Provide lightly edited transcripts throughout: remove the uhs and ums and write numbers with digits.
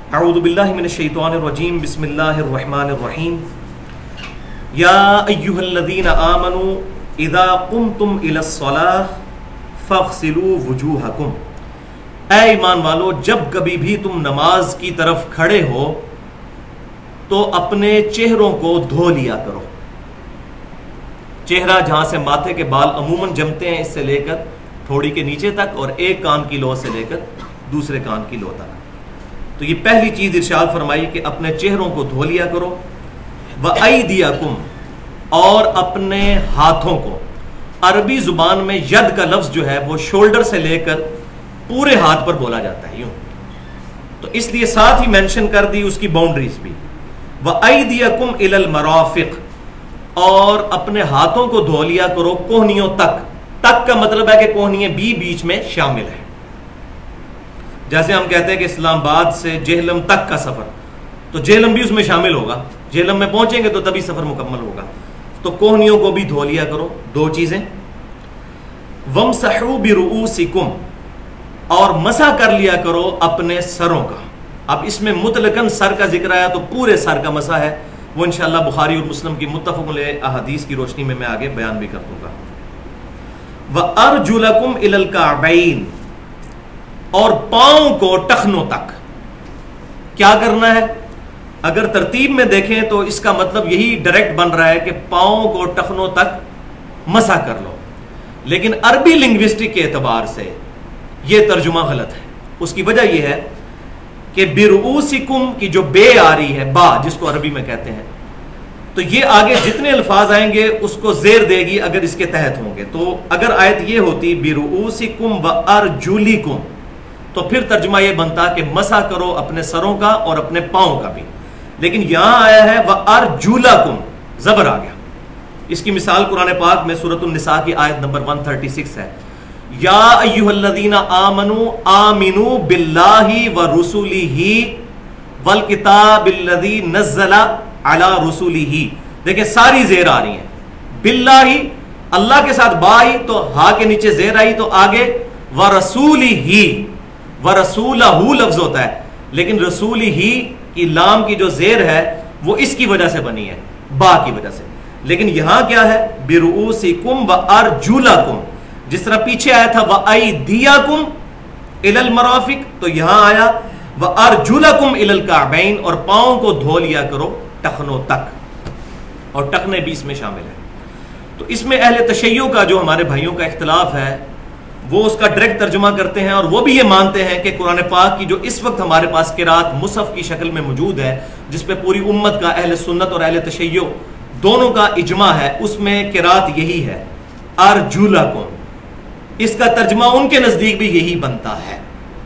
اعوذ باللہ من الشیطان الرجیم بسم اللہ الرحمن الرحیم یا ایہا الذین آمنوا اذا قمتم الی الصلاة فاغسلوا وجوہکم، اے ایمان والو جب کبھی بھی تم نماز کی طرف کھڑے ہو تو اپنے چہروں کو دھو لیا کرو۔ چہرہ جہاں سے ماتھے کے بال عموماً جمتے ہیں اس سے لے کر تھوڑی کے نیچے تک، اور ایک کان کی لو سے لے کر دوسرے کان کی لو تک، تو یہ پہلی چیز ارشاد فرمائی کہ اپنے چہروں کو دھو لیا کرو۔ وَأَيْدِيَكُمْ، اور اپنے ہاتھوں کو۔ عربی زبان میں ید کا لفظ جو ہے وہ شولڈر سے لے کر پورے ہاتھ پر بولا جاتا ہے، یوں تو اس لیے ساتھ ہی مینشن کر دی اس کی باؤنڈریز بھی۔ وَأَيْدِيَكُمْ إِلَى الْمَرَافِقِ، اور اپنے ہاتھوں کو دھو لیا کرو کوہنیوں تک۔ تک کا مطلب ہے کہ کوہنیاں بھی بیچ میں شامل ہے، جیسے ہم کہتے ہیں کہ اسلام آباد سے جہلم تک کا سفر، تو جہلم بھی اس میں شامل ہوگا، جہلم میں پہنچیں گے تو تبھی سفر مکمل ہوگا، تو کوہنیوں کو بھی دھو لیا کرو۔ دو چیزیں، وَامْسَحُوا بِرُؤُوسِكُمْ، اور مسح کر لیا کرو اپنے سروں کا۔ اب اس میں مطلقاً سر کا ذکر آیا تو پورے سر کا مسح ہے، وہ انشاءاللہ بخاری اور مسلم کی متفق علیہ احادیث کی روشنی میں آگے بیان بھی کر دوں گا۔ وَأَرْجُلَكُمْ إِلَى الْكَعْبَيْنِ، اور پاؤں کو ٹخنوں تک۔ کیا کرنا ہے؟ اگر ترتیب میں دیکھیں تو اس کا مطلب یہی ڈائریکٹ بن رہا ہے کہ پاؤں کو ٹخنوں تک مسح کر لو، لیکن عربی لنگوسٹک کے اعتبار سے یہ ترجمہ غلط ہے۔ اس کی وجہ یہ ہے کہ برؤوسکم کی جو بے آ رہی ہے، با جس کو عربی میں کہتے ہیں، تو یہ آگے جتنے الفاظ آئیں گے اس کو زیر دے گی اگر اس کے تحت ہوں گے۔ تو اگر آیت یہ ہوتی برؤوسکم وارجلکم، تو پھر ترجمہ یہ بنتا کہ مسح کرو اپنے سروں کا اور اپنے پاؤں کا بھی، لیکن یہاں آیا ہے وارجلکم، زبر آ گیا۔ اس کی مثال قرآن پاک میں سورۃ النساء کی آیت نمبر 136 ہے، یا ایھا الذین آمنوا آمنوا باللہ ورسلہ والکتاب الذی نزل علی رسلہ۔ دیکھیں ساری زیر آ رہی ہیں، باللہ اللہ کے ساتھ با آئی تو ہا کے نیچے زیر آئی تو آگے ورسولہ، ورسولہ لفظ ہوتا ہے، لیکن رسولہ کی لام کی جو زیر ہے وہ اس کی وجہ سے بنی ہے، با کی وجہ سے، لیکن یہاں کیا ہے برؤوسکم وارجلکم، جس طرح پیچھے آیا تھا وَأَيْدِيَكُمْ إِلَى الْمَرَافِقِ، تو یہاں آیا وَأَرْجُلَكُمْ إِلَى الْكَعْبَيْنِ، اور پاؤں کو دھو لیا کرو ٹخنوں تک، اور ٹخنے بھی اس میں شامل ہیں۔ تو اس میں اہل تشیع کا جو ہمارے بھائیوں کا اختلاف ہے وہ اس کا ڈائریکٹ ترجمہ کرتے ہیں، اور وہ بھی یہ مانتے ہیں کہ قرآن پاک کی جو اس وقت ہمارے پاس قرات مصحف کی شکل میں موجود ہے، جس پہ پوری امت کا اہل سنت اور اہل تشیع دونوں کا اجماع ہے، اس میں قرات یہی ہے ارجلکم۔ اس کا ترجمہ ان کے نزدیک بھی یہی بنتا ہے،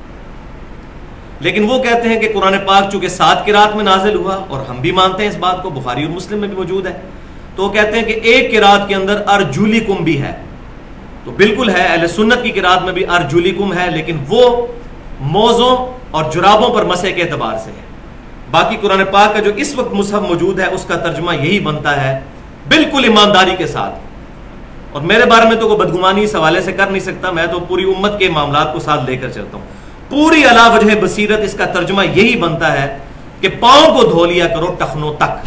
لیکن وہ کہتے ہیں کہ قرآن پاک چونکہ 7 قرات میں نازل ہوا، اور ہم بھی مانتے ہیں اس بات کو، بخاری اور مسلم میں بھی موجود ہے، تو وہ کہتے ہیں کہ ایک قرات کے اندر ارجلکم بھی ہے، تو بالکل ہے، اہل سنت کی قرات میں بھی ارجلکم ہے، لیکن وہ موزوں اور جرابوں پر مسح کے اعتبار سے ہے۔ باقی قرآن پاک کا جو اس وقت مصحف موجود ہے اس کا ترجمہ یہی بنتا ہے، بالکل ایمانداری کے ساتھ، اور میرے بارے میں تو کوئی بدگمانی اس حوالے سے کر نہیں سکتا، میں تو پوری امت کے معاملات کو ساتھ لے کر چلتا ہوں، پوری علا وجہ بصیرت اس کا ترجمہ یہی بنتا ہے کہ پاؤں کو دھو لیا کرو ٹخنوں تک۔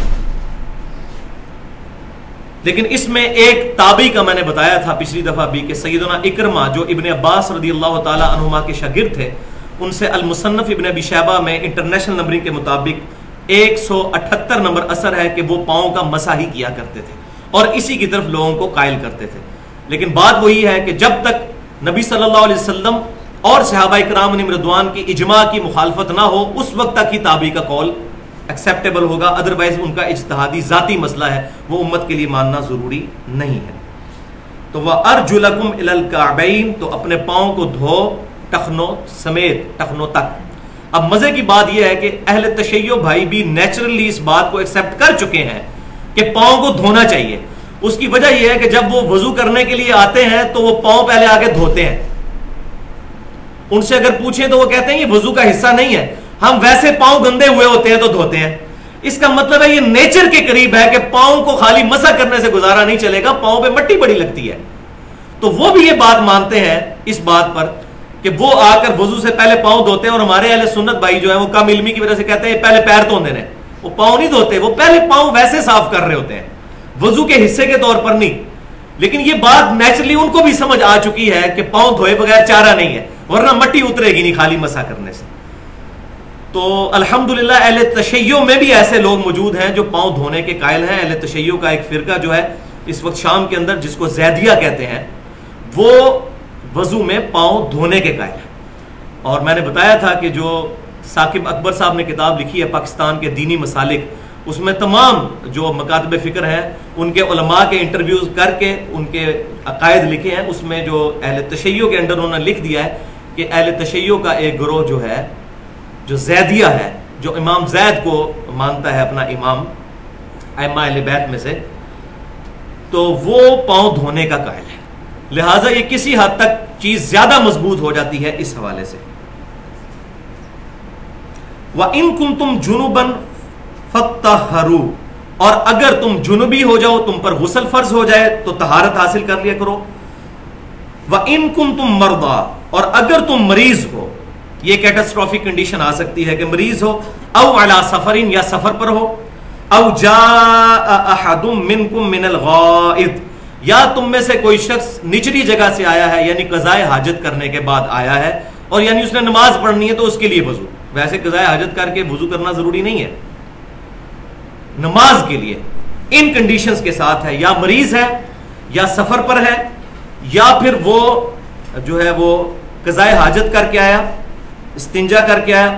لیکن اس میں ایک تابعی کا میں نے بتایا تھا پچھلی دفعہ بھی کہ سیدنا اکرمہ جو ابن عباس رضی اللہ تعالی عنہما کے شاگرد تھے، ان سے المصنف ابن ابی شیبہ میں انٹرنیشنل نمبرنگ کے مطابق 178 نمبر اثر ہے کہ وہ پاؤں کا مسح ہی کیا کرتے تھے اور اسی کی طرف لوگوں کو قائل کرتے تھے۔ لیکن بات وہی ہے کہ جب تک نبی صلی اللہ علیہ وسلم اور صحابہ کرام رضوان کی اجماع کی مخالفت نہ ہو اس وقت تک ہی تابعی کا قول ایکسیپٹیبل ہوگا، ادروائز ان کا اجتہادی ذاتی مسئلہ ہے، وہ امت کے لیے ماننا ضروری نہیں ہے۔ تو وَأَرْجُلَكُمْ إِلَى الْكَعْبَيْنِ، تو اپنے پاؤں کو دھو ٹخنوں سمیت، ٹخنوں تک۔ اب مزے کی بات یہ ہے کہ اہل تشیع بھائی بھی نیچرلی اس بات کو ایکسیپٹ کر چکے ہیں کہ پاؤں کو دھونا چاہیے۔ اس کی وجہ یہ ہے کہ جب وہ وضو کرنے کے لیے آتے ہیں تو وہ پاؤں پہلے آگے دھوتے ہیں، ان سے اگر پوچھیں تو وہ کہتے ہیں یہ وضو کا حصہ نہیں ہے، ہم ویسے پاؤں گندے ہوئے ہوتے ہیں تو دھوتے ہیں۔ اس کا مطلب ہے یہ نیچر کے قریب ہے کہ پاؤں کو خالی مسح کرنے سے گزارا نہیں چلے گا، پاؤں پہ مٹی بڑی لگتی ہے۔ تو وہ بھی یہ بات مانتے ہیں اس بات پر کہ وہ آ کر وضو سے پہلے پاؤں دھوتے ہیں، اور ہمارے اہل سنت بھائی جو ہیں وہ کم علمی کی وجہ سے کہتے ہیں پہلے پیر دھونے ہیں. وہ پاؤں نہیں دھوتے، وہ پہلے پاؤں ویسے صاف کر رہے ہوتے ہیں، وضو کے حصے کے طور پر نہیں. لیکن یہ بات نیچرلی ان کو بھی سمجھ آ چکی ہے کہ پاؤں دھوئے بغیر چارہ نہیں ہے، ورنہ مٹی اترے گی نہیں خالی مسح کرنے سے. تو الحمدللہ اہل تشیع میں بھی ایسے لوگ موجود ہیں جو پاؤں دھونے کے قائل ہیں. اہل تشیع کا ایک فرقہ جو ہے اس وقت شام کے اندر، جس کو زیدیہ کہتے ہیں، وہ وضو میں پاؤں دھونے کے قائل ہیں. اور میں نے بتایا تھا کہ جو ثاقب اکبر صاحب نے کتاب لکھی ہے پاکستان کے دینی مسالک، اس میں تمام جو مکاتب فکر ہیں ان کے علماء کے انٹرویوز کر کے ان کے عقائد لکھے ہیں. اس میں جو اہل تشیع کے اندر انہوں نے لکھ دیا ہے کہ اہل تشیع کا ایک گروہ جو ہے، جو زیدیہ ہے، جو امام زید کو مانتا ہے اپنا امام ائمہ اہل بیت میں سے، تو وہ پاؤں دھونے کا قائل ہے. لہٰذا یہ کسی حد تک چیز زیادہ مضبوط ہو جاتی ہے اس حوالے سے. وَإِن كُنتُمْ جُنُبًا فَطَّهَّرُوا، اور اگر تم جنوبی ہو جاؤ، تم پر غسل فرض ہو جائے تو طہارت حاصل کر لیا کرو. وَإِن كُنتُمْ مَرْضَىٰ، اور اگر تم مریض ہو، یہ کیٹاسٹروفک کنڈیشن آ سکتی ہے کہ مریض ہو، او علی سفرین، یا سفر پر ہو، او جاء احد منکم من الغائط، یا تم میں سے کوئی شخص نچلی جگہ سے آیا ہے، یعنی قضائے حاجت کرنے کے بعد آیا ہے، اور یعنی اس نے نماز پڑھنی ہے تو اس کے لیے وضو. ویسے قضائے حاجت کر کے وضو کرنا ضروری نہیں ہے، نماز کے لیے ان کنڈیشنز کے ساتھ ہے، یا مریض ہے، یا سفر پر ہے، یا پھر وہ جو ہے وہ قضائے حاجت کر کے آیا، استنجا کر کے آیا،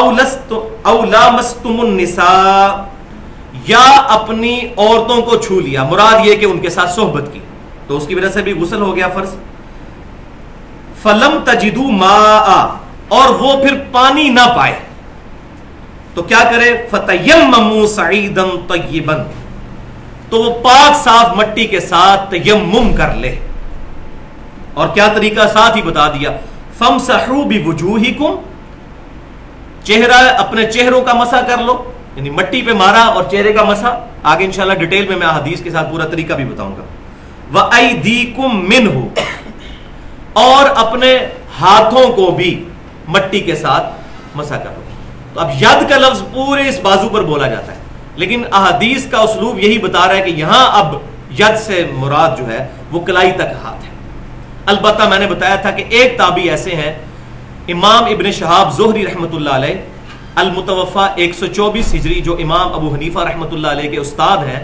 او لامستم النساء، یا اپنی عورتوں کو چھو لیا، مراد یہ کہ ان کے ساتھ صحبت کی، تو اس کی وجہ سے بھی غسل ہو گیا فرض. فلم تجدوا ماء، اور وہ پھر پانی نہ پائے تو کیا کرے؟ فتیمموا صعیدا طیبا، تو وہ پاک صاف مٹی کے ساتھ تیمم کر لے. اور کیا طریقہ ساتھ ہی بتا دیا، فامسحوا بوجوہکم، چہرہ اپنے چہروں کا مسح کر لو، یعنی مٹی پہ مارا اور چہرے کا مسح. آگے انشاءاللہ ڈیٹیل میں حدیث کے ساتھ پورا طریقہ بھی بتاؤں گا. وَأَيْدِيكُم مِّنْهُ، اور اپنے ہاتھوں کو بھی مٹی کے ساتھ مسح کر لو. تو اب ید کا لفظ پورے اس بازو پر بولا جاتا ہے، لیکن احادیث کا اسلوب یہی بتا رہا ہے کہ یہاں اب ید سے مراد جو ہے وہ کلائی تک ہاتھ ہے. البتہ میں نے بتایا تھا کہ ایک تابعی ایسے ہیں، امام ابن شہاب زہری رحمۃ اللہ علیہ، المتوفا 124 ہجری، جو امام ابو حنیفہ رحمۃ اللہ علیہ کے استاد ہیں،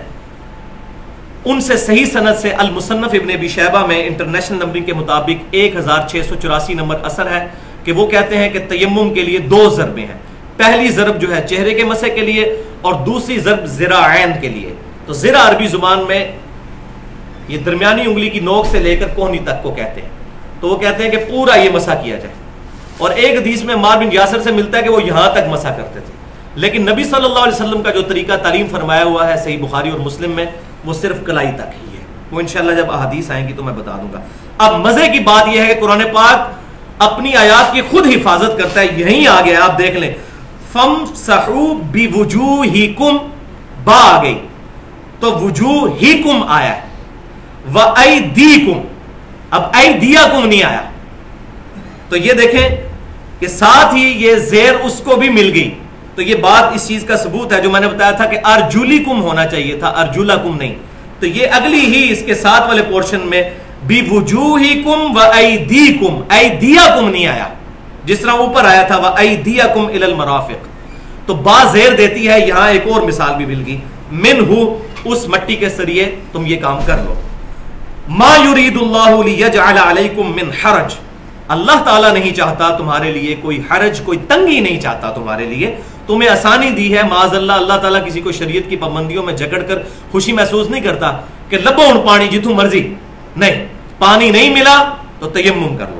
ان سے صحیح سند سے المصنف ابن ابی شیبہ میں انٹرنیشنل نمبرنگ کے مطابق 1684 نمبر اثر ہے کہ وہ کہتے ہیں کہ تیمم کے لیے 2 ضربیں ہیں. پہلی ضرب جو ہے چہرے کے مسح کے لیے، اور دوسری ضرب ذراعین کے لیے. تو ذرا عربی زبان میں یہ درمیانی انگلی کی نوک سے لے کر کوہنی تک کو کہتے ہیں. تو وہ کہتے ہیں کہ پورا یہ مسح کیا جائے. اور ایک حدیث میں عمار بن یاسر سے ملتا ہے کہ وہ یہاں تک مسح کرتے تھے، لیکن نبی صلی اللہ علیہ وسلم کا جو طریقہ تعلیم فرمایا ہوا ہے صحیح بخاری اور مسلم میں، وہ صرف کلائی تک ہی ہے. وہ انشاءاللہ جب احادیث آئیں گی تو میں بتا دوں گا. اب مزے کی بات یہ ہے کہ قرآن پاک اپنی آیات کی خود حفاظت کرتا ہے. یہیں آ گیا، آپ دیکھ لیں، فَامْسَحُوا بِوُجُوهِكُمْ، با آ گئی تو وجوہکم آیا ہے، وَأَيْدِيكُمْ، اب ایدیکم نہیں آیا. تو یہ دیکھیں کہ ساتھ ہی یہ زیر اس کو بھی مل گئی. تو یہ بات اس چیز کا ثبوت ہے جو میں نے بتایا تھا کہ ارجلکم ہونا چاہیے تھا، ارجلکم نہیں. تو یہ اگلی ہی اس کے ساتھ والے پورشن میں بِوُجُوهِكُمْ وَأَيْدِيكُمْ، ایدیکم نہیں آیا، جس طرح اوپر آیا تھا وَأَيْدِيَكُمْ إِلَى الْمَرَافِقِ. تو با زیر دیتی ہے. یہاں ایک اور مثال بھی مل گئی، منہ، اس مٹی کے ذریعے تم یہ کام کر لو. ما یرید اللہ لیجعل علیکم من حرج، اللہ تعالیٰ نہیں چاہتا تمہارے لیے کوئی حرج، کوئی تنگی نہیں چاہتا تمہارے لیے، تمہیں آسانی دی ہے. معاذ اللہ، اللہ تعالیٰ کسی کو شریعت کی پابندیوں میں جکڑ کر خوشی محسوس نہیں کرتا کہ لبو ان پانی جتوں مرضی. نہیں، پانی نہیں ملا تو تیمم کر لو.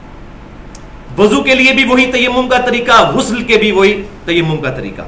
وضو کے لیے بھی وہی تیمم کا طریقہ، غسل کے بھی وہی تیمم کا طریقہ.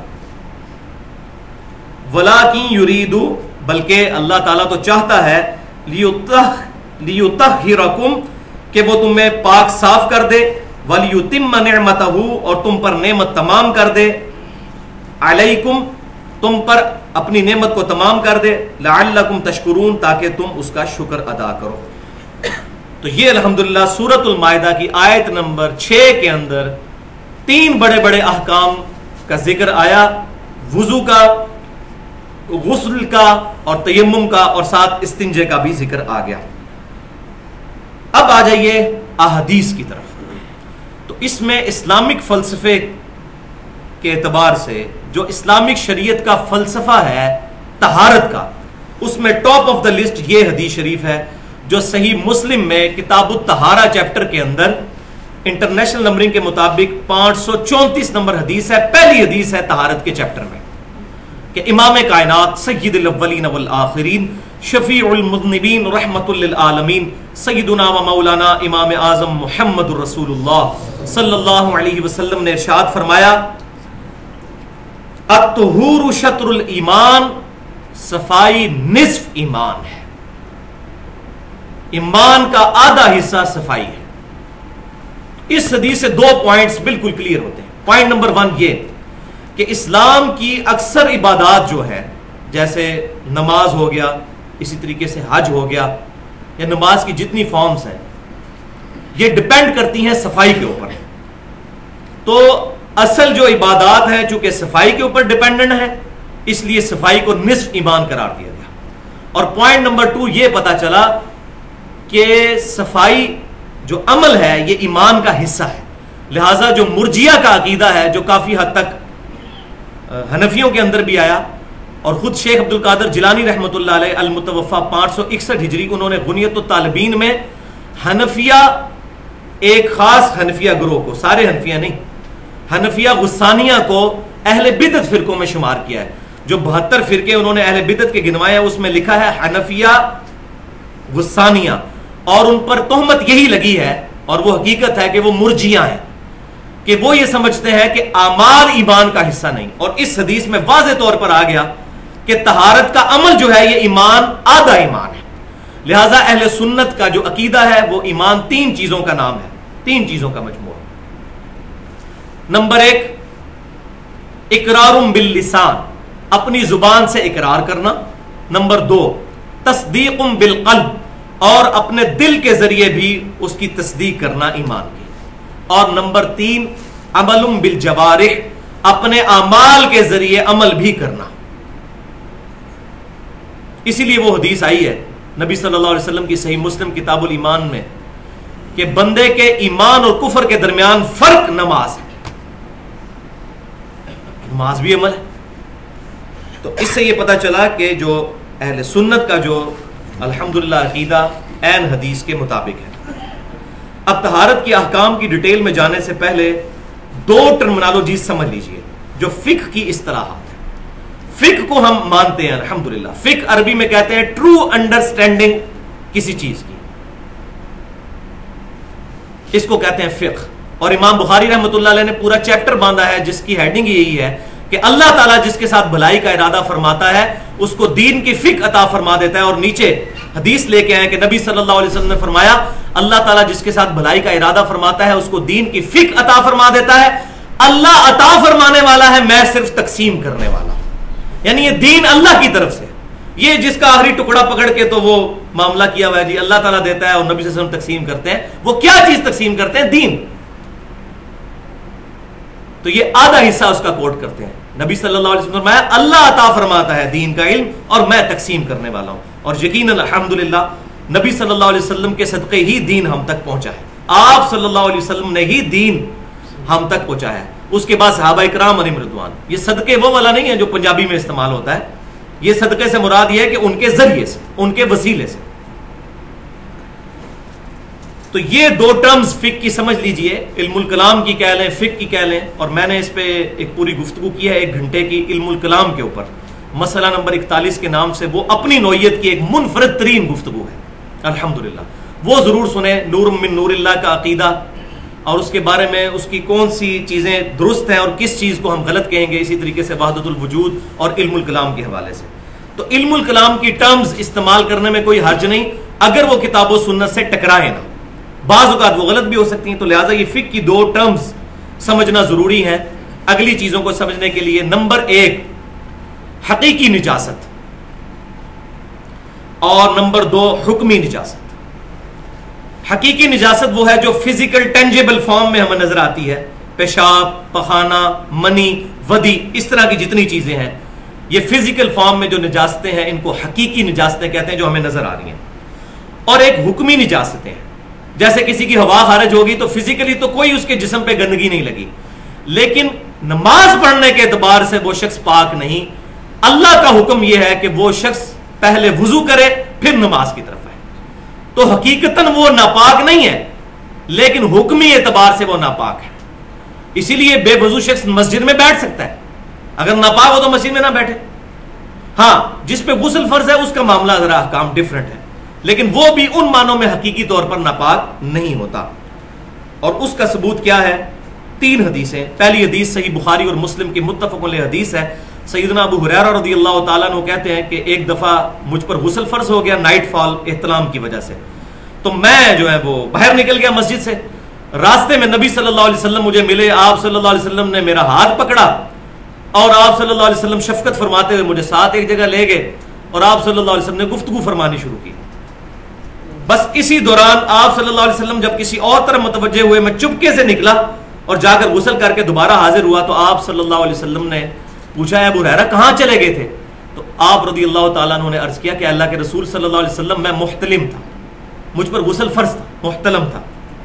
وَلَٰكِن يُرِيدُ، بلکہ اللہ تعالیٰ تو چاہتا ہے، لِيُطَهِّرَكُمْ، کہ وہ تمہیں پاک صاف کر دے، وَلِيُتِمَّ نِعْمَتَهُ، اور تم پر نعمت تمام کر دے، عَلَيْكُمْ، تم پر اپنی نعمت کو تمام کر دے، لَعَلَّكُمْ تَشْكُرُونَ، تاکہ تم اس کا شکر ادا کرو. تو یہ الحمدللہ سورۃ المائدہ کی آیت نمبر 6 کے اندر 3 بڑے بڑے احکام کا ذکر آیا، وضو کا، غسل کا اور تیمم کا، اور ساتھ استنجے کا بھی ذکر آ گیا۔ اب آ جائیے احادیث کی طرف۔ تو اس میں اسلامک فلسفے کے اعتبار سے جو اسلامک شریعت کا فلسفہ ہے طہارت کا، اس میں ٹاپ آف دا لسٹ یہ حدیث شریف ہے جو صحیح مسلم میں کتاب الطہارہ چیپٹر کے اندر انٹرنیشنل نمبرنگ کے مطابق 534 نمبر حدیث ہے، پہلی حدیث ہے طہارت کے چیپٹر میں، کہ امام کائنات سید الاولین والآخرین شفیع المذنبین رحمت للعالمین سیدنا و مولانا امام اعظم محمد رسول اللہ صلی اللہ علیہ وسلم نے ارشاد فرمایا، الطہور شطر الایمان، صفائی نصف ایمان ہے، ایمان کا آدھا حصہ صفائی ہے۔ اس حدیث سے 2 پوائنٹس بالکل کلیئر ہوتے ہیں۔ پوائنٹ نمبر 1 یہ کہ اسلام کی اکثر عبادات جو ہے، جیسے نماز ہو گیا، اسی طریقے سے حج ہو گیا، یا نماز کی جتنی فارمز ہیں، یہ ڈیپینڈ کرتی ہیں صفائی کے اوپر۔ تو اصل جو عبادات ہیں چونکہ صفائی کے اوپر ڈیپینڈنٹ ہے، اس لیے صفائی کو نصف ایمان قرار دیا گیا۔ اور پوائنٹ نمبر 2 یہ پتا چلا کہ صفائی جو عمل ہے یہ ایمان کا حصہ ہے، لہٰذا جو مرجیہ کا عقیدہ ہے جو کافی حد تک حنفیوں کے اندر بھی آیا، اور خود شیخ عبد القادر جیلانی رحمۃ اللہ علیہ المتوفہ 561 ہجری، انہوں نے غنیت الطالبین میں حنفیہ، ایک خاص حنفیہ گروہ کو، سارے حنفیہ نہیں، حنفیہ غسانیہ کو اہل بدعت فرقوں میں شمار کیا ہے۔ جو 72 فرقے انہوں نے اہل بدعت کے گنوائے ہیں، اس میں لکھا ہے حنفیہ غسانیہ، اور ان پر تہمت یہی لگی ہے، اور وہ حقیقت ہے کہ وہ مرجیہ ہیں، کہ وہ یہ سمجھتے ہیں کہ اعمال ایمان کا حصہ نہیں۔ اور اس حدیث میں واضح طور پر آ گیا کہ طہارت کا عمل جو ہے یہ ایمان، آدھا ایمان ہے۔ لہٰذا اہل سنت کا جو عقیدہ ہے وہ ایمان 3 چیزوں کا نام ہے، 3 چیزوں کا مجموعہ۔ نمبر 1 اقرار باللسان، اپنی زبان سے اقرار کرنا۔ نمبر 2 تصدیق بالقلب، اور اپنے دل کے ذریعے بھی اس کی تصدیق کرنا ایمان کی۔ اور نمبر 3 عمل بالجوارح، اپنے اعمال کے ذریعے عمل بھی کرنا۔ اسی لیے وہ حدیث آئی ہے نبی صلی اللہ علیہ وسلم کی صحیح مسلم کتاب الایمان میں کہ بندے کے ایمان اور کفر کے درمیان فرق نماز ہے۔ نماز بھی عمل ہے۔ تو اس سے یہ پتا چلا کہ جو اہل سنت کا جو الحمدللہ عقیدہ عین حدیث کے مطابق ہے۔ اب طہارت کی احکام کی ڈیٹیل میں جانے سے پہلے 2 ٹرمنالوجی سمجھ لیجئے جو فقہ کی اصطلاحات ہیں۔ فقہ کو ہم مانتے ہیں الحمدللہ، فقہ عربی میں کہتے ہیں ٹرو انڈرسٹینڈنگ کسی چیز کی، اس کو کہتے ہیں فقہ۔ اور امام بخاری رحمۃ اللہ علیہ نے پورا چیپٹر باندھا ہے جس کی ہیڈنگ یہی ہے کہ اللہ تعالیٰ جس کے ساتھ بھلائی کا ارادہ فرماتا ہے اس کو دین کی فقہ عطا فرما دیتا ہے۔ اور نیچے حدیث لے کے آئے کہ نبی صلی اللہ علیہ وسلم نے فرمایا اللہ تعالیٰ جس کے ساتھ بھلائی کا ارادہ فرماتا ہے اس کو دین کی فقہ عطا فرما دیتا ہے۔ اللہ عطا فرمانے والا ہے، میں صرف تقسیم کرنے والا ہوں، یعنی یہ دین اللہ کی طرف سے۔ یہ جس کا آخری ٹکڑا پکڑ کے تو وہ معاملہ کیا ہوا ہے جی اللہ تعالیٰ دیتا ہے اور نبی صلی اللہ علیہ وسلم تقسیم کرتے ہیں، وہ کیا چیز تقسیم کرتے ہیں؟ دین۔ تو یہ آدھا حصہ اس کا کوٹ کرتے ہیں۔ نبی صلی اللہ علیہ وسلم فرمایا اللہ عطا فرماتا ہے دین کا علم اور میں تقسیم کرنے والا ہوں۔ اور یقیناً الحمدللہ نبی صلی اللہ علیہ وسلم کے صدقے ہی دین ہم تک پہنچا ہے، آپ صلی اللہ علیہ وسلم نے ہی دین ہم تک پہنچا ہے۔ اس کے بعد صحابہ اکرام علیہم رضوان۔ یہ صدقے وہ والا نہیں ہے جو پنجابی میں استعمال ہوتا ہے، یہ صدقے سے مراد یہ ہے کہ ان کے ذریعے سے، ان کے وسیلے سے۔ تو یہ 2 ٹرمز فقہ کی سمجھ لیجئے، علم الکلام کی کہہ لیں، فقہ کی کہہ لیں، اور میں نے اس پہ ایک پوری گفتگو کی ہے 1 گھنٹے کی علم الکلام کے اوپر، مسئلہ نمبر 41 کے نام سے۔ وہ اپنی نوعیت کی ایک منفرد ترین گفتگو ہے الحمدللہ، وہ ضرور سنیں۔ نور من نور اللہ کا عقیدہ اور اس کے بارے میں اس کی کون سی چیزیں درست ہیں اور کس چیز کو ہم غلط کہیں گے، اسی طریقے سے وحدت الوجود اور علم الکلام کے حوالے سے۔ تو علم الکلام کی ٹرمز استعمال کرنے میں کوئی حرج نہیں اگر وہ کتاب و سنت سے ٹکرائے نہ، بعض اوقات وہ غلط بھی ہو سکتی ہیں، تو لہٰذا یہ فقہ کی 2 ٹرمز سمجھنا ضروری ہے اگلی چیزوں کو سمجھنے کے لیے۔ نمبر 1 حقیقی نجاست، اور نمبر 2 حکمی نجاست۔ حقیقی نجاست وہ ہے جو فزیکل ٹینجیبل فارم میں ہمیں نظر آتی ہے، پیشاب، پخانہ، منی، ودی، اس طرح کی جتنی چیزیں ہیں، یہ فزیکل فارم میں جو نجاستیں ہیں ان کو حقیقی نجاستیں کہتے ہیں جو ہمیں نظر آ رہی ہیں۔ اور ایک حکمی نجاستیں ہیں، جیسے کسی کی ہوا خارج ہوگی تو فزیکلی تو کوئی اس کے جسم پہ گندگی نہیں لگی، لیکن نماز پڑھنے کے اعتبار سے وہ شخص پاک نہیں۔ اللہ کا حکم یہ ہے کہ وہ شخص پہلے وضو کرے پھر نماز کی طرف آئے، تو حقیقتاً وہ ناپاک نہیں ہے لیکن حکمی اعتبار سے وہ ناپاک ہے۔ اسی لیے بے وضو شخص مسجد میں بیٹھ سکتا ہے، اگر ناپاک ہو تو مسجد میں نہ بیٹھے۔ ہاں، جس پہ غسل فرض ہے اس کا معاملہ ذرا احکام ڈیفرنٹ ہے، لیکن وہ بھی ان معنوں میں حقیقی طور پر ناپاک نہیں ہوتا۔ اور اس کا ثبوت کیا ہے؟ 3 حدیثیں۔ پہلی حدیث صحیح بخاری اور مسلم کی متفق علیہ حدیث ہے۔ سیدنا ابو ہریرہ رضی اللہ تعالیٰ عنہ کہتے ہیں کہ ایک دفعہ مجھ پر غسل فرض ہو گیا نائٹ فال احتلام کی وجہ سے، تو میں جو ہے وہ باہر نکل گیا مسجد سے۔ راستے میں نبی صلی اللہ علیہ وسلم مجھے ملے، آپ صلی اللہ علیہ وسلم نے میرا ہاتھ پکڑا اور آپ صلی اللہ علیہ وسلم شفقت فرماتے ہوئے مجھے ساتھ ایک جگہ لے گئے اور آپ صلی اللہ علیہ وسلم نے گفتگو فرمانی شروع کی۔ بس اسی دوران آپ صلی اللہ علیہ وسلم جب کسی اور طرف متوجہ ہوئے، میں چپکے سے نکلا اور جا کر غسل کر کے دوبارہ حاضر ہوا تو آپ صلی اللہ علیہ وسلم نے پوچھا، ابو ہریرہ کہاں چلے گئے تھے؟ تو آپ رضی اللہ تعالیٰ عنہ نے عرض کیا کہ اللہ کے رسول صلی اللہ علیہ وسلم میں محتلم تھا، مجھ پر غسل فرض تھا، محتلم تھا۔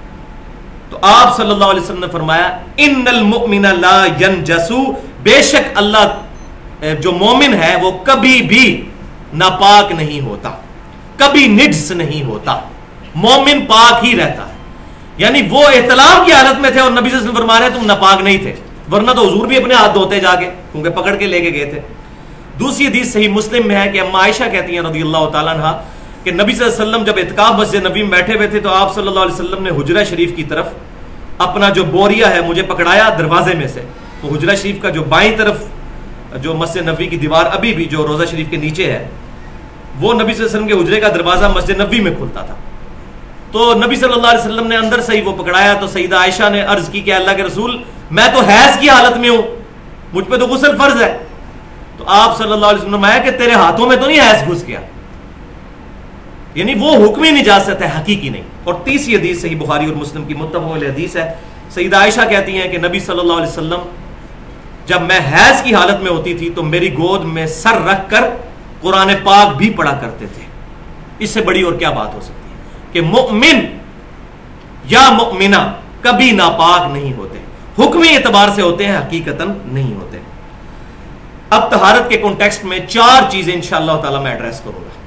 تو آپ صلی اللہ علیہ وسلم نے فرمایا ان المؤمن لا ينجس، بے شک اللہ جو مومن ہے وہ کبھی بھی ناپاک نہیں ہوتا، کبھی نجس نہیں ہوتا، مومن پاک ہی رہتا ہے۔ یعنی وہ احتلام کی حالت میں تھے اور نبی صلی اللہ علیہ وسلم فرما رہے تم ناپاک نہیں تھے، ورنہ تو حضور بھی اپنے ہاتھ دھوتے جا کے، کیونکہ پکڑ کے لے کے گئے تھے۔ دوسری حدیث صحیح مسلم میں ہے کہ اما عائشہ کہتی ہیں رضی اللہ تعالیٰ عنہا کہ نبی صلی اللہ علیہ وسلم جب اعتکاف مسجد نبی میں بیٹھے ہوئے تھے تو آپ صلی اللہ علیہ وسلم نے حجرہ شریف کی طرف اپنا جو بوریا ہے مجھے پکڑایا دروازے میں سے، تو حجرہ شریف کا جو بائیں طرف جو مسجد نبوی کی دیوار ابھی بھی جو روضہ شریف کے نیچے ہے، وہ نبی صلی اللہ علیہ وسلم کے حجرے کا دروازہ مسجد نبوی میں کھلتا تھا۔ تو نبی صلی اللہ علیہ وسلم نے اندر سے ہی وہ پکڑایا تو سیدہ عائشہ نے عرض کی کہ اللہ کے رسول میں تو حیض کی حالت میں ہوں، مجھ پہ تو غسل فرض ہے۔ تو آپ صلی اللہ علیہ وسلم نے فرمایا کہ تیرے ہاتھوں میں تو نہیں حیض گھس گیا، یعنی وہ حکمی نجاست ہے، حقیقی نہیں۔ اور تیسری حدیث صحیح بخاری اور مسلم کی متفق علیہ حدیث ہے، سیدہ عائشہ کہتی ہیں کہ نبی صلی اللہ علیہ وسلم جب میں حیض کی حالت میں ہوتی تھی تو میری گود میں سر رکھ کر قرآن پاک بھی پڑھا کرتے تھے۔ اس سے بڑی اور کیا بات ہو سکتی ہے کہ مؤمن یا مؤمنہ کبھی ناپاک نہیں ہوتے، حکمی اعتبار سے ہوتے ہیں، حقیقتاً نہیں ہوتے۔ اب طہارت کے کانٹیکسٹ میں 4 چیزیں انشاءاللہ تعالی میں ایڈریس کروں گا۔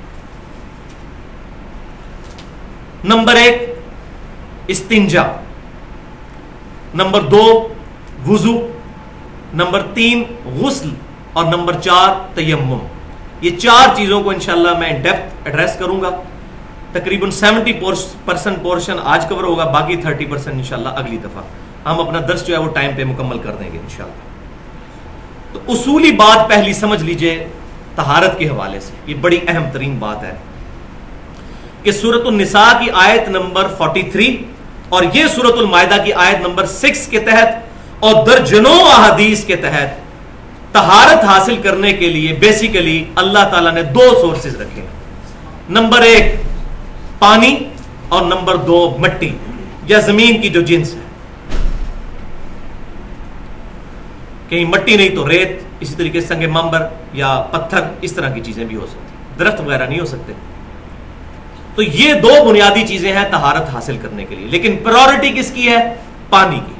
نمبر 1 استنجا، نمبر 2 وضو، نمبر 3 غسل، اور نمبر 4 تیمم۔ یہ 4 چیزوں کو انشاءاللہ میں ڈیپتھ ایڈریس کروں گا۔ تقریباً 70% پورشن آج کور ہوگا، باقی 30% انشاءاللہ اگلی دفعہ ہم اپنا درس جو ہے وہ ٹائم پہ مکمل کر دیں گے انشاءاللہ۔ تو اصولی بات پہلی سمجھ لیجئے طہارت کے حوالے سے، یہ بڑی اہم ترین بات ہے کہ سورۃ النساء کی آیت نمبر 43 اور یہ سورۃ المائدہ کی آیت نمبر 6 کے تحت اور درجنوں احادیث کے تحت طہارت حاصل کرنے کے لیے بیسیکلی اللہ تعالیٰ نے 2 سورسز رکھے ہیں۔ نمبر 1 پانی اور نمبر 2 مٹی یا زمین کی جو جنس ہے، کہیں مٹی نہیں تو ریت، اسی طریقے سے سنگ مرمر یا پتھر، اس طرح کی چیزیں بھی ہو سکتی، درخت وغیرہ نہیں ہو سکتے۔ تو یہ 2 بنیادی چیزیں ہیں طہارت حاصل کرنے کے لیے، لیکن پرائورٹی کس کی ہے؟ پانی کی۔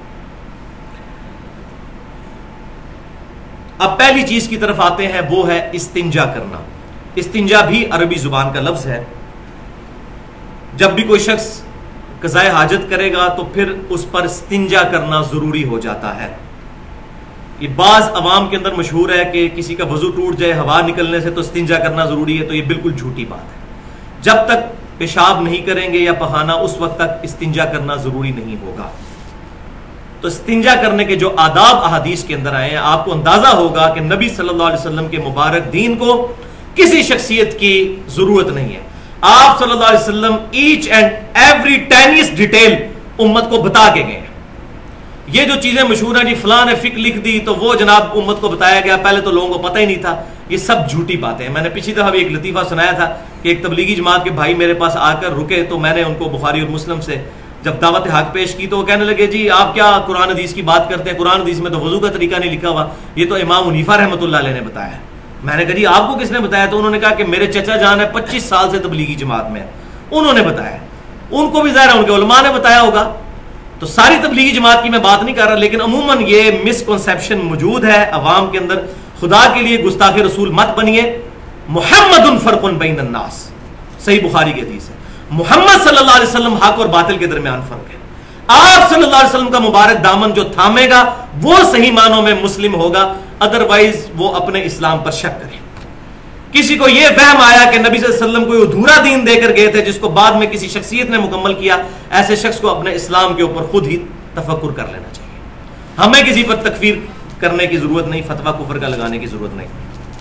اب پہلی چیز کی طرف آتے ہیں، وہ ہے استنجا کرنا۔ استنجا بھی عربی زبان کا لفظ ہے۔ جب بھی کوئی شخص قضائے حاجت کرے گا تو پھر اس پر استنجا کرنا ضروری ہو جاتا ہے۔ یہ بعض عوام کے اندر مشہور ہے کہ کسی کا وضو ٹوٹ جائے ہوا نکلنے سے تو استنجا کرنا ضروری ہے، تو یہ بالکل جھوٹی بات ہے۔ جب تک پیشاب نہیں کریں گے یا پخانہ، اس وقت تک استنجا کرنا ضروری نہیں ہوگا۔ تو استنجا کرنے کے جو آداب احادیث کے اندر آئے ہیں، آپ کو اندازہ ہوگا کہ نبی صلی اللہ علیہ وسلم کے مبارک دین کو کسی شخصیت کی ضرورت نہیں ہے۔ آپ صلی اللہ علیہ وسلم each and every tiniest detail امت کو بتا کے گئے ہیں۔ یہ جو چیزیں مشہور ہیں جی فلاں نے فقہ لکھ دی تو وہ جناب امت کو بتایا گیا، پہلے تو لوگوں کو پتہ ہی نہیں تھا، یہ سب جھوٹی باتیں ہیں۔ میں نے پچھلی دفعہ بھی ایک لطیفہ سنایا تھا کہ ایک تبلیغی جماعت کے بھائی میرے پاس آ کر رکے، تو میں نے ان کو بخاری اور مسلم سے جب دعوت حق پیش کی تو وہ کہنے لگے جی آپ کیا قرآن حدیث کی بات کرتے ہیں، قرآن حدیث میں تو وضو کا طریقہ نہیں لکھا ہوا، یہ تو امام حنیفہ رحمۃ اللہ علیہ نے بتایا ہے۔ میں نے کہا جی آپ کو کس نے بتایا؟ تو انہوں نے کہا کہ میرے چچا جان ہے 25 سال سے تبلیغی جماعت میں، انہوں نے بتایا، ان کو بھی ظاہر ہے ان کے علماء نے بتایا ہوگا۔ تو ساری تبلیغی جماعت کی میں بات نہیں کر رہا، لیکن عموماً یہ مسکنسیپشن موجود ہے عوام کے اندر۔ خدا کے لیے گستاخ رسول مت بنیے۔ محمد فرق بین الناس، صحیح بخاری کی حدیث ہے، محمد صلی اللہ علیہ وسلم حق اور باطل کے درمیان فرق ہے۔ آپ صلی اللہ علیہ وسلم کا مبارک دامن جو تھامے گا وہ صحیح معنوں میں مسلم ہوگا، ادروائز وہ اپنے اسلام پر شک کرے۔ کسی کو یہ وہم آیا کہ نبی صلی اللہ علیہ وسلم کوئی ادھورا دین دے کر گئے تھے جس کو بعد میں کسی شخصیت نے مکمل کیا، ایسے شخص کو اپنے اسلام کے اوپر خود ہی تفکر کر لینا چاہیے۔ ہمیں کسی پر تکفیر کرنے کی ضرورت نہیں، فتویٰ کفر کا لگانے کی ضرورت نہیں۔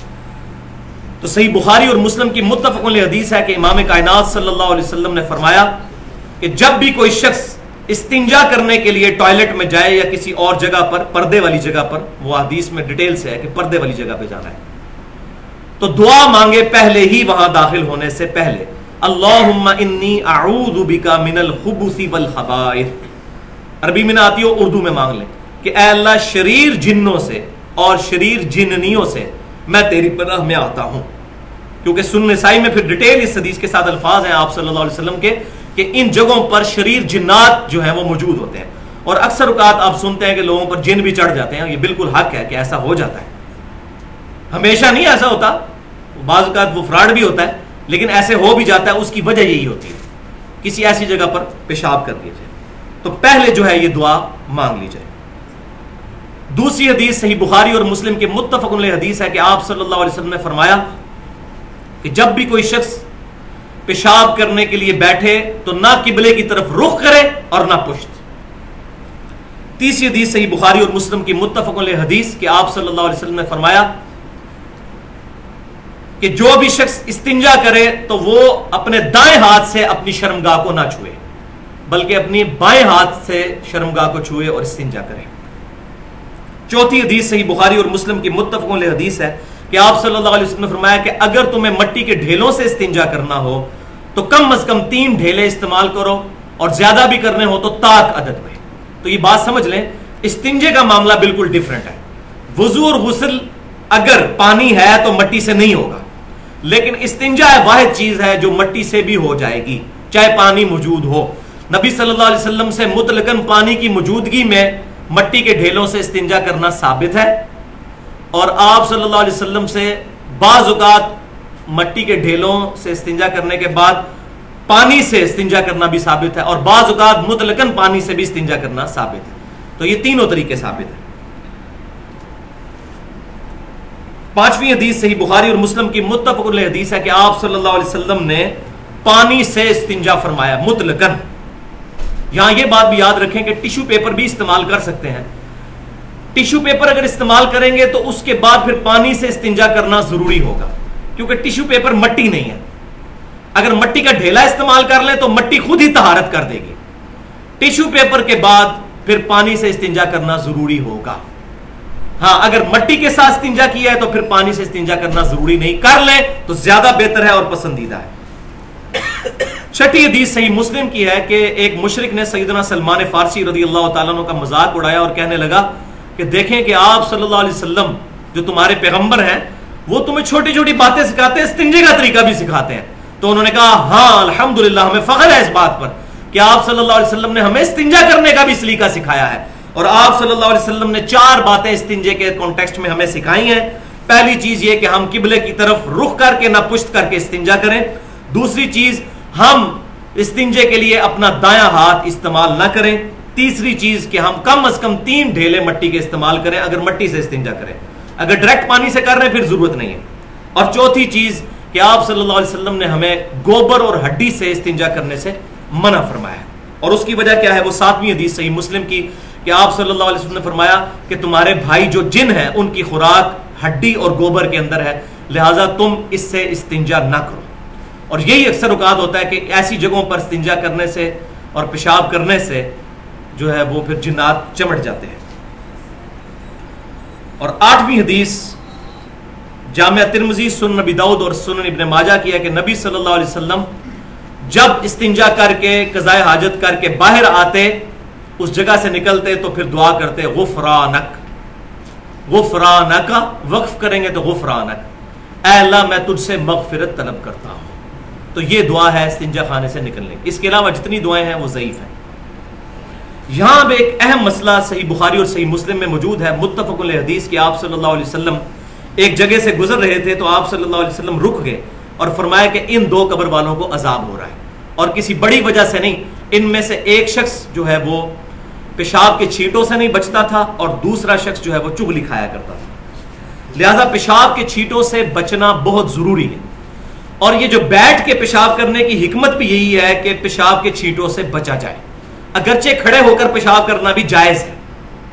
تو صحیح بخاری اور مسلم کی متفق علیہ حدیث ہے کہ امام کائنات صلی اللہ علیہ وسلم نے فرمایا کہ جب بھی کوئی شخص استنجا کرنے کے لیے ٹوائلٹ میں جائے یا کسی اور جگہ پر، پردے والی جگہ پر، وہ حدیث میں ڈیٹیل سے ہے کہ پردے والی جگہ پہ جانا ہے، تو دعا مانگے پہلے ہی وہاں داخل ہونے سے پہلے، اللہم انی اعوذ بک من الخبث والخبائث، عربی میں نہ آتی ہو اردو میں مانگ لیں کہ اے اللہ شریر جنوں سے اور شریر جننیوں سے میں تیری پناہ میں آتا ہوں، کیونکہ سنن نسائی میں پھر ڈیٹیل اس حدیث کے ساتھ الفاظ ہیں آپ صلی اللہ علیہ وسلم کے کہ ان جگہوں پر شریر جنات جو ہیں وہ موجود ہوتے ہیں، اور اکثر اوقات آپ سنتے ہیں کہ لوگوں پر جن بھی چڑھ جاتے ہیں، یہ بالکل حق ہے کہ ایسا ہو جاتا ہے، ہمیشہ نہیں ایسا ہوتا، بعض اوقات وہ فراڈ بھی ہوتا ہے، لیکن ایسے ہو بھی جاتا ہے، اس کی وجہ یہی ہوتی ہے کسی ایسی جگہ پر پیشاب کر دیجئے تو پہلے جو ہے یہ دعا مانگ لی جائے۔ دوسری حدیث صحیح بخاری اور مسلم کے متفق علیہ حدیث ہے کہ آپ صلی اللہ علیہ وسلم نے فرمایا کہ جب بھی کوئی شخص پیشاب کرنے کے لیے بیٹھے تو نہ قبلے کی طرف رخ کرے اور نہ پشت۔ تیسری حدیث صحیح بخاری اور مسلم کی متفق علیہ حدیث کہ آپ صلی اللہ علیہ وسلم نے فرمایا کہ جو بھی شخص استنجا کرے تو وہ اپنے دائیں ہاتھ سے اپنی شرمگاہ کو نہ چھوئے بلکہ اپنی بائیں ہاتھ سے شرمگاہ کو چھوئے اور استنجا کرے۔ چوتھی حدیث صحیح بخاری اور مسلم کی متفق علیہ حدیث ہے کہ آپ صلی اللہ علیہ وسلم نے فرمایا کہ اگر تمہیں مٹی کے ڈھیلوں سے استنجا کرنا ہو تو کم از کم 3 ڈھیلے استعمال کرو، اور زیادہ بھی کرنے ہو تو طاق عدد میں۔ تو یہ بات سمجھ لیں، استنجے کا معاملہ بالکل ڈیفرنٹ ہے۔ وضو اور غسل اگر پانی ہے تو مٹی سے نہیں ہوگا، لیکن استنجا واحد چیز ہے جو مٹی سے بھی ہو جائے گی چاہے پانی موجود ہو۔ نبی صلی اللہ علیہ وسلم سے مطلقاً پانی کی موجودگی میں مٹی کے ڈھیلوں سے استنجا کرنا ثابت ہے، اور آپ صلی اللہ علیہ وسلم سے بعض اوقات مٹی کے ڈھیلوں سے استنجا کرنے کے بعد پانی سے استنجا کرنا بھی ثابت ہے، اور بعض اوقات مطلقاً پانی سے بھی استنجا کرنا ثابت ہے۔ تو یہ تینوں طریقے ثابت ہیں۔ پانچویں حدیث صحیح بخاری اور مسلم کی متفق علیہ حدیث ہے کہ آپ صلی اللہ علیہ وسلم نے پانی سے استنجا فرمایا مطلقاً۔ یہاں یہ بات بھی یاد رکھیں کہ ٹیشو پیپر بھی استعمال کر سکتے ہیں، ٹیشو پیپر اگر استعمال کریں گے تو اس کے بعد پھر پانی سے استنجا کرنا ضروری ہوگا، کیونکہ ٹیشو پیپر مٹی نہیں ہے۔ اگر مٹی کا ڈھیلا استعمال کر لیں تو مٹی خود ہی طہارت کر دے گی، ٹیشو پیپر کے بعد پھر پانی سے استنجا کرنا ضروری ہوگا۔ ہاں اگر مٹی کے ساتھ استنجا کیا ہے تو پھر پانی سے استنجا کرنا ضروری نہیں، کر لیں تو زیادہ بہتر ہے اور پسندیدہ ہے۔ چھٹی حدیث صحیح مسلم کی ہے کہ ایک مشرک نے سیدنا سلمان فارسی رضی اللہ تعالیٰ عنہ کا مذاق اڑایا اور کہنے لگا کہ دیکھیں کہ آپ صلی اللہ علیہ وسلم جو تمہارے پیغمبر ہیں وہ تمہیں چھوٹی چھوٹی باتیں سکھاتے ہیں، استنجے کا طریقہ بھی سکھاتے ہیں۔ تو انہوں نے کہا ہاں الحمدللہ، ہمیں فخر ہے اس بات پر کہ آپ صلی اللہ علیہ وسلم نے ہمیں استنجا کرنے کا بھی سلیقہ سکھایا ہے، اور آپ صلی اللہ علیہ وسلم نے 4 باتیں استنجے کے کانٹیکسٹ میں ہمیں سکھائی ہیں۔ پہلی چیز یہ کہ ہم قبلے کی طرف رخ کر کے نہ پشت کر کے استنجا کریں۔ دوسری چیز ہم استنجے کے لیے اپنا دایاں ہاتھ استعمال نہ کریں۔ تیسری چیز کہ ہم کم از کم 3 ڈھیلے مٹی کے استعمال کریں اگر مٹی سے استنجا کریں، اگر ڈائریکٹ پانی سے کر رہے ہیں پھر ضرورت نہیں ہے۔ اور چوتھی چیز کہ آپ صلی اللہ علیہ وسلم نے ہمیں گوبر اور ہڈی سے استنجا کرنے سے منع فرمایا ہے، اور اس کی وجہ کیا ہے؟ وہ 7ویں حدیث صحیح مسلم کی کہ آپ صلی اللہ علیہ وسلم نے فرمایا کہ تمہارے بھائی جو جن ہیں ان کی خوراک ہڈی اور گوبر کے اندر ہے، لہٰذا تم اس سے استنجا نہ کرو۔ اور یہی اکثر اوقات ہوتا ہے کہ ایسی جگہوں پر استنجا کرنے سے اور پیشاب کرنے سے جو ہے وہ پھر جنات چمٹ جاتے ہیں۔ اور 8ویں حدیث جامعہ ترمذی، سنن نبی داؤد اور سنن ابن ماجہ کی ہے کہ نبی صلی اللہ علیہ وسلم جب استنجا کر کے قضائے حاجت کر کے باہر آتے، اس جگہ سے نکلتے تو پھر دعا کرتے غفرانک، غفرانک، وقف کریں گے تو غفرانک، اے اللہ میں تجھ سے مغفرت طلب کرتا ہوں۔ تو یہ دعا ہے استنجا خانے سے نکلنے۔ اس کے علاوہ جتنی دعائیں ہیں وہ ضعیف ہیں۔ یہاں بھی ایک اہم مسئلہ صحیح بخاری اور صحیح مسلم میں موجود ہے، متفق علیہ حدیث کہ آپ صلی اللہ علیہ وسلم ایک جگہ سے گزر رہے تھے تو آپ صلی اللہ علیہ وسلم رک گئے اور فرمایا کہ ان 2 قبر والوں کو عذاب ہو رہا ہے، اور کسی بڑی وجہ سے نہیں، ان میں سے ایک شخص جو ہے وہ پیشاب کے چھینٹوں سے نہیں بچتا تھا اور دوسرا شخص جو ہے وہ چغلی کھایا کرتا تھا، لہذا پیشاب کے چھینٹوں سے بچنا بہت ضروری ہے۔ اور یہ جو بیٹھ کے پیشاب کرنے کی حکمت بھی یہی ہے کہ پیشاب کے چھینٹوں سے بچا جائے، اگرچہ کھڑے ہو کر پیشاب کرنا بھی جائز ہے،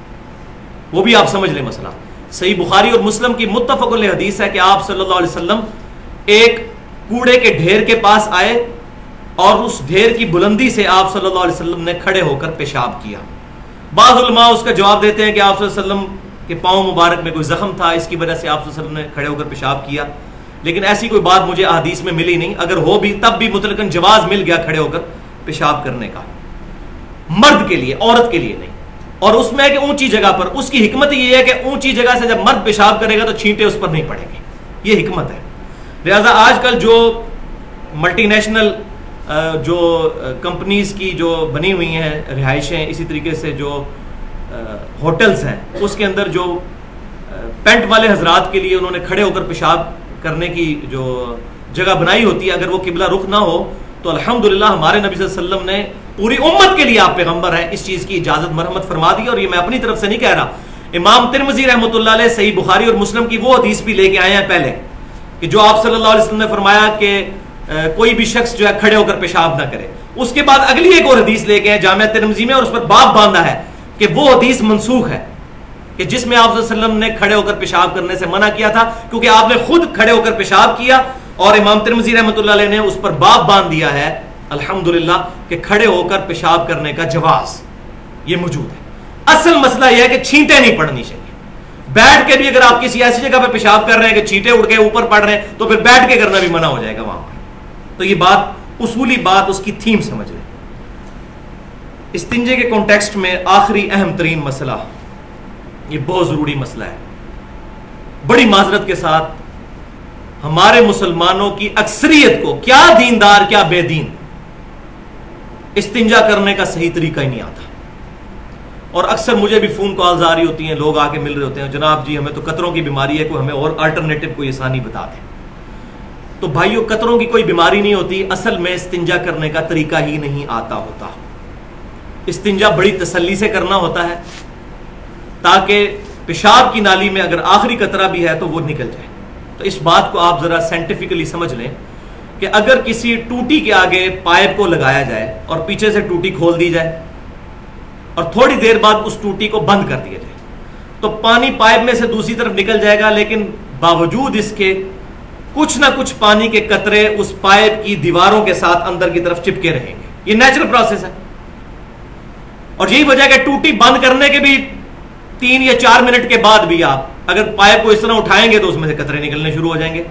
وہ بھی آپ سمجھ لیں مسئلہ۔ صحیح بخاری اور مسلم کی متفق علیہ حدیث ہے کہ آپ صلی اللہ علیہ وسلم ایک کوڑے کے ڈھیر کے پاس آئے اور اس ڈھیر کی بلندی سے آپ صلی اللہ علیہ وسلم نے کھڑے ہو کر پیشاب کیا۔ بعض علماء اس کا جواب دیتے ہیں کہ آپ صلی اللہ علیہ وسلم کے پاؤں مبارک میں کوئی زخم تھا، اس کی وجہ سے آپ صلی اللہ علیہ وسلم نے کھڑے ہو کر پیشاب کیا، لیکن ایسی کوئی بات مجھے احادیث میں ملی نہیں۔ اگر ہو بھی تب بھی مطلقاً جواز مل گیا کھڑے ہو کر پیشاب کرنے کا، مرد کے لیے، عورت کے لیے نہیں۔ اور اس میں ہے کہ اونچی جگہ پر، اس کی حکمت یہ ہے کہ اونچی جگہ سے جب مرد پیشاب کرے گا تو چھینٹے اس پر نہیں پڑیں گے، یہ حکمت ہے۔ لہذا آج کل جو ملٹی نیشنل جو کمپنیز کی جو بنی ہوئی ہیں رہائشیں، اسی طریقے سے جو ہوٹلز ہیں، اس کے اندر جو پینٹ والے حضرات کے لیے انہوں نے کھڑے ہو کر پیشاب کرنے کی جو جگہ بنائی ہوتی ہے، اگر وہ قبلہ رخ نہ ہو تو الحمدللہ ہمارے نبی صلی اللہ علیہ وسلم نے پوری امت کے لیے، آپ پیغمبر ہیں، اس چیز کی اجازت مرحمت فرما دی۔ اور یہ میں اپنی طرف سے نہیں کہہ رہا، امام ترمذی رحمۃ اللہ علیہ صحیح بخاری اور مسلم کی وہ حدیث بھی لے کے آئے ہیں پہلے، کہ جو آپ صلی اللہ علیہ وسلم نے فرمایا کہ کوئی بھی شخص جو ہے کھڑے ہو کر پیشاب نہ کرے۔ اس کے بعد اگلی ایک اور حدیث لے کے آئے جامعہ ترمذی میں، اور اس پر باب باندھا ہے کہ وہ حدیث منسوخ ہے، کہ جس میں آپ صلی اللہ علیہ وسلم نے کھڑے ہو کر پیشاب کرنے سے منع کیا تھا، کیونکہ آپ نے خود کھڑے ہو کر پیشاب کیا، اور امام ترمذی رحمۃ اللہ علیہ نے اس پر باب باندھ دیا ہے الحمدللہ کہ کھڑے ہو کر پیشاب کرنے کا جواز یہ موجود ہے۔ اصل مسئلہ یہ ہے کہ چھینٹیں نہیں پڑنی چاہیے۔ بیٹھ کے بھی اگر آپ کسی ایسی جگہ پہ پیشاب کر رہے ہیں کہ چھینٹیں اڑ کے اوپر پڑ رہے ہیں تو پھر بیٹھ کے کرنا بھی منع ہو جائے گا وہاں پر۔ تو یہ بات اصولی بات، اس کی تھیم سمجھ لیں۔ استنجے کے کانٹیکسٹ میں آخری اہم ترین مسئلہ، یہ بہت ضروری مسئلہ ہے، بڑی معذرت کے ساتھ ہمارے مسلمانوں کی اکثریت کو، کیا دیندار کیا بے دین، استنجا کرنے کا صحیح طریقہ ہی نہیں آتا۔ اور اکثر مجھے بھی فون کالز آ رہی ہوتی ہیں، لوگ آ کے مل رہے ہوتے ہیں، جناب جی ہمیں تو قطروں کی بیماری ہے، کوئی ہمیں اور الٹرنیٹو کوئی آسانی بتا دیں۔ تو بھائیو، قطروں کی کوئی بیماری نہیں ہوتی، اصل میں استنجا کرنے کا طریقہ ہی نہیں آتا ہوتا۔ استنجا بڑی تسلی سے کرنا ہوتا ہے تاکہ پیشاب کی نالی میں اگر آخری قطرہ بھی ہے تو وہ نکل جائے۔ تو اس بات کو آپ ذرا سائنٹیفکلی سمجھ لیں کہ اگر کسی ٹوٹی کے آگے پائپ کو لگایا جائے اور پیچھے سے ٹوٹی کھول دی جائے اور تھوڑی دیر بعد اس ٹوٹی کو بند کر دیا جائے تو پانی پائپ میں سے دوسری طرف نکل جائے گا، لیکن باوجود اس کے کچھ نہ کچھ پانی کے قطرے اس پائپ کی دیواروں کے ساتھ اندر کی طرف چپکے رہیں گے۔ یہ نیچرل پروسیس ہے، اور یہی وجہ ہے کہ ٹوٹی بند کرنے کے بھی 3 یا 4 منٹ کے بعد بھی آپ اگر پائپ کو اس طرح اٹھائیں گے تو اس میں سے قطرے نکلنے شروع ہو جائیں گے۔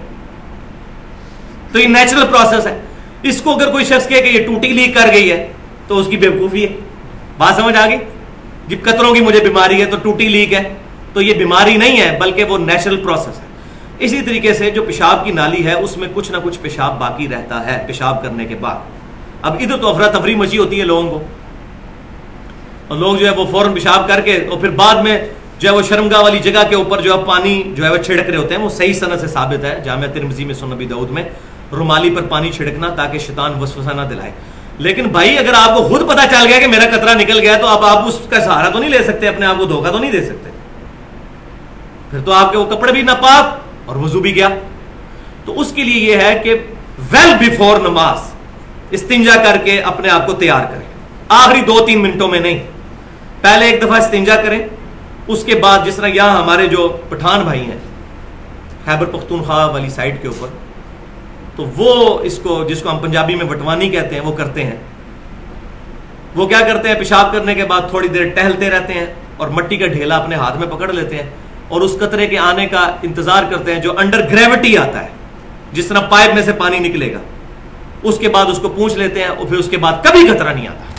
تو یہ نیچرل پروسیس ہے۔ اس کو اگر کوئی شخص کہے کہ یہ ٹوٹی لیک کر گئی ہے تو اس کی بیوقوفی ہے۔ بات سمجھ آ گئی؟ جب قطروں کی مجھے بیماری ہے تو ٹوٹی لیک ہے، تو یہ بیماری نہیں ہے بلکہ وہ نیچرل پروسیس ہے۔ اسی طریقے سے جو پیشاب کی نالی ہے اس میں کچھ نہ کچھ پیشاب باقی رہتا ہے پیشاب کرنے کے بعد۔ اب ادھر تو افراتفری مچی ہوتی ہے لوگوں کو، اور لوگ جو ہے وہ فوراً پیشاب کر کے اور پھر بعد میں جو ہے وہ شرمگاہ والی جگہ کے اوپر جو ہے پانی جو ہے وہ چھڑک رہے ہوتے ہیں۔ وہ صحیح سند سے ثابت ہے جامعہ ترمذی میں، سنن نبی داؤد میں، رومالی پر پانی چھڑکنا تاکہ شیطان وسوسہ نہ دلائے۔ لیکن بھائی اگر آپ کو خود پتا چل گیا کہ میرا قطرہ نکل گیا تو اب آپ اس کا سہارا تو نہیں لے سکتے، اپنے آپ کو دھوکہ تو نہیں دے سکتے، پھر تو آپ کے وہ کپڑے بھی ناپاک اور وضو بھی گیا۔ تو اس کے لیے یہ ہے کہ ویل بیفور نماز استنجا کر کے اپنے آپ کو تیار کریں، آخری 2-3 منٹوں میں نہیں، پہلے ایک دفعہ استنجا کریں، اس کے بعد جس طرح یہاں ہمارے جو پٹھان بھائی ہیں خیبر پختونخوا والی سائڈ کے اوپر، تو وہ اس کو جس کو ہم پنجابی میں وٹوانی کہتے ہیں وہ کرتے ہیں وہ کیا کرتے ہیں؟ پیشاب کرنے کے بعد تھوڑی دیر ٹہلتے رہتے ہیں اور مٹی کا ڈھیلا اپنے ہاتھ میں پکڑ لیتے ہیں اور اس قطرے کے آنے کا انتظار کرتے ہیں جو انڈر گریوٹی آتا ہے، جس طرح پائپ میں سے پانی نکلے گا، اس کے بعد اس کو پوچھ لیتے ہیں اور پھر اس کے بعد کبھی قطرہ نہیں آتا۔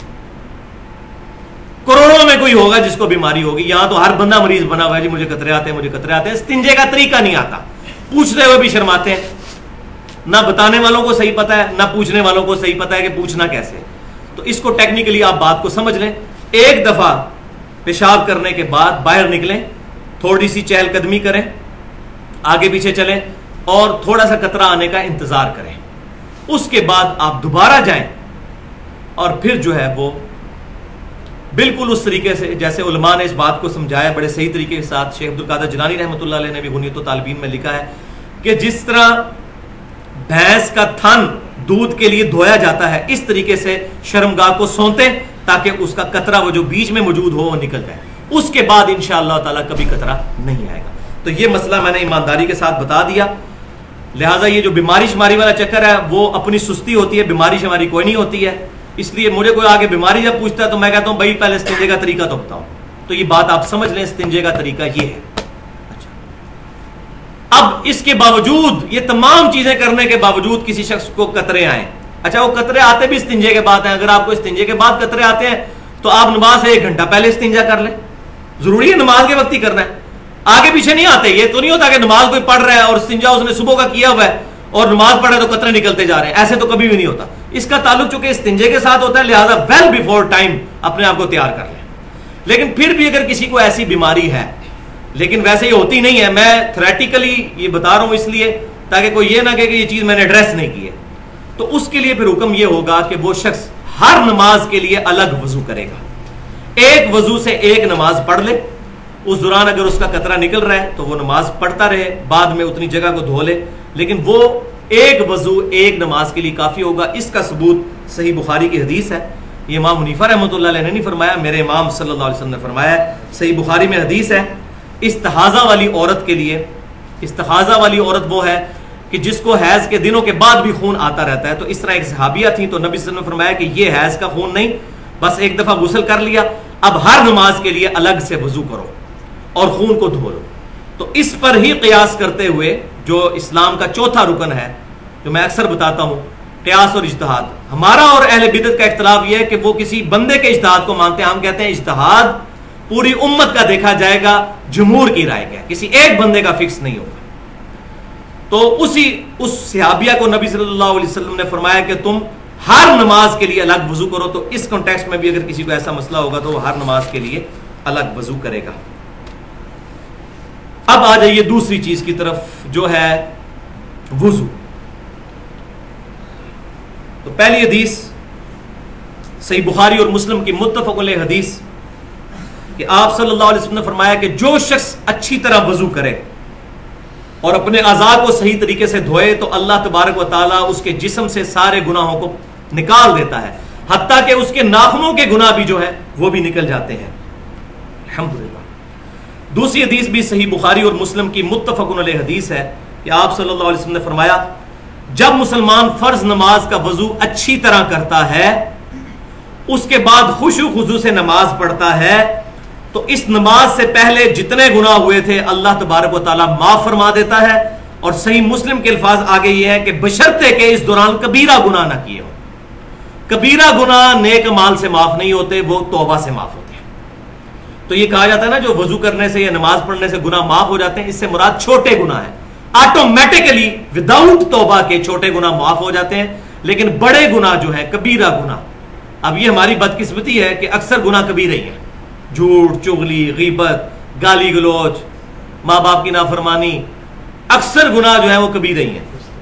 کروڑوں میں کوئی ہوگا جس کو بیماری ہوگی، یہاں تو ہر بندہ مریض بنا ہوا ہے، جی مجھے قطرے آتے ہیں، مجھے قطرے آتے ہیں، استنجے کا طریقہ نہیں آتا، پوچھتے ہوئے بھی شرماتے ہیں، نہ بتانے والوں کو صحیح پتا ہے نہ پوچھنے والوں کو صحیح پتا ہے کہ پوچھنا کیسے ہے۔ تو اس کو ٹیکنیکلی آپ بات کو سمجھ لیں، ایک دفعہ پیشاب کرنے کے بعد باہر نکلیں، تھوڑی سی چہل قدمی کریں، آگے پیچھے چلیں اور تھوڑا سا قطرہ آنے کا انتظار کریں، اس کے بعد آپ دوبارہ جائیں اور پھر جو ہے وہ بالکل اس طریقے سے جیسے علماء نے اس بات کو سمجھایا بڑے صحیح طریقے کے ساتھ، شیخ عبدالقادر جیلانی رحمۃ اللہ علیہ نے بھی غنیۃ الطالبین میں لکھا ہے کہ جس طرح بھینس کا تھن دودھ کے لیے دھویا جاتا ہے، اس طریقے سے شرمگاہ کو سونتے تاکہ اس کا قطرہ وہ جو بیچ میں موجود ہو وہ نکل جائے، اس کے بعد انشاءاللہ تعالیٰ کبھی قطرہ نہیں آئے گا۔ تو یہ مسئلہ میں نے ایمانداری کے ساتھ بتا دیا۔ لہٰذا یہ جو بیماری شماری والا چکر ہے وہ اپنی سستی ہوتی ہے، بیماری شماری کوئی نہیں ہوتی ہے، اس لیے مجھے کوئی آگے بیماری جب پوچھتا ہے تو میں کہتا ہوں بھائی پہلے استنجے کا طریقہ تو بتاؤ، تو یہ بات آپ سمجھ لیں، استنجے کا طریقہ یہ ہے۔ اب اس کے باوجود یہ تمام چیزیں کرنے کے باوجود کسی شخص کو قطرے آئیں، اچھا وہ قطرے آتے بھی استنجے کے بعد ہیں، اگر آپ کو استنجے کے بعد قطرے آتے ہیں تو آپ نماز سے 1 گھنٹہ پہلے استنجا کر لیں، ضروری ہے نماز کے وقت ہی کرنا ہے، آگے پیچھے نہیں آتے۔ یہ تو نہیں ہوتا کہ نماز کوئی پڑھ رہا ہے اور استنجا اس نے صبح کا کیا ہوا ہے اور نماز پڑھا تو قطرے نکلتے جا رہے ہیں، ایسے تو کبھی بھی نہیں ہوتا۔ اس کا تعلق چونکہ استنجے کے ساتھ ہوتا ہے، لہذا ویل بیفور ٹائم اپنے آپ کو تیار کر لیں۔ لیکن پھر بھی اگر کسی کو ایسی بیماری ہے، لیکن ویسے یہ ہوتی نہیں ہے، میں تھریٹیکلی یہ بتا رہا ہوں اس لیے تاکہ کوئی یہ نہ کہے کہ یہ چیز میں نے ایڈریس نہیں کی ہے، تو اس کے لیے پھر حکم یہ ہوگا کہ وہ شخص ہر نماز کے لیے الگ وضو کرے گا، ایک وضو سے ایک نماز پڑھ لے، اس دوران اگر اس کا قطرہ نکل رہا ہے تو وہ نماز پڑھتا رہے، بعد میں اتنی جگہ کو دھو لے، لیکن وہ ایک وضو ایک نماز کے لیے کافی ہوگا۔ اس کا ثبوت صحیح بخاری کی حدیث ہے، یہ امام حنیفہ رحمۃ اللہ علیہ نے نہیں فرمایا، میرے امام صلی اللہ علیہ وسلم نے فرمایا ہے، صحیح بخاری میں حدیث ہے۔ استحاضہ والی عورت کے لیے، استحاضہ والی عورت وہ ہے کہ جس کو حیض کے دنوں کے بعد بھی خون آتا رہتا ہے، تو اس طرح ایک صحابیہ تھی تو نبی صلی اللہ علیہ وسلم نے فرمایا کہ یہ حیض کا خون نہیں، بس ایک دفعہ غسل کر لیا، اب ہر نماز کے لیے الگ سے وضو کرو اور خون کو دھو لو۔ تو اس پر ہی قیاس کرتے ہوئے جو اسلام کا چوتھا رکن ہے، جو میں اکثر بتاتا ہوں، قیاس اور اجتہاد، ہمارا اور اہل بدعت کا اختلاف یہ ہے کہ وہ کسی بندے کے اجتہاد کو مانتے ہیں، ہم کہتے ہیں اجتہاد پوری امت کا دیکھا جائے گا، جمہور کی رائے کیا، کسی ایک بندے کا فکس نہیں ہوگا۔ تو اس صحابیہ کو نبی صلی اللہ علیہ وسلم نے فرمایا کہ تم ہر نماز کے لیے الگ وضو کرو، تو اس کانٹیکسٹ میں بھی اگر کسی کو ایسا مسئلہ ہوگا تو وہ ہر نماز کے لیے الگ وضو کرے گا۔ اب آ جائیے دوسری چیز کی طرف جو ہے وضو۔ تو پہلی حدیث صحیح بخاری اور مسلم کی متفق علیہ حدیث کہ آپ صلی اللہ علیہ وسلم نے فرمایا کہ جو شخص اچھی طرح وضو کرے اور اپنے اعضاء کو صحیح طریقے سے دھوئے تو اللہ تبارک و تعالیٰ اس کے جسم سے سارے گناہوں کو نکال دیتا ہے، حتیٰ کہ اس کے ناخنوں کے گناہ بھی جو ہیں وہ بھی نکل جاتے ہیں، الحمدللہ۔ دوسری حدیث بھی صحیح بخاری اور مسلم کی متفق علیہ حدیث ہے کہ آپ صلی اللہ علیہ وسلم نے فرمایا جب مسلمان فرض نماز کا وضو اچھی طرح کرتا ہے، اس کے بعد خشوع خضوع سے نماز پڑھتا ہے، تو اس نماز سے پہلے جتنے گناہ ہوئے تھے اللہ تبارک و تعالیٰ معاف فرما دیتا ہے۔ اور صحیح مسلم کے الفاظ آگے یہ ہے کہ بشرطے کہ اس دوران کبیرہ گناہ نہ کیے ہوں۔ کبیرہ گناہ نیک مال سے معاف نہیں ہوتے، وہ توبہ سے معاف ہوتے ہیں۔ تو یہ کہا جاتا ہے نا جو وضو کرنے سے یا نماز پڑھنے سے گناہ معاف ہو جاتے ہیں، اس سے مراد چھوٹے گناہ ہیں، آٹومیٹکلی وداؤٹ توبہ کے چھوٹے گناہ معاف ہو جاتے ہیں، لیکن بڑے گناہ جو ہیں کبیرہ گناہ، اب یہ ہماری بدقسمتی ہے کہ اکثر گناہ کبیرہ ہی ہیں، جھوٹ، چغلی، غیبت، گالی گلوچ، ماں باپ کی نافرمانی، اکثر گناہ جو ہیں وہ کبیرہ ہی ہیں۔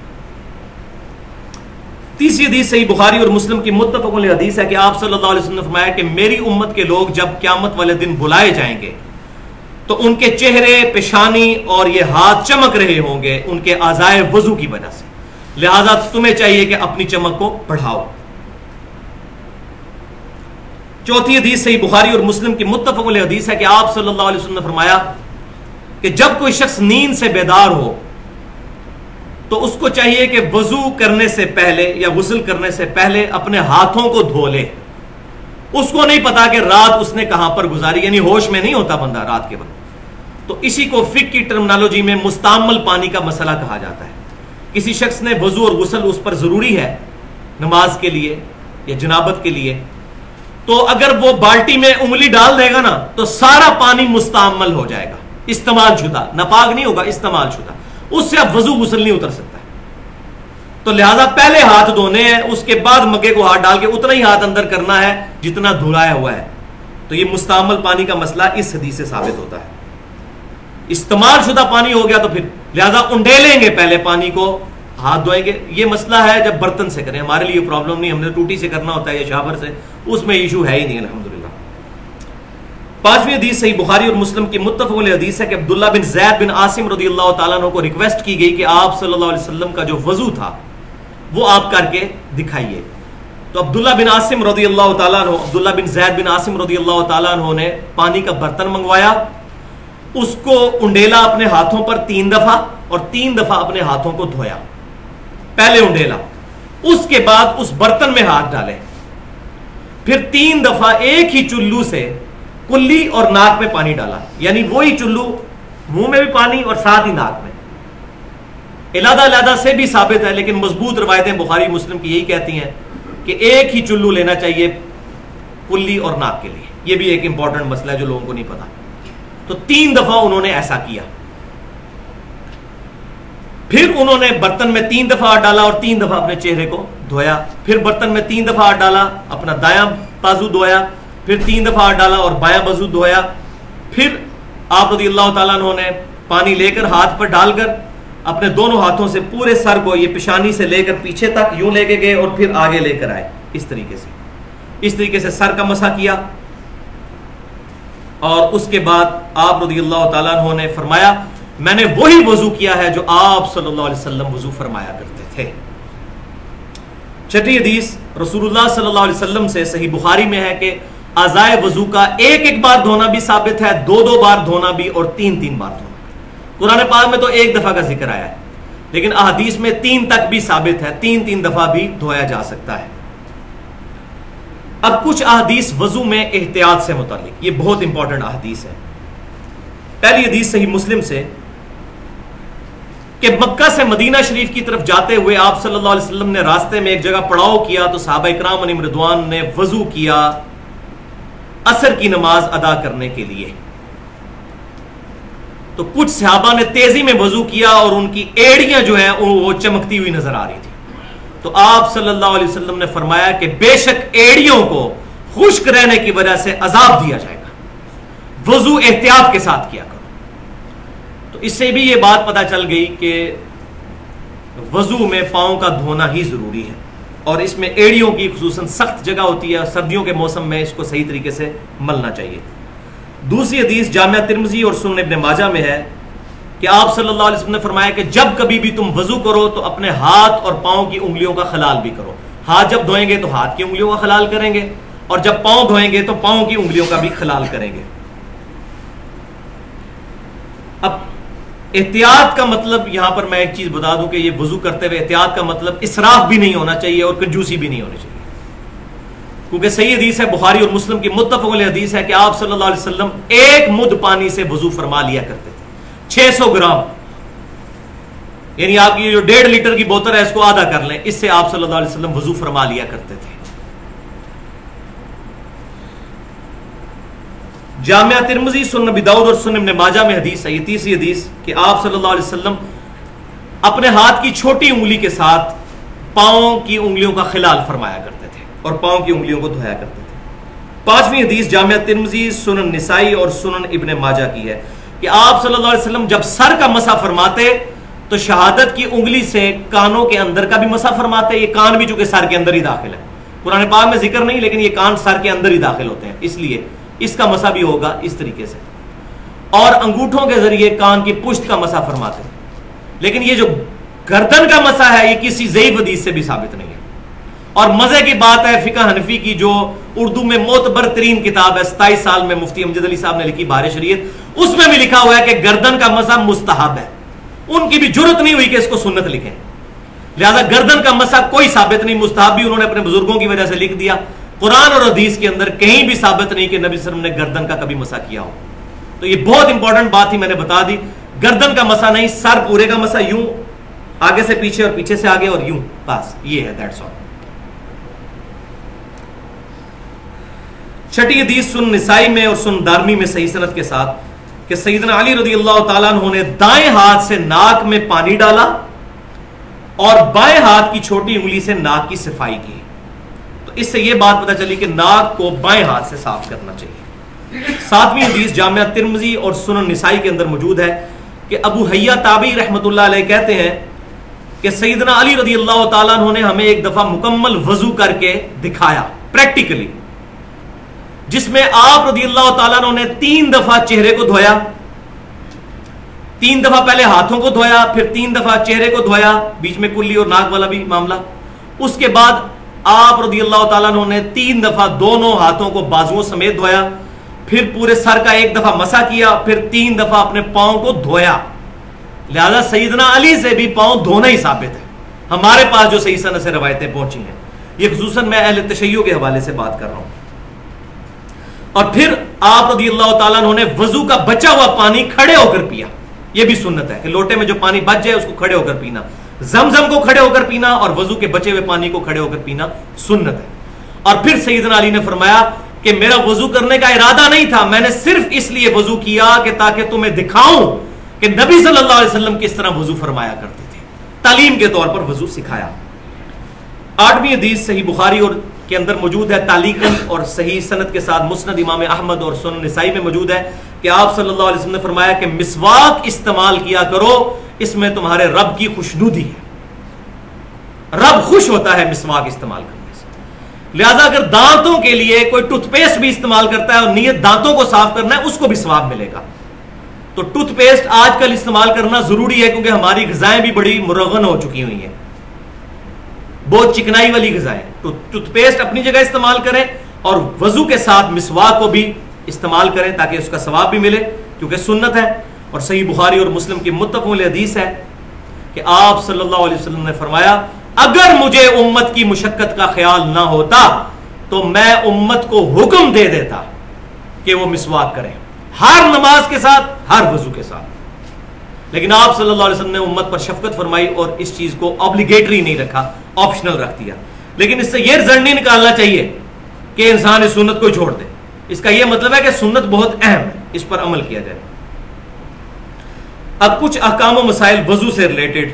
تیسری حدیث صحیح بخاری اور مسلم کی متفق علیہ حدیث ہے کہ آپ صلی اللہ علیہ وسلم نے فرمایا کہ میری امت کے لوگ جب قیامت والے دن بلائے جائیں گے تو ان کے چہرے، پیشانی اور یہ ہاتھ چمک رہے ہوں گے ان کے اعضائے وضو کی وجہ سے، لہذا تمہیں چاہیے کہ اپنی چمک کو بڑھاؤ۔ چوتھی حدیث صحیح بخاری اور مسلم کی متفق علیہ حدیث ہے کہ آپ صلی اللہ علیہ وسلم نے فرمایا کہ جب کوئی شخص نیند سے بیدار ہو تو اس کو چاہیے کہ وضو کرنے سے پہلے یا غسل کرنے سے پہلے اپنے ہاتھوں کو دھو لے، اس کو نہیں پتا کہ رات اس نے کہاں پر گزاری، یعنی ہوش میں نہیں ہوتا بندہ رات کے وقت. تو اسی کو فقہ کی ٹرمنالوجی میں مستعمل پانی کا مسئلہ کہا جاتا ہے. کسی شخص نے وضو اور غسل اس پر ضروری ہے نماز کے لیے یا جنابت کے لیے، تو اگر وہ بالٹی میں انگلی ڈال دے گا نا تو سارا پانی مستعمل ہو جائے گا، استعمال شدہ، ناپاک نہیں ہوگا، استعمال شدہ. اس سے اب وضو غسل نہیں اتر سکتا. تو لہذا پہلے ہاتھ دھونے ہیں، اس کے بعد مگے کو ہاتھ ڈال کے اتنا ہی ہاتھ اندر کرنا ہے جتنا دھلایا ہوا ہے. تو یہ مستعمل پانی کا مسئلہ اس حدیث سے ثابت ہوتا ہے. استعمال شدہ پانی ہو گیا تو پھر لہذا انڈیلیں گے، پہلے پانی کو ہاتھ دھوئیں گے. یہ مسئلہ ہے جب برتن سے کریں، ہمارے لیے پرابلم نہیں، ہم نے ٹوٹی سے کرنا ہوتا ہے یا شاور سے، اس میں ایشو ہے ہی نہیں الحمدللہ. پانچویں حدیث صحیح بخاری اور مسلم کی متفق علیہ حدیث ہے کہ عبداللہ بن زید بن عاصم رضی اللہ تعالیٰ عنہ کو ریکویسٹ کی گئی کہ آپ صلی اللہ علیہ وسلم کا جو وضو تھا وہ آپ کر کے دکھائیے. تو عبداللہ بن عاصم رضی اللہ تعالیٰ عنہ، عبداللہ بن زید بن عاصم رضی اللہ تعالیٰ عنہ نے پانی کا برتن منگوایا، اس کو انڈیلا اپنے ہاتھوں پر 3 دفعہ اور 3 دفعہ اپنے ہاتھوں کو دھویا. پہلے انڈیلا، اس کے بعد اس برتن میں ہاتھ ڈالے، پھر 3 دفعہ ایک ہی چلو سے کلی اور ناک میں پانی ڈالا، یعنی وہی چلو منہ میں بھی پانی اور ساتھ ہی ناک میں. علیحدہ علیحدہ سے بھی ثابت ہے، لیکن مضبوط روایتیں بخاری مسلم کی یہی کہتی ہیں کہ ایک ہی چلو لینا چاہیے کلی اور ناک کے لیے. یہ بھی ایک امپورٹنٹ مسئلہ ہے جو لوگوں کو نہیں پتا. تو 3 دفعہ انہوں نے ایسا کیا، پھر انہوں نے برتن میں 3 دفعہ ہاتھ ڈالا اور 3 دفعہ اپنے چہرے کو دھویا، پھر برتن میں 3 دفعہ ہاتھ ڈالا، اپنا دایاں بازو دھویا، پھر 3 دفعہ ہاتھ ڈالا اور بایاں بازو دھویا. پھر آپ رضی اللہ تعالیٰ عنہ نے پانی لے کر ہاتھ پر ڈال کر اپنے دونوں ہاتھوں سے پورے سر کو، یہ پیشانی سے لے کر پیچھے تک یوں لے کے گئے اور پھر آگے لے کر آئے. اس طریقے سے سر کا مسح کیا. اور اس کے بعد آپ رضی اللہ تعالیٰ عنہ نے فرمایا میں نے وہی وضو کیا ہے جو آپ صلی اللہ علیہ وسلم وضو فرمایا کرتے تھے. چھٹی حدیث رسول اللہ صلی اللہ علیہ وسلم سے صحیح بخاری میں ہے کہ اعضائے وضو کا ایک بار دھونا بھی ثابت ہے، 2 بار دھونا بھی اور 3 بار دھونا. قرآن پاک میں تو 1 دفعہ کا ذکر آیا ہے، لیکن احادیث میں 3 تک بھی ثابت ہے، 3 دفعہ بھی دھویا جا سکتا ہے. اب کچھ احادیث وضو میں احتیاط سے متعلق، یہ بہت امپورٹنٹ احادیث ہے. پہلی حدیث صحیح مسلم سے کہ مکہ سے مدینہ شریف کی طرف جاتے ہوئے آپ صلی اللہ علیہ وسلم نے راستے میں ایک جگہ پڑاؤ کیا تو صحابہ اکرام علیہم رضوان نے وضو کیا عصر کی نماز ادا کرنے کے لیے. تو کچھ صحابہ نے تیزی میں وضو کیا اور ان کی ایڑیاں جو ہیں وہ چمکتی ہوئی نظر آ رہی تھی. تو آپ صلی اللہ علیہ وسلم نے فرمایا کہ بے شک ایڑیوں کو خشک رہنے کی وجہ سے عذاب دیا جائے گا، وضو احتیاط کے ساتھ کیا کرو. تو اس سے بھی یہ بات پتہ چل گئی کہ وضو میں پاؤں کا دھونا ہی ضروری ہے، اور اس میں ایڑیوں کی خصوصاً سخت جگہ ہوتی ہے، سردیوں کے موسم میں اس کو صحیح طریقے سے ملنا چاہیے. دوسری حدیث جامعہ ترمذی اور سنن ابن ماجہ میں ہے کہ آپ صلی اللہ علیہ وسلم نے فرمایا کہ جب کبھی بھی تم وضو کرو تو اپنے ہاتھ اور پاؤں کی انگلیوں کا خلال بھی کرو. ہاتھ جب دھوئیں گے تو ہاتھ کی انگلیوں کا خلال کریں گے، اور جب پاؤں دھوئیں گے تو پاؤں کی انگلیوں کا بھی خلال کریں گے. اب احتیاط کا مطلب یہاں پر میں ایک چیز بتا دوں کہ یہ وضو کرتے ہوئے احتیاط کا مطلب اسراف بھی نہیں ہونا چاہیے اور کنجوسی بھی نہیں ہونی چاہیے، کیونکہ صحیح حدیث ہے بخاری اور مسلم کی متفق علیہ حدیث ہے کہ آپ صلی اللہ علیہ وسلم 1 مد پانی سے وضو فرما لیا کرتے تھے، 600 گرام، یعنی آپ کی جو 1.5 لیٹر کی بوتل ہے اس کو آدھا کر لیں، اس سے آپ صلی اللہ علیہ وسلم وضو فرما لیا کرتے تھے. جامعہ ترمذی، سنن ابی داؤد اور سنن ابن ماجہ میں حدیث ہے، یہ تیسری حدیث کہ آپ صلی اللہ علیہ وسلم اپنے ہاتھ کی چھوٹی انگلی کے ساتھ پاؤں کی انگلیوں کا خلال فرمایا کرتے تھے اور پاؤں کی انگلیوں کو دھویا کرتے تھے. پانچویں حدیث جامعہ ترمذی، سنن نسائی اور سنن ابن ماجہ کی ہے کہ آپ صلی اللہ علیہ وسلم جب سر کا مسح فرماتے تو شہادت کی انگلی سے کانوں کے اندر کا بھی مسح فرماتے. یہ کان بھی چونکہ سر کے اندر ہی داخل ہے، قرآن پاک میں ذکر نہیں لیکن یہ کان سر کے اندر ہی داخل ہوتے ہیں، اس لیے اس کا مسح بھی ہوگا اس طریقے سے. اور انگوٹھوں کے ذریعے کان کی پشت کا مسح فرماتے ہیں. لیکن یہ جو گردن کا مسح ہے یہ کسی ضعیف حدیث سے بھی ثابت نہیں ہے. اور مزے کی بات ہے فقہ حنفی کی جو اردو میں معتبر ترین کتاب ہے، 27 سال میں مفتی امجد علی صاحب نے لکھی بہار شریعت، اس میں بھی لکھا ہوا ہے کہ گردن کا مسح مستحب ہے. ان کی بھی جرت نہیں ہوئی کہ اس کو سنت لکھیں، لہذا گردن کا مسح کوئی ثابت نہیں، مستحب بھی انہوں نے اپنے بزرگوں کی وجہ سے لکھ دیا. قرآن اور حدیث کے اندر کہیں بھی ثابت نہیں کہ نبی صلی اللہ علیہ وسلم نے گردن کا کبھی مسح کیا ہو. تو یہ بہت انپورٹنٹ بات ہی میں نے بتا دی. گردن کا مسح نہیں, سر پورے کا مسح, یوں آگے سے پیچھے اور پیچھے سے آگے اور یوں, بس یہ ہے, دیٹس آل. چھٹی حدیث سنن نسائی میں اور سنن دارمی میں صحیح سند کے ساتھ کہ سیدنا علی رضی اللہ تعالیٰ عنہ نے دائیں ہاتھ سے ناک میں پانی ڈالا اور بائیں ہاتھ کی چھوٹی انگلی سے ناک کی صفائی کی. تو اس سے یہ بات پتہ چلی کہ ناک کو بائیں ہاتھ سے صاف کرنا چاہیے. ساتویں حدیث جامعہ ترمذی اور سنن نسائی کے اندر موجود ہے کہ ابو حیا تابعی رحمۃ اللہ علیہ کہتے ہیں کہ سیدنا علی رضی اللہ تعالیٰ عنہ نے ہمیں ایک دفعہ مکمل وضو کر کے دکھایا پریکٹیکلی, جس میں آپ رضی اللہ تعالیٰ عنہ نے 3 دفعہ چہرے کو دھویا, 3 دفعہ پہلے ہاتھوں کو دھویا, پھر 3 دفعہ چہرے کو دھویا, بیچ میں کلی اور ناک والا بھی معاملہ. اس کے بعد آپ رضی اللہ تعالیٰ عنہ نے 3 دفعہ دونوں ہاتھوں کو بازوؤں سمیت دھویا, پھر پورے سر کا 1 دفعہ مسح کیا, پھر 3 دفعہ اپنے پاؤں کو دھویا. لہذا سیدنا علی سے بھی پاؤں دھونا ہی ثابت ہے. ہمارے پاس جو صحیح سند سے روایتیں پہنچی ہیں, یہ خصوصاً میں اہل تشیع کے حوالے سے بات کر رہا ہوں. اور پھر آپ رضی اللہ تعالیٰ عنہ نے وضو کا بچا ہوا پانی کھڑے ہو کر پیا. یہ بھی سنت ہے کہ لوٹے میں جو پانی بچ جائے اس کو کھڑے ہو کر پینا. زمزم کو کھڑے ہو کر پینا اور وضو کے بچے ہوئے پانی کو کھڑے ہو کر پینا سنت ہے. اور پھر سیدنا علی نے فرمایا کہ میرا وضو کرنے کا ارادہ نہیں تھا, میں نے صرف اس لیے وضو کیا کہ تاکہ تمہیں دکھاؤں کہ نبی صلی اللہ علیہ وسلم کس طرح وضو فرمایا کرتے تھے. تعلیم کے طور پر وضو سکھایا. 8ویں حدیث صحیح بخاری اور کے اندر موجود ہے تعلیقاً اور صحیح سند کے ساتھ مسند امام احمد اور سنن نسائی میں موجود ہے کہ آپ صلی اللہ علیہ وسلم نے فرمایا کہ مسواک استعمال کیا کرو, اس میں تمہارے رب کی خوشنودی ہے. رب خوش ہوتا ہے مسواک استعمال کرنے سے. لہذا اگر دانتوں کے لیے کوئی ٹوتھ پیسٹ بھی استعمال کرتا ہے اور نیت دانتوں کو صاف کرنا ہے, اس کو بھی ثواب ملے گا. تو ٹوتھ پیسٹ آج کل استعمال کرنا ضروری ہے کیونکہ ہماری غذائیں بھی بڑی مرغن ہو چکی ہوئی ہیں, بہت چکنائی والی غذائیں. تو ٹوتھ پیسٹ اپنی جگہ استعمال کریں اور وضو کے ساتھ مسواک کو بھی استعمال کریں تاکہ اس کا ثواب بھی ملے کیونکہ سنت ہے. اور صحیح بخاری اور مسلم کی متفق علیہ حدیث ہے کہ آپ صلی اللہ علیہ وسلم نے فرمایا اگر مجھے امت کی مشقت کا خیال نہ ہوتا تو میں امت کو حکم دے دیتا کہ وہ مسواک کریں ہر نماز کے ساتھ, ہر وضو کے ساتھ. لیکن آپ صلی اللہ علیہ وسلم نے امت پر شفقت فرمائی اور اس چیز کو obligatory نہیں رکھا, آپشنل رکھ دیا. لیکن اس سے یہ رزلٹ نہیں نکالنا چاہیے کہ انسان اس سنت کو چھوڑ دے. اس کا یہ مطلب ہے کہ سنت بہت اہم ہے, اس پر عمل کیا جائے. اب کچھ احکام و مسائل وضو سے ریلیٹڈ,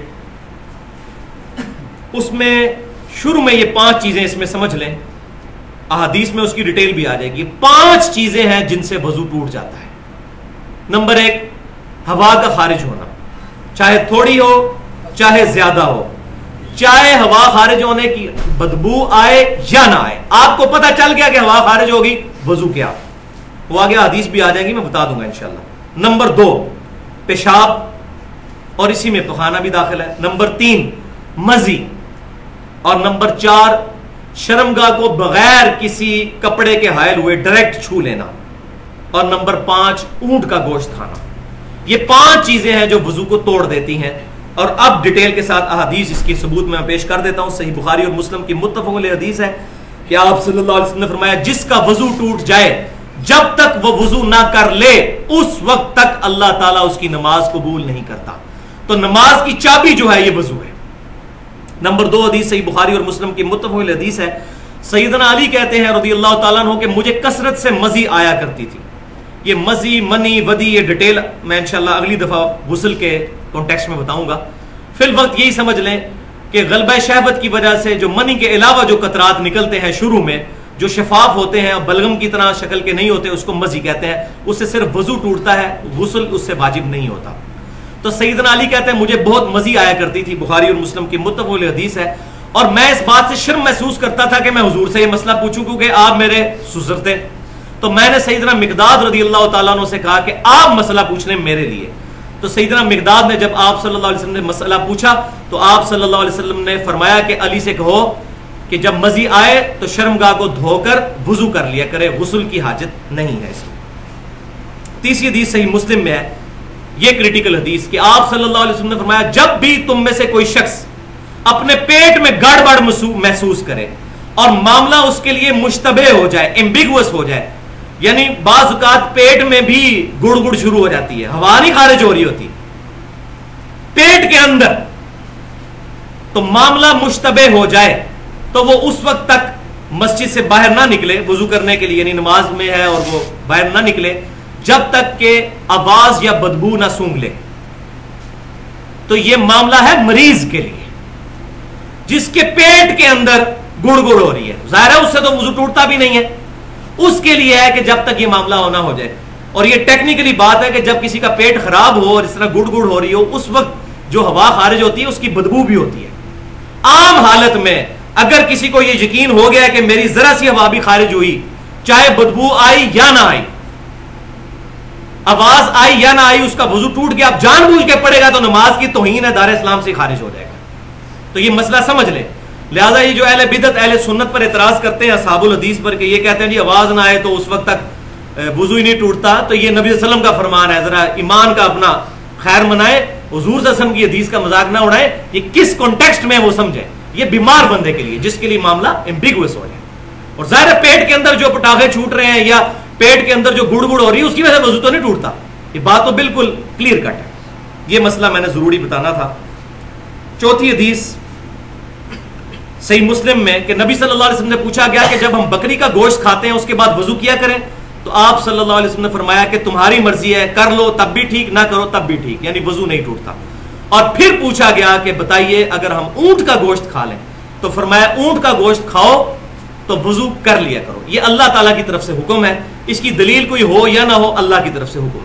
اس میں شروع میں یہ 5 چیزیں اس میں سمجھ لیں, احادیث میں اس کی ڈیٹیل بھی آ جائے گی. 5 چیزیں ہیں جن سے وضو ٹوٹ جاتا ہے. نمبر 1, ہوا کا خارج ہونا, چاہے تھوڑی ہو چاہے زیادہ ہو, چاہے ہوا خارج ہونے کی بدبو آئے یا نہ آئے, آپ کو پتہ چل گیا کہ ہوا خارج ہوگی, وضو کیا, وہ آگے حدیث بھی آ جائیں گی, میں بتا دوں گا انشاءاللہ. نمبر 2, پیشاب اور اسی میں پخانہ بھی داخل ہے. نمبر 3, مزی. اور نمبر 4, شرمگاہ کو بغیر کسی کپڑے کے حائل ہوئے ڈائریکٹ چھو لینا. اور نمبر 5, اونٹ کا گوشت کھانا. یہ 5 چیزیں ہیں جو وضو کو توڑ دیتی ہیں. اور اب ڈیٹیل کے ساتھ احادیث اس کی ثبوت میں پیش کر دیتا ہوں. صحیح بخاری اور مسلم کی متفق علیہ حدیث ہے کہ آپ صلی اللہ علیہ وسلم نے فرمایا جس کا وضو ٹوٹ جائے جب تک وہ وضو نہ کر لے اس وقت تک اللہ تعالیٰ اس کی نماز قبول نہیں کرتا. تو نماز کی چابی جو ہے یہ وضو ہے. نمبر 2 حدیث صحیح بخاری اور مسلم کی متفق علیہ حدیث ہے. سیدنا علی کہتے ہیں رضی اللہ تعالیٰ عنہ کہ مجھے کثرت سے مزی آیا کرتی تھی. یہ مزی, منی, ودی, یہ ڈیٹیل میں انشاءاللہ اگلی دفعہ غسل کے کانٹیکسٹ میں بتاؤں گا. فی الوقت یہی سمجھ لیں کہ غلبہ شہوت کی وجہ سے جو منی کے علاوہ جو قطرات نکلتے ہیں شروع میں, جو شفاف ہوتے ہیں اور بلغم کی طرح شکل کے نہیں ہوتے, اس کو مزی کہتے ہیں. اس سے صرف وضو ٹوٹتا ہے, غسل اس سے واجب نہیں ہوتا. تو سیدنا علی کہتے ہیں مجھے بہت مزی آیا کرتی تھی. بخاری اور مسلم کی متفق علیہ حدیث ہے. اور میں اس بات سے شرم محسوس کرتا تھا کہ میں حضور سے یہ مسئلہ پوچھوں کیونکہ آپ میرے سسر تھے. تو میں نے سیدنا مقداد رضی اللہ تعالیٰ عنہ سے کہا کہ آپ مسئلہ پوچھ لیں میرے لیے. تو سیدنا مقداد نے جب آپ صلی اللہ علیہ وسلم نے مسئلہ پوچھا تو آپ صلی اللہ علیہ وسلم نے فرمایا کہ علی سے کہو کہ جب مزی آئے تو شرمگاہ کو دھو کر وضو کر لیا کرے, غسل کی حاجت نہیں ہے اس میں. تیسری حدیث صحیح مسلم میں ہے, یہ کریٹیکل حدیث کہ آپ صلی اللہ علیہ وسلم نے فرمایا جب بھی تم میں سے کوئی شخص اپنے پیٹ میں گڑبڑ محسوس کرے اور معاملہ اس کے لیے مشتبہ ہو جائے، ایمبیگوس ہو جائے، یعنی بعض اوقات پیٹ میں بھی گڑ گڑ شروع ہو جاتی ہے، ہوا نہیں خارج ہو رہی ہوتی پیٹ کے اندر، تو معاملہ مشتبہ ہو جائے تو وہ اس وقت تک مسجد سے باہر نہ نکلے وضو کرنے کے لیے، یعنی نماز میں ہے اور وہ باہر نہ نکلے جب تک کہ آواز یا بدبو نہ سونگھ لے. تو یہ معاملہ ہے مریض کے لیے جس کے پیٹ کے اندر گڑ گڑ ہو رہی ہے، ظاہر ہے اس سے تو وضو ٹوٹتا بھی نہیں ہے، اس کے لیے ہے کہ جب تک یہ معاملہ ہونا ہو جائے. اور یہ ٹیکنیکلی بات ہے کہ جب کسی کا پیٹ خراب ہو اور اس طرح گڑ گڑ ہو رہی ہو، اس وقت جو ہوا خارج ہوتی ہے اس کی بدبو بھی ہوتی ہے. عام حالت میں اگر کسی کو یہ یقین ہو گیا کہ میری ذرا سی ہوا بھی خارج ہوئی، چاہے بدبو آئی یا نہ آئی، آواز آئی یا نہ آئی، اس کا وضو ٹوٹ گیا، اب جان بوجھ کے پڑے گا تو نماز کی توہین ہے، دار اسلام سے خارج ہو جائے گا. تو یہ مسئلہ سمجھ لیں. لہذا یہ جو اہل بدعت اہل سنت پر اعتراض کرتے ہیں اصحاب الحدیث پر کہ یہ کہتے ہیں جی آواز نہ آئے تو اس وقت تک وضو ہی نہیں ٹوٹتا، تو یہ نبی صلی اللہ علیہ وسلم کا فرمان ہے، ذرا ایمان کا اپنا خیر منائے، حضور صلی اللہ علیہ وسلم کی حدیث کا مذاق نہ اڑائے. یہ کس کانٹیکسٹ میں وہ سمجھے، یہ بیمار بندے کے لیے جس کے لیے معاملہ ایمبیگوس ہو جائے. اور ظاہر پیٹ کے اندر جو پٹاخے چھوٹ رہے ہیں یا پیٹ کے اندر جو گڑ گڑ ہو رہی ہے اس کی وجہ سے وضو تو نہیں ٹوٹتا، یہ بات تو بالکل کلیئر کٹ ہے. یہ مسئلہ میں نے ضروری بتانا تھا. چوتھی حدیث صحیح مسلم میں کہ نبی صلی اللہ علیہ وسلم نے پوچھا گیا کہ جب ہم بکری کا گوشت کھاتے ہیں اس کے بعد وضو کیا کریں، تو آپ صلی اللہ علیہ وسلم نے فرمایا کہ تمہاری مرضی ہے، کر لو تب بھی ٹھیک، نہ کرو تب بھی ٹھیک، یعنی وضو نہیں ٹوٹتا. اور پھر پوچھا گیا کہ بتائیے اگر ہم اونٹ کا گوشت کھا لیں، تو فرمایا اونٹ کا گوشت کھاؤ تو وضو کر لیا کرو. یہ اللہ تعالیٰ کی طرف سے حکم ہے، اس کی دلیل کوئی ہو یا نہ ہو، اللہ کی طرف سے حکم ہے.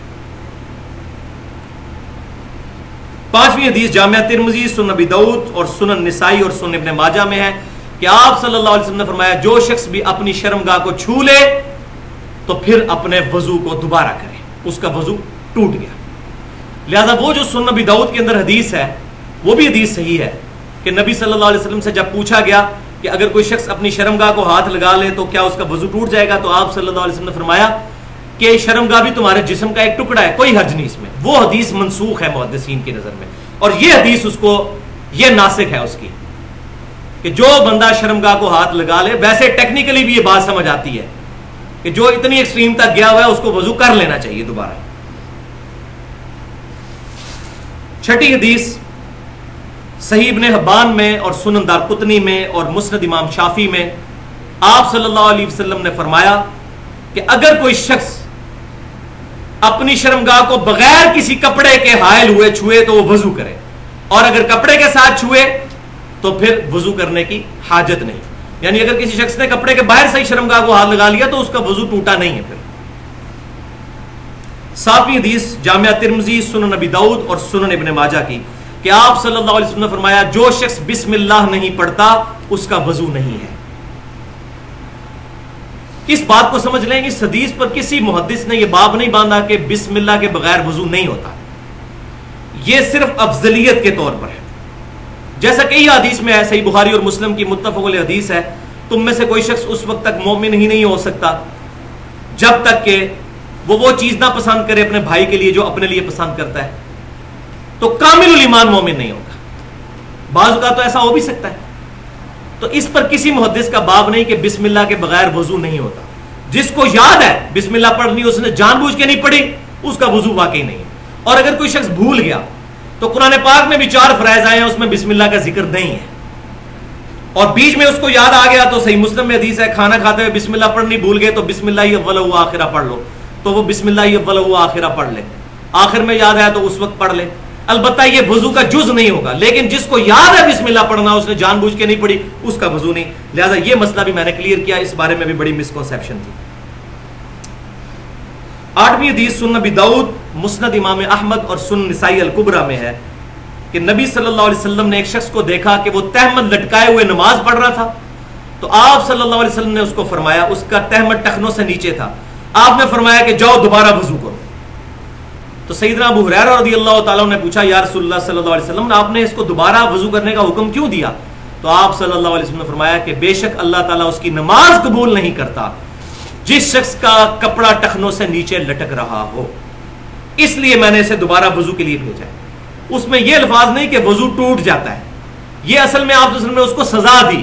پانچویں حدیث جامعہ ترمذی، سنن ابی داؤد اور سنن نسائی اور سنن ابن ماجہ میں ہے کہ آپ صلی اللہ علیہ وسلم نے فرمایا جو شخص بھی اپنی شرمگاہ کو چھو لے تو پھر اپنے وضو کو دوبارہ کرے، اس کا وضو ٹوٹ گیا. لہذا وہ جو سنن ابی داؤد کے اندر حدیث ہے وہ بھی حدیث صحیح ہے کہ نبی صلی اللہ علیہ وسلم سے جب پوچھا گیا کہ اگر کوئی شخص اپنی شرمگاہ کو ہاتھ لگا لے تو کیا اس کا وضو ٹوٹ جائے گا، تو آپ صلی اللہ علیہ وسلم نے فرمایا کہ شرمگاہ بھی تمہارے جسم کا ایک ٹکڑا ہے، کوئی حرج نہیں اس میں. وہ حدیث منسوخ ہے محدثین کی نظر میں، اور یہ حدیث اس کو یہ ناسخ ہے اس کی کہ جو بندہ شرمگاہ کو ہاتھ لگا لے. ویسے ٹیکنیکلی بھی یہ بات سمجھ آتی ہے کہ جو اتنی ایکسٹریم تک گیا ہوا ہے اس کو وضو کر لینا چاہیے دوبارہ. چھٹی حدیث صحیح ابن حبان میں اور سنن دارقطنی میں اور مسند امام شافعی میں آپ صلی اللہ علیہ وسلم نے فرمایا کہ اگر کوئی شخص اپنی شرمگاہ کو بغیر کسی کپڑے کے حائل ہوئے چھوئے تو وہ وضو کرے، اور اگر کپڑے کے ساتھ چھوئے تو پھر وضو کرنے کی حاجت نہیں. یعنی اگر کسی شخص نے کپڑے کے باہر سے ہی شرمگاہ کو ہاتھ لگا لیا تو اس کا وضو ٹوٹا نہیں ہے. پھر ساتویں حدیث جامعہ ترمذی، سنن ابی داؤد اور سنن ابن ماجہ کی کہ آپ صلی اللہ علیہ وسلم نے فرمایا جو شخص بسم اللہ نہیں پڑھتا اس کا وضو نہیں ہے. اس بات کو سمجھ لیں، اس حدیث پر کسی محدث نے یہ باب نہیں باندھا کہ بسم اللہ کے بغیر وضو نہیں ہوتا، یہ صرف افضلیت کے طور پر ہے. جیسا کئی حدیث میں ہے، صحیح بخاری اور مسلم کی متفق علیہ حدیث ہے، تم میں سے کوئی شخص اس وقت تک مومن ہی نہیں ہو سکتا جب تک کہ وہ چیز نہ پسند کرے اپنے بھائی کے لیے جو اپنے لیے پسند کرتا ہے. تو کامل الایمان مومن نہیں ہوگا. بعض اوقات تو ایسا ہو بھی سکتا ہے. تو اس پر کسی محدث کا باب نہیں کہ بسم اللہ کے بغیر وضو نہیں ہوتا. جس کو یاد ہے بسم اللہ پڑھنی، اس نے جان بوجھ کے نہیں پڑھی، اس کا وضو واقعی نہیں ہے. اور اگر کوئی شخص بھول گیا تو قرآن پاک میں بھی 4 فرائض آئے ہیں، اس میں بسم اللہ کا ذکر نہیں ہے، اور بیچ میں اس کو یاد آ گیا تو صحیح مسلم میں حدیث ہے کھانا کھاتے ہوئے بسم اللہ پڑھنی بھول گئے تو بسم اللہ اول و آخرہ پڑھ لو، تو وہ بسم اللہ اول و آخرہ پڑھ لے. آخر میں یاد آیا تو اس وقت پڑھ لے. البتہ یہ وضو کا جز نہیں ہوگا، لیکن جس کو یاد ہے بسم اللہ پڑھنا اس نے جان بوجھ کے نہیں پڑھی، اس کا وضو نہیں. لہذا یہ مسئلہ بھی میں نے کلیئر کیا، اس بارے میں بھی بڑی مسکنسیپشن تھی. 8ویں حدیث سنن ابی داؤد، مسند امام احمد اور سنن نسائی الکبریٰ میں ہے کہ نبی صلی اللہ علیہ وسلم نے ایک شخص کو دیکھا کہ وہ تہمد لٹکائے ہوئے نماز پڑھ رہا تھا. تو آپ صلی اللہ علیہ وسلم نے اس کو فرمایا، اس کا تہمد ٹخنوں سے نیچے تھا، آپ نے فرمایا کہ جاؤ دوبارہ وضو کرو. تو سیدنا ابو ہریرہ رضی اللہ تعالیٰ نے پوچھا یا رسول اللہ صلی اللہ علیہ وسلم، آپ نے اس کو دوبارہ وضو کرنے کا حکم کیوں دیا؟ تو آپ صلی اللہ علیہ وسلم نے فرمایا کہ بے شک اللہ تعالیٰ اس کی نماز قبول نہیں کرتا جس شخص کا کپڑا ٹخنوں سے نیچے لٹک رہا ہو، اس لیے میں نے اسے دوبارہ وضو کے لیے بھیجا. اس میں یہ الفاظ نہیں کہ وضو ٹوٹ جاتا ہے، یہ اصل میں آپ نے اس کو سزا دی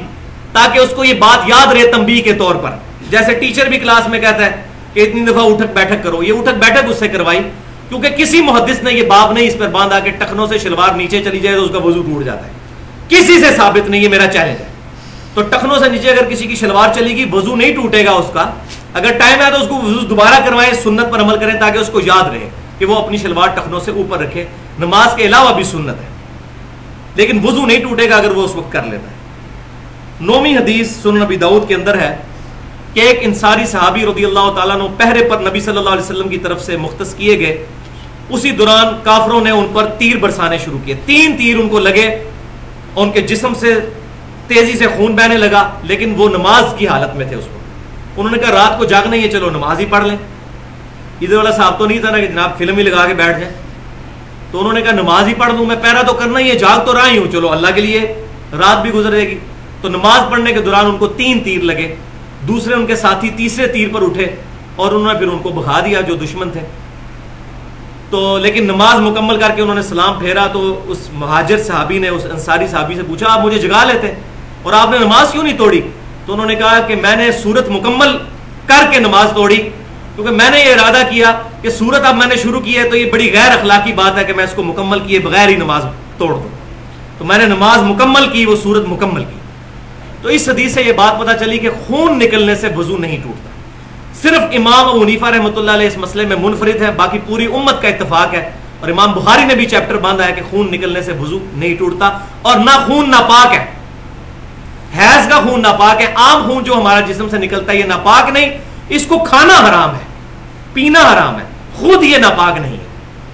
تاکہ اس کو یہ بات یاد رہے تنبیہ کے طور پر. جیسے ٹیچر بھی کلاس میں کہتا ہے کہ اتنی دفعہ اٹھک بیٹھک کرو, یہ اٹھک بیٹھک اس سے کروائی کیونکہ کسی محدث نے یہ باب نہیں اس پر باندھا کہ ٹخنوں سے شلوار نیچے چلی جائے تو اس کا وضو ٹوٹ جاتا ہے. کسی سے ثابت نہیں, یہ میرا چیلنج ہے. تو ٹخنوں سے نیچے اگر کسی کی شلوار چلے گی وضو نہیں ٹوٹے گا اس کا. اگر ٹائم ہے تو اس کو وضو دوبارہ کروائیں, سنت پر عمل کریں تاکہ اس کو یاد رہے کہ وہ اپنی شلوار ٹخنوں سے اوپر رکھے. نماز کے علاوہ بھی سنت ہے, لیکن وضو نہیں ٹوٹے گا اگر وہ اس وقت کر لیتا ہے. 9ویں حدیث سنن نبی داؤد کے اندر ہے کہ ایک انصاری صحابی رضی اللہ تعالیٰ عنہ پہرے پر نبی صلی اللہ علیہ وسلم کی طرف سے مختص کیے گئے. اسی دوران کافروں نے ان پر تیر برسانے شروع کیے. 3 تیر ان کو لگے, ان کے جسم سے تیزی سے خون بہنے لگا, لیکن وہ نماز کی حالت میں تھے اس وقت. انہوں نے کہا رات کو جاگنا ہی ہے, چلو نماز ہی پڑھ لیں. ادھر والا صاحب تو نہیں تھا نا کہ جناب فلم ہی لگا کے بیٹھ جائیں. تو انہوں نے کہا نماز ہی پڑھ لوں, میں پہرا تو کرنا ہی ہے, جاگ تو رہا ہی ہوں, چلو اللہ کے لیے رات بھی گزر جائے گی. تو نماز پڑھنے کے دوران ان کو 3 تیر لگے. دوسرے ان کے ساتھی تیسرے تیر پر اٹھے اور انہوں نے پھر ان کو بھگا دیا جو دشمن تھے. تو لیکن نماز مکمل کر کے انہوں نے سلام پھیرا تو اس مہاجر صحابی نے اس انصاری صحابی سے پوچھا آپ مجھے جگا لیتے اور آپ نے نماز کیوں نہیں توڑی؟ تو انہوں نے کہا کہ میں نے سورت مکمل کر کے نماز توڑی, کیونکہ میں نے یہ ارادہ کیا کہ سورت اب میں نے شروع کی ہے تو یہ بڑی غیر اخلاقی بات ہے کہ میں اس کو مکمل کیے بغیر ہی نماز توڑ دوں. تو میں نے نماز مکمل کی, وہ سورت مکمل کی. تو اس حدیث سے یہ بات پتہ چلی کہ خون نکلنے سے وضو نہیں ٹوٹتا. صرف امام ابو حنیفہ رحمۃ اللہ علیہ اس مسئلے میں منفرد ہے, باقی پوری امت کا اتفاق ہے. اور امام بخاری نے بھی چیپٹر باندھا ہے کہ خون نکلنے سے وضو نہیں ٹوٹتا. اور نہ خون ناپاک ہے, حیض کا خون ناپاک ہے. عام خون جو ہمارا جسم سے نکلتا ہے یہ ناپاک نہیں, اس کو کھانا حرام ہے, پینا حرام ہے, خود یہ ناپاک نہیں ہے.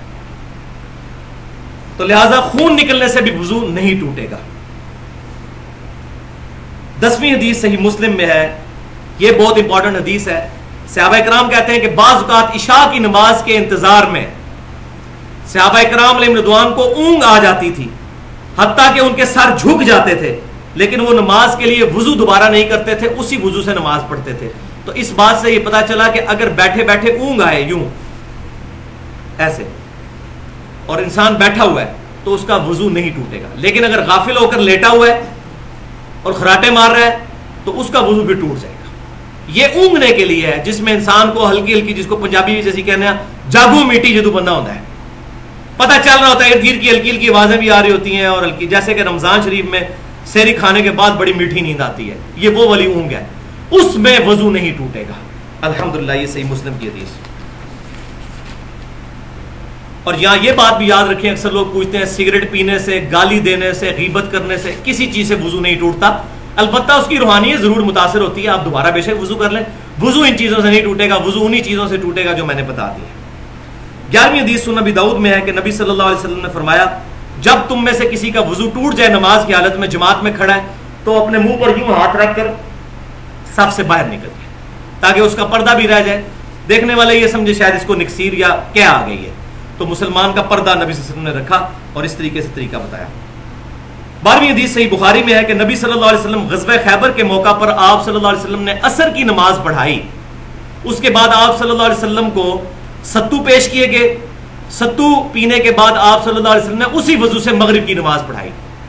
تو لہذا خون نکلنے سے بھی وضو نہیں ٹوٹے گا. 10ویں حدیث صحیح مسلم میں ہے, یہ بہت امپورٹنٹ حدیث ہے. صحابہ کرام کہتے ہیں کہ بعض اوقات عشاء کی نماز کے انتظار میں صحابہ کرام علیہ رضوان کو اونگ آ جاتی تھی, حتیٰ کہ ان کے سر جھک جاتے تھے, لیکن وہ نماز کے لیے وضو دوبارہ نہیں کرتے تھے, اسی وضو سے نماز پڑھتے تھے. تو اس بات سے یہ پتا چلا کہ اگر بیٹھے بیٹھے اونگ آئے یوں ایسے اور انسان بیٹھا ہوا ہے تو اس کا وضو نہیں ٹوٹے گا. لیکن اگر غافل ہو کر لیٹا ہوا ہے اور خراٹے مار رہا ہے تو اس کا وضو بھی ٹوٹ جائے گا. یہ اونگنے کے لیے ہے جس میں انسان کو ہلکی ہلکی, جس کو پنجابی جیسی کہنے ہیں جاگو میٹی جدو بندہ ہوتا ہے, پتہ چل رہا ہوتا ہے, ارد گرد کی ہلکی ہلکی آوازیں بھی آ رہی ہوتی ہیں اور ہلکی, جیسے کہ رمضان شریف میں سحری کھانے کے بعد بڑی میٹھی نیند آتی ہے, یہ وہ والی اونگ ہے, اس میں وضو نہیں ٹوٹے گا. الحمدللہ یہ صحیح مسلم کی حدیث. اور یہاں یہ بات بھی یاد رکھیں, اکثر لوگ پوچھتے ہیں سگریٹ پینے سے, گالی دینے سے, غیبت کرنے سے کسی چیز سے وضو نہیں ٹوٹتا. البتہ اس کی روحانیت ضرور متاثر ہوتی ہے, آپ دوبارہ بے شک وضو کر لیں, وضو ان چیزوں سے نہیں ٹوٹے گا, وضو انہی چیزوں سے ٹوٹے گا جو میں نے بتا دی ہے. 11ویں حدیث سنن نبی داؤد میں ہے کہ نبی صلی اللہ علیہ وسلم نے فرمایا جب تم میں سے کسی کا وضو ٹوٹ جائے نماز کی حالت میں جماعت میں کھڑا ہے تو اپنے منہ پر یوں ہاتھ رکھ کر صف سے باہر نکل جائے تاکہ اس کا پردہ بھی رہ جائے. دیکھنے والے یہ سمجھے شاید اس کو نکسیر یا کیا آ گئی ہے, تو مسلمان کا پردہ نبی صلی اللہ علیہ وسلم نے رکھا اور اس طریقے سے طریقہ بتایا. 12ویں حدیث صحیح بخاری میں ہے کہ نبی صلی اللہ علیہ وسلم غزوہ خیبر کے موقع پر آپ صلی اللہ علیہ وسلم نے عصر کی نماز پڑھائی. اس کے بعد آپ صلی اللہ علیہ وسلم کو ستو پیش کیے گئے. ستو پینے کے بعد آپ صلی اللہ علیہ وسلم نے اسی وضو سے مغرب کی نماز پڑھائی.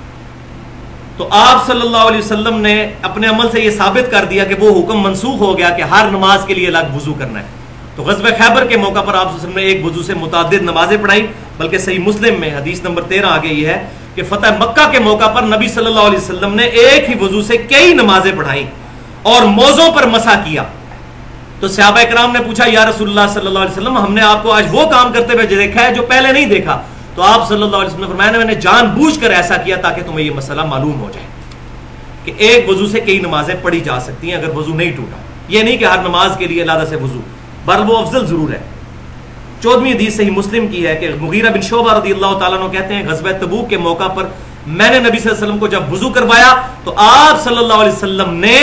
تو آپ صلی اللہ علیہ وسلم نے اپنے عمل سے یہ ثابت کر دیا کہ وہ حکم منسوخ ہو گیا کہ ہر نماز کے لیے الگ وضو کرنا ہے. تو غزوہ خیبر کے موقع پر آپ صلی اللہ علیہ وسلم نے ایک وضو سے متعدد نمازیں پڑھائی. بلکہ صحیح مسلم میں حدیث نمبر 13 آگے یہ ہے کہ فتح مکہ کے موقع پر نبی صلی اللہ علیہ وسلم نے ایک ہی وضو سے کئی نمازیں پڑھائیں اور موزوں پر مسح کیا. تو صحابہ کرام نے پوچھا یا رسول اللہ صلی اللہ علیہ وسلم ہم نے آپ کو آج وہ کام کرتے ہوئے دیکھا ہے جو پہلے نہیں دیکھا. تو آپ صلی اللہ علیہ وسلم نے فرمایا میں نے جان بوجھ کر ایسا کیا تاکہ تمہیں یہ مسئلہ معلوم ہو جائے کہ ایک وضو سے کئی نمازیں پڑھی جا سکتی ہیں اگر وضو نہیں ٹوٹا. یہ نہیں کہ ہر نماز کے لیے علیحدہ سے وضو, بل وہ افضل ضرور ہے. 14ویں حدیث صحیح مسلم کی ہے کہ مغیرہ بن شعبہ رضی اللہ تعالیٰ عنہ کہتے ہیں غزوہ تبوک کے موقع پر میں نے نبی صلی اللہ علیہ وسلم کو جب وضو کروایا تو آپ صلی اللہ علیہ وسلم نے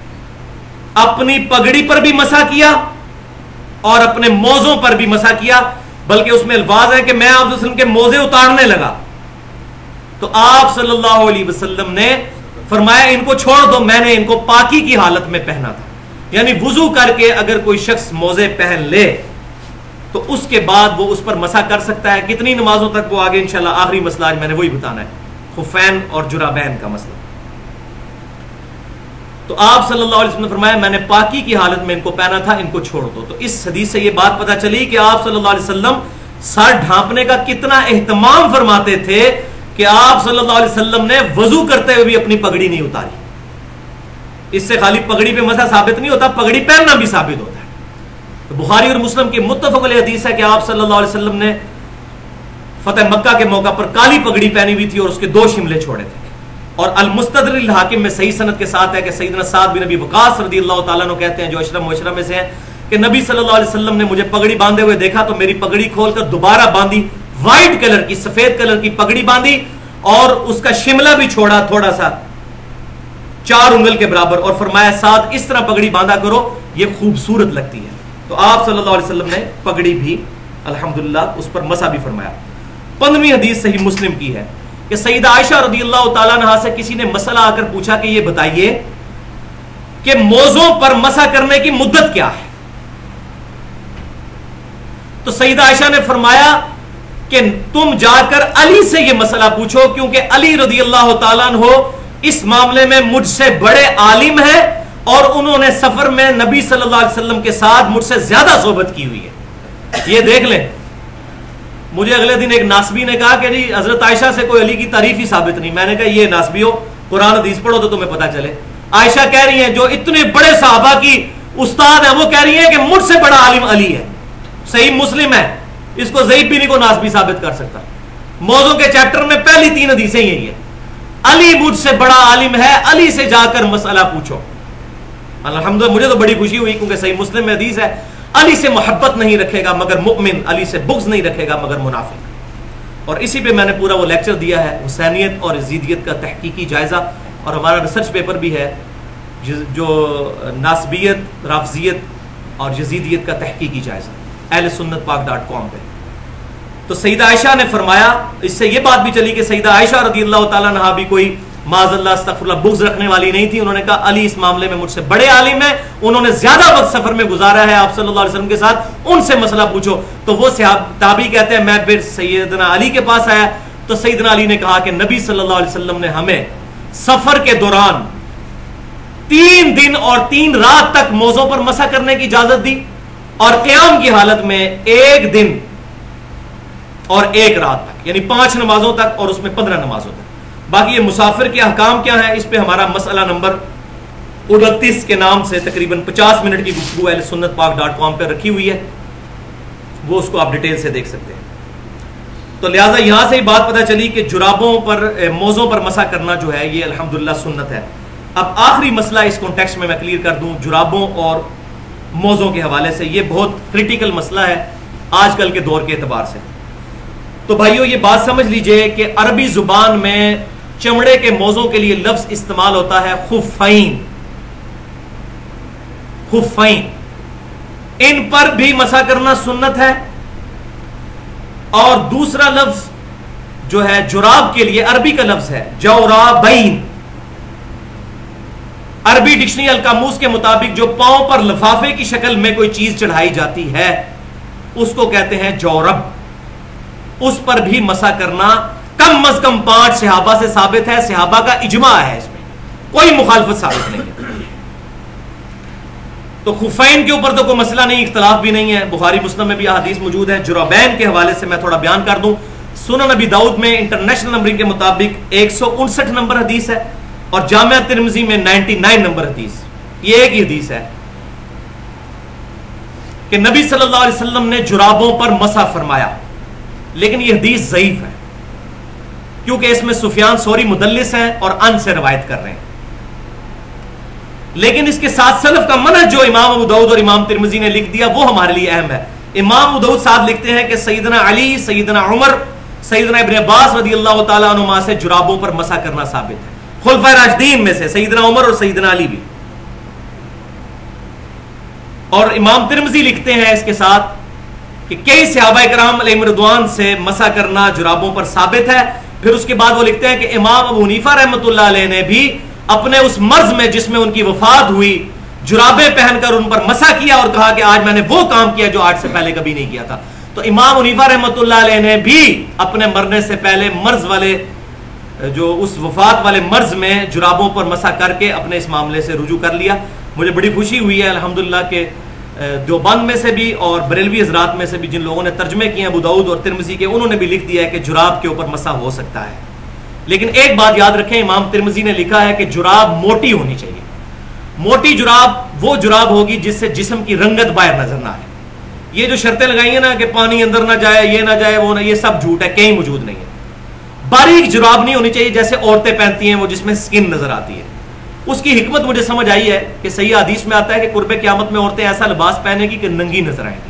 اپنی پگڑی پر بھی مسح کیا اور اپنے موزوں پر بھی مسح کیا. بلکہ اس میں الفاظ ہے کہ میں آپ صلی اللہ علیہ وسلم کے موزے اتارنے لگا تو آپ صلی اللہ علیہ وسلم نے فرمایا ان کو چھوڑ دو, میں نے ان کو پاکی کی حالت میں پہنا تھا. یعنی وضو کر کے اگر کوئی شخص موزے پہن لے تو اس کے بعد وہ اس پر مسح کر سکتا ہے. کتنی نمازوں تک وہ آگے انشاءاللہ آخری مسئلہ آج میں نے وہی بتانا ہے, خفین اور جرابین کا مسئلہ. تو آپ صلی اللہ علیہ وسلم نے فرمایا میں نے پاکی کی حالت میں ان کو پہنا تھا، ان کو چھوڑ دو. تو اس حدیث سے یہ بات پتہ چلی کہ آپ صلی اللہ علیہ وسلم سر ڈھانپنے کا کتنا اہتمام فرماتے تھے کہ آپ صلی اللہ علیہ وسلم نے وضو کرتے ہوئے بھی اپنی پگڑی نہیں اتاری. اس سے خالی پگڑی پہ مسا ثابت نہیں ہوتا، پگڑی پہننا بھی ثابت ہوتا ہے. تو بخاری اور مسلم کی متفق علیہ حدیث ہے کہ آپ صلی اللہ علیہ وسلم نے فتح مکہ کے موقع پر کالی پگڑی پہنی ہوئی تھی اور اس کے 2 شملے چھوڑے تھے. اور المستدرک الحاکم میں صحیح سند کے ساتھ ہے کہ سیدنا سعد بن ابی وقاص رضی اللہ تعالیٰ عنہ کہتے ہیں، جو اشرف مبشرہ میں سے ہیں، کہ نبی صلی اللہ علیہ وسلم نے مجھے پگڑی باندھے ہوئے دیکھا تو میری پگڑی کھول کر دوبارہ باندھی، وائٹ کلر کی، سفید کلر کی پگڑی باندھی اور اس کا شملہ بھی چھوڑا تھوڑا سا 4 انگل کے برابر، اور فرمایا سعد اس طرح پگڑی باندھا کرو، یہ خوبصورت لگتی ہے. تو آپ صلی اللہ علیہ وسلم نے پگڑی بھی الحمدللہ اس پر مسا بھی فرمایا. 15ویں حدیث صحیح مسلم کی ہے کہ سیدہ عائشہ رضی اللہ تعالیٰ عنہا سے کسی نے مسئلہ آ کر پوچھا کہ یہ بتائیے کہ موزوں پر مسح کرنے کی مدت کیا ہے. تو سیدہ عائشہ نے فرمایا کہ تم جا کر علی سے یہ مسئلہ پوچھو، کیونکہ علی رضی اللہ تعالیٰ عنہ اس معاملے میں مجھ سے بڑے عالم ہیں اور انہوں نے سفر میں نبی صلی اللہ علیہ وسلم کے ساتھ مجھ سے زیادہ صحبت کی ہوئی ہے. یہ دیکھ لیں، مجھے اگلے دن ایک ناسبی نے کہا کہ جی حضرت عائشہ سے کوئی علی کی تعریف ہی ثابت نہیں. میں نے کہا یہ ناسبی ہو، قرآن حدیث پڑھو تو تمہیں پتہ چلے. عائشہ کہہ رہی ہیں جو اتنے بڑے صحابہ کی استاد ہیں، وہ کہہ رہی ہیں کہ مجھ سے بڑا عالم علی ہے. صحیح مسلم ہے، اس کو ضعیف بھی نہیں کو ناسبی ثابت کر سکتا. موضوع کے چیپٹر میں پہلی 3 حدیثیں یہی ہیں، علی مجھ سے بڑا عالم ہے، علی سے جا کر مسئلہ پوچھو. الحمدللہ مجھے تو بڑی خوشی ہوئی کیونکہ صحیح مسلم میں حدیث ہے، علی سے محبت نہیں رکھے گا مگر مؤمن، علی سے بغض نہیں رکھے گا مگر منافق. اور اسی پہ میں نے پورا وہ لیکچر دیا ہے، حسینیت اور یزیدیت کا تحقیقی جائزہ، اور ہمارا ریسرچ پیپر بھی ہے جو ناسبیت، رافضیت اور یزیدیت کا تحقیقی جائزہ، اہل سنت پاک.com پہ. تو سیدہ عائشہ نے فرمایا، اس سے یہ بات بھی چلی کہ سیدہ عائشہ رضی اللہ تعالیٰ عنہا بھی کوئی معاذ اللہ استغفر اللہ بغض رکھنے والی نہیں تھی. انہوں نے کہا علی اس معاملے میں مجھ سے بڑے عالم ہیں، انہوں نے زیادہ وقت سفر میں گزارا ہے آپ صلی اللہ علیہ وسلم کے ساتھ، ان سے مسئلہ پوچھو. تو وہ تابعی کہتے ہیں میں پھر سیدنا علی کے پاس آیا تو سیدنا علی نے کہا کہ نبی صلی اللہ علیہ وسلم نے ہمیں سفر کے دوران 3 دن اور 3 رات تک موزوں پر مسح کرنے کی اجازت دی، اور قیام کی حالت میں 1 دن اور 1 رات تک، یعنی 5 نمازوں تک اور اس میں 15 نمازوں تک. باقی یہ مسافر کے احکام کیا ہیں، اس پہ ہمارا مسئلہ نمبر 29 کے نام سے تقریباً 50 منٹ کی گفتگو اہل سنت پاک.com پہ رکھی ہوئی ہے، وہ اس کو آپ ڈیٹیل سے دیکھ سکتے ہیں. تو لہٰذا یہاں سے ہی بات پتہ چلی کہ جرابوں پر، موزوں پر مسح کرنا جو ہے یہ الحمدللہ سنت ہے. اب آخری مسئلہ اس کانٹیکسٹ میں کلیئر کر دوں جرابوں اور موزوں کے حوالے سے، یہ بہت کریٹیکل مسئلہ ہے آج کل کے دور کے اعتبار سے. تو بھائیو یہ بات سمجھ لیجئے کہ عربی زبان میں چمڑے کے موزوں کے لیے لفظ استعمال ہوتا ہے خفین. خفین، ان پر بھی مسح کرنا سنت ہے. اور دوسرا لفظ جو ہے جراب کے لیے عربی کا لفظ ہے جورابین. عربی ڈکشنری القاموس کے مطابق جو پاؤں پر لفافے کی شکل میں کوئی چیز چڑھائی جاتی ہے اس کو کہتے ہیں جورب. اس پر بھی مسح کرنا کم از کم 5 صحابہ سے ثابت ہے، صحابہ کا اجماع ہے، اس میں کوئی مخالفت ثابت نہیں ہے. تو خفین کے اوپر تو کوئی مسئلہ نہیں، اختلاف بھی نہیں ہے، بخاری مسلم میں بھی احادیث موجود ہیں. جرابین کے حوالے سے میں تھوڑا بیان کر دوں. سنن ابی داؤد میں انٹرنیشنل نمبرنگ کے مطابق 159 نمبر حدیث ہے، اور جامعہ ترمذی میں 99 نمبر حدیث. یہ ایک ہی حدیث ہے کہ نبی صلی اللہ علیہ وسلم نے جرابوں پر مسح فرمایا، لیکن یہ حدیث ضعیف ہے کیونکہ اس میں سفیان ثوری مدلس ہیں اور ان سے روایت کر رہے ہیں. لیکن اس کے ساتھ سلف کا منہج جو امام ابو داؤد اور امام ترمذی نے لکھ دیا وہ ہمارے لیے اہم ہے. امام ابو داؤد صاحب لکھتے ہیں کہ سیدنا علی، سیدنا عمر، سیدنا ابن عباس رضی اللہ تعالیٰ عنہما سے جرابوں پر مسح کرنا ثابت ہے. خلفائے راشدین میں سے سیدنا عمر اور سیدنا علی بھی. اور امام ترمذی لکھتے ہیں اس کے ساتھ کہ کئی صحابہ کرام علیہم رضوان سے مسح کرنا جرابوں پر ثابت ہے. پھر اس کے بعد وہ لکھتے ہیں کہ امام ابو حنیفہ رحمۃ اللہ علیہ نے بھی اپنے اس مرض میں جس میں ان کی وفات ہوئی جرابیں پہن کر ان پر مسح کیا اور کہا کہ آج میں نے وہ کام کیا جو آج سے پہلے کبھی نہیں کیا تھا. تو امام حنیفہ رحمۃ اللہ علیہ نے بھی اپنے مرنے سے پہلے مرض والے جو اس وفات والے مرض میں جرابوں پر مسح کر کے اپنے اس معاملے سے رجوع کر لیا. مجھے بڑی خوشی ہوئی ہے الحمدللہ کہ دیوبند میں سے بھی اور بریلوی حضرات میں سے بھی جن لوگوں نے ترجمے کیے ہیں ابو داؤد اور ترمذی کے, انہوں نے بھی لکھ دیا ہے کہ جراب کے اوپر مسح ہو سکتا ہے. لیکن ایک بات یاد رکھیں, امام ترمذی نے لکھا ہے کہ جراب موٹی ہونی چاہیے. موٹی جراب وہ جراب ہوگی جس سے جسم کی رنگت باہر نظر نہ آئے. یہ جو شرطیں لگائی ہیں نا کہ پانی اندر نہ جائے, یہ نہ جائے, وہ نہ, یہ سب جھوٹ ہے, کہیں موجود نہیں ہے. باریک جراب نہیں ہونی چاہیے جیسے عورتیں پہنتی ہیں وہ جس میں سکن نظر آتی ہے. اس کی حکمت مجھے سمجھ آئی ہے کہ صحیح حدیث میں آتا ہے کہ قرب قیامت میں عورتیں ایسا لباس پہنے گی کہ ننگی نظر آئیں گی.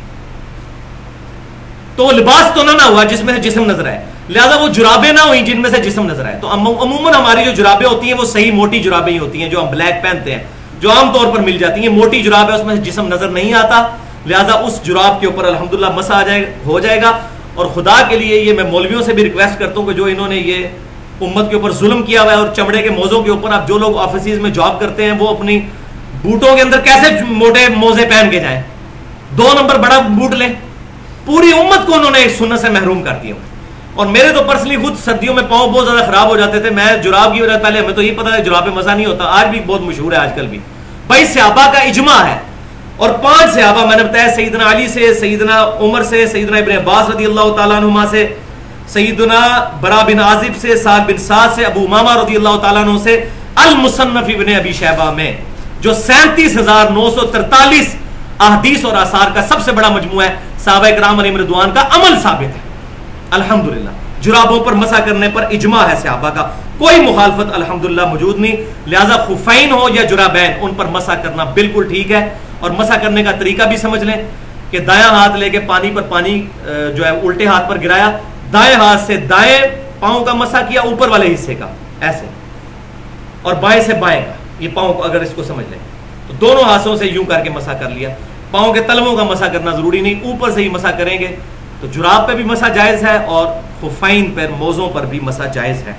تو لباس تو نہ ہوا جس میں سے جسم نظر آئے, لہذا وہ جرابیں نہ ہوئیں جن میں سے جسم نظر آئے. تو عموماً ہماری جو جرابیں ہوتی ہیں وہ صحیح موٹی جرابیں ہی ہوتی ہیں جو ہم بلیک پہنتے ہیں, جو عام طور پر مل جاتی ہیں. موٹی جراب ہے, اس میں سے جسم نظر نہیں آتا, لہذا اس جراب کے اوپر الحمدللہ مسح ہو جائے گا. اور خدا کے لیے یہ میں مولویوں سے بھی ریکویسٹ کرتا ہوں کہ جو انہوں نے یہ امت کے اوپر ظلم کیا ہوا ہے اور چمڑے کے موزوں کے اوپر, اب جو لوگ آفیسز میں جاب کرتے ہیں وہ اپنی بوٹوں کے اندر کیسے موٹے موزے پہن کے جائیں, 2 نمبر بڑا بوٹ لیں. پوری امت کو انہوں نے سنت سے محروم کر دیا. اور میرے تو پرسنلی خود سردیوں میں پاؤں بہت زیادہ خراب ہو جاتے تھے. میں جراب کی وجہ پہلے ہمیں تو یہ پتا ہے جراب میں مزہ نہیں ہوتا, آج بھی بہت مشہور ہے, آج کل بھی. بھائی صحابہ کا اجماع ہے اور 5 صحابہ میں نے بتایا, سیدنا علی سے, سیدنا عمر سے, سیدنا ابن عباس رضی اللہ تعالیٰ عنہما سے, سیدنا برا بن عازب سے, سعد بن سعد سے, ابو امامہ رضی اللہ تعالیٰ عنہ سے, المصنف ابن ابی شیبہ میں جو 37,943 احادیث اور آثار کا سب سے بڑا مجموعہ ہے, صحابہ کرام علیہم رضوان کا عمل ثابت ہے الحمدللہ. جرابوں پر مسح کرنے پر اجماع ہے صحابہ کا, کوئی مخالفت الحمدللہ موجود نہیں. لہذا خفین ہو یا جرابین, ان پر مسح کرنا بالکل ٹھیک ہے. اور مسح کرنے کا طریقہ بھی سمجھ لیں کہ دایاں ہاتھ لے کے پانی پر پانی جو ہے الٹے ہاتھ پر گرایا, دائیں ہاتھ سے دائیں پاؤں کا مسح کیا, اوپر والے حصے کا ایسے, اور بائیں سے بائیں کا, یہ پاؤں کو اگر اس کو سمجھ لیں تو دونوں ہاتھوں سے یوں کر کے مسح کر لیا. پاؤں کے تلووں کا مسح کرنا ضروری نہیں, اوپر سے ہی مسح کریں گے تو جراب پہ بھی مسح جائز ہے اور خفین پر, موزوں پر بھی مسح جائز ہے.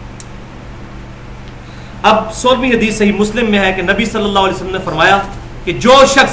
اب 16ویں حدیث صحیح مسلم میں ہے کہ نبی صلی اللہ علیہ وسلم نے فرمایا کہ جو شخص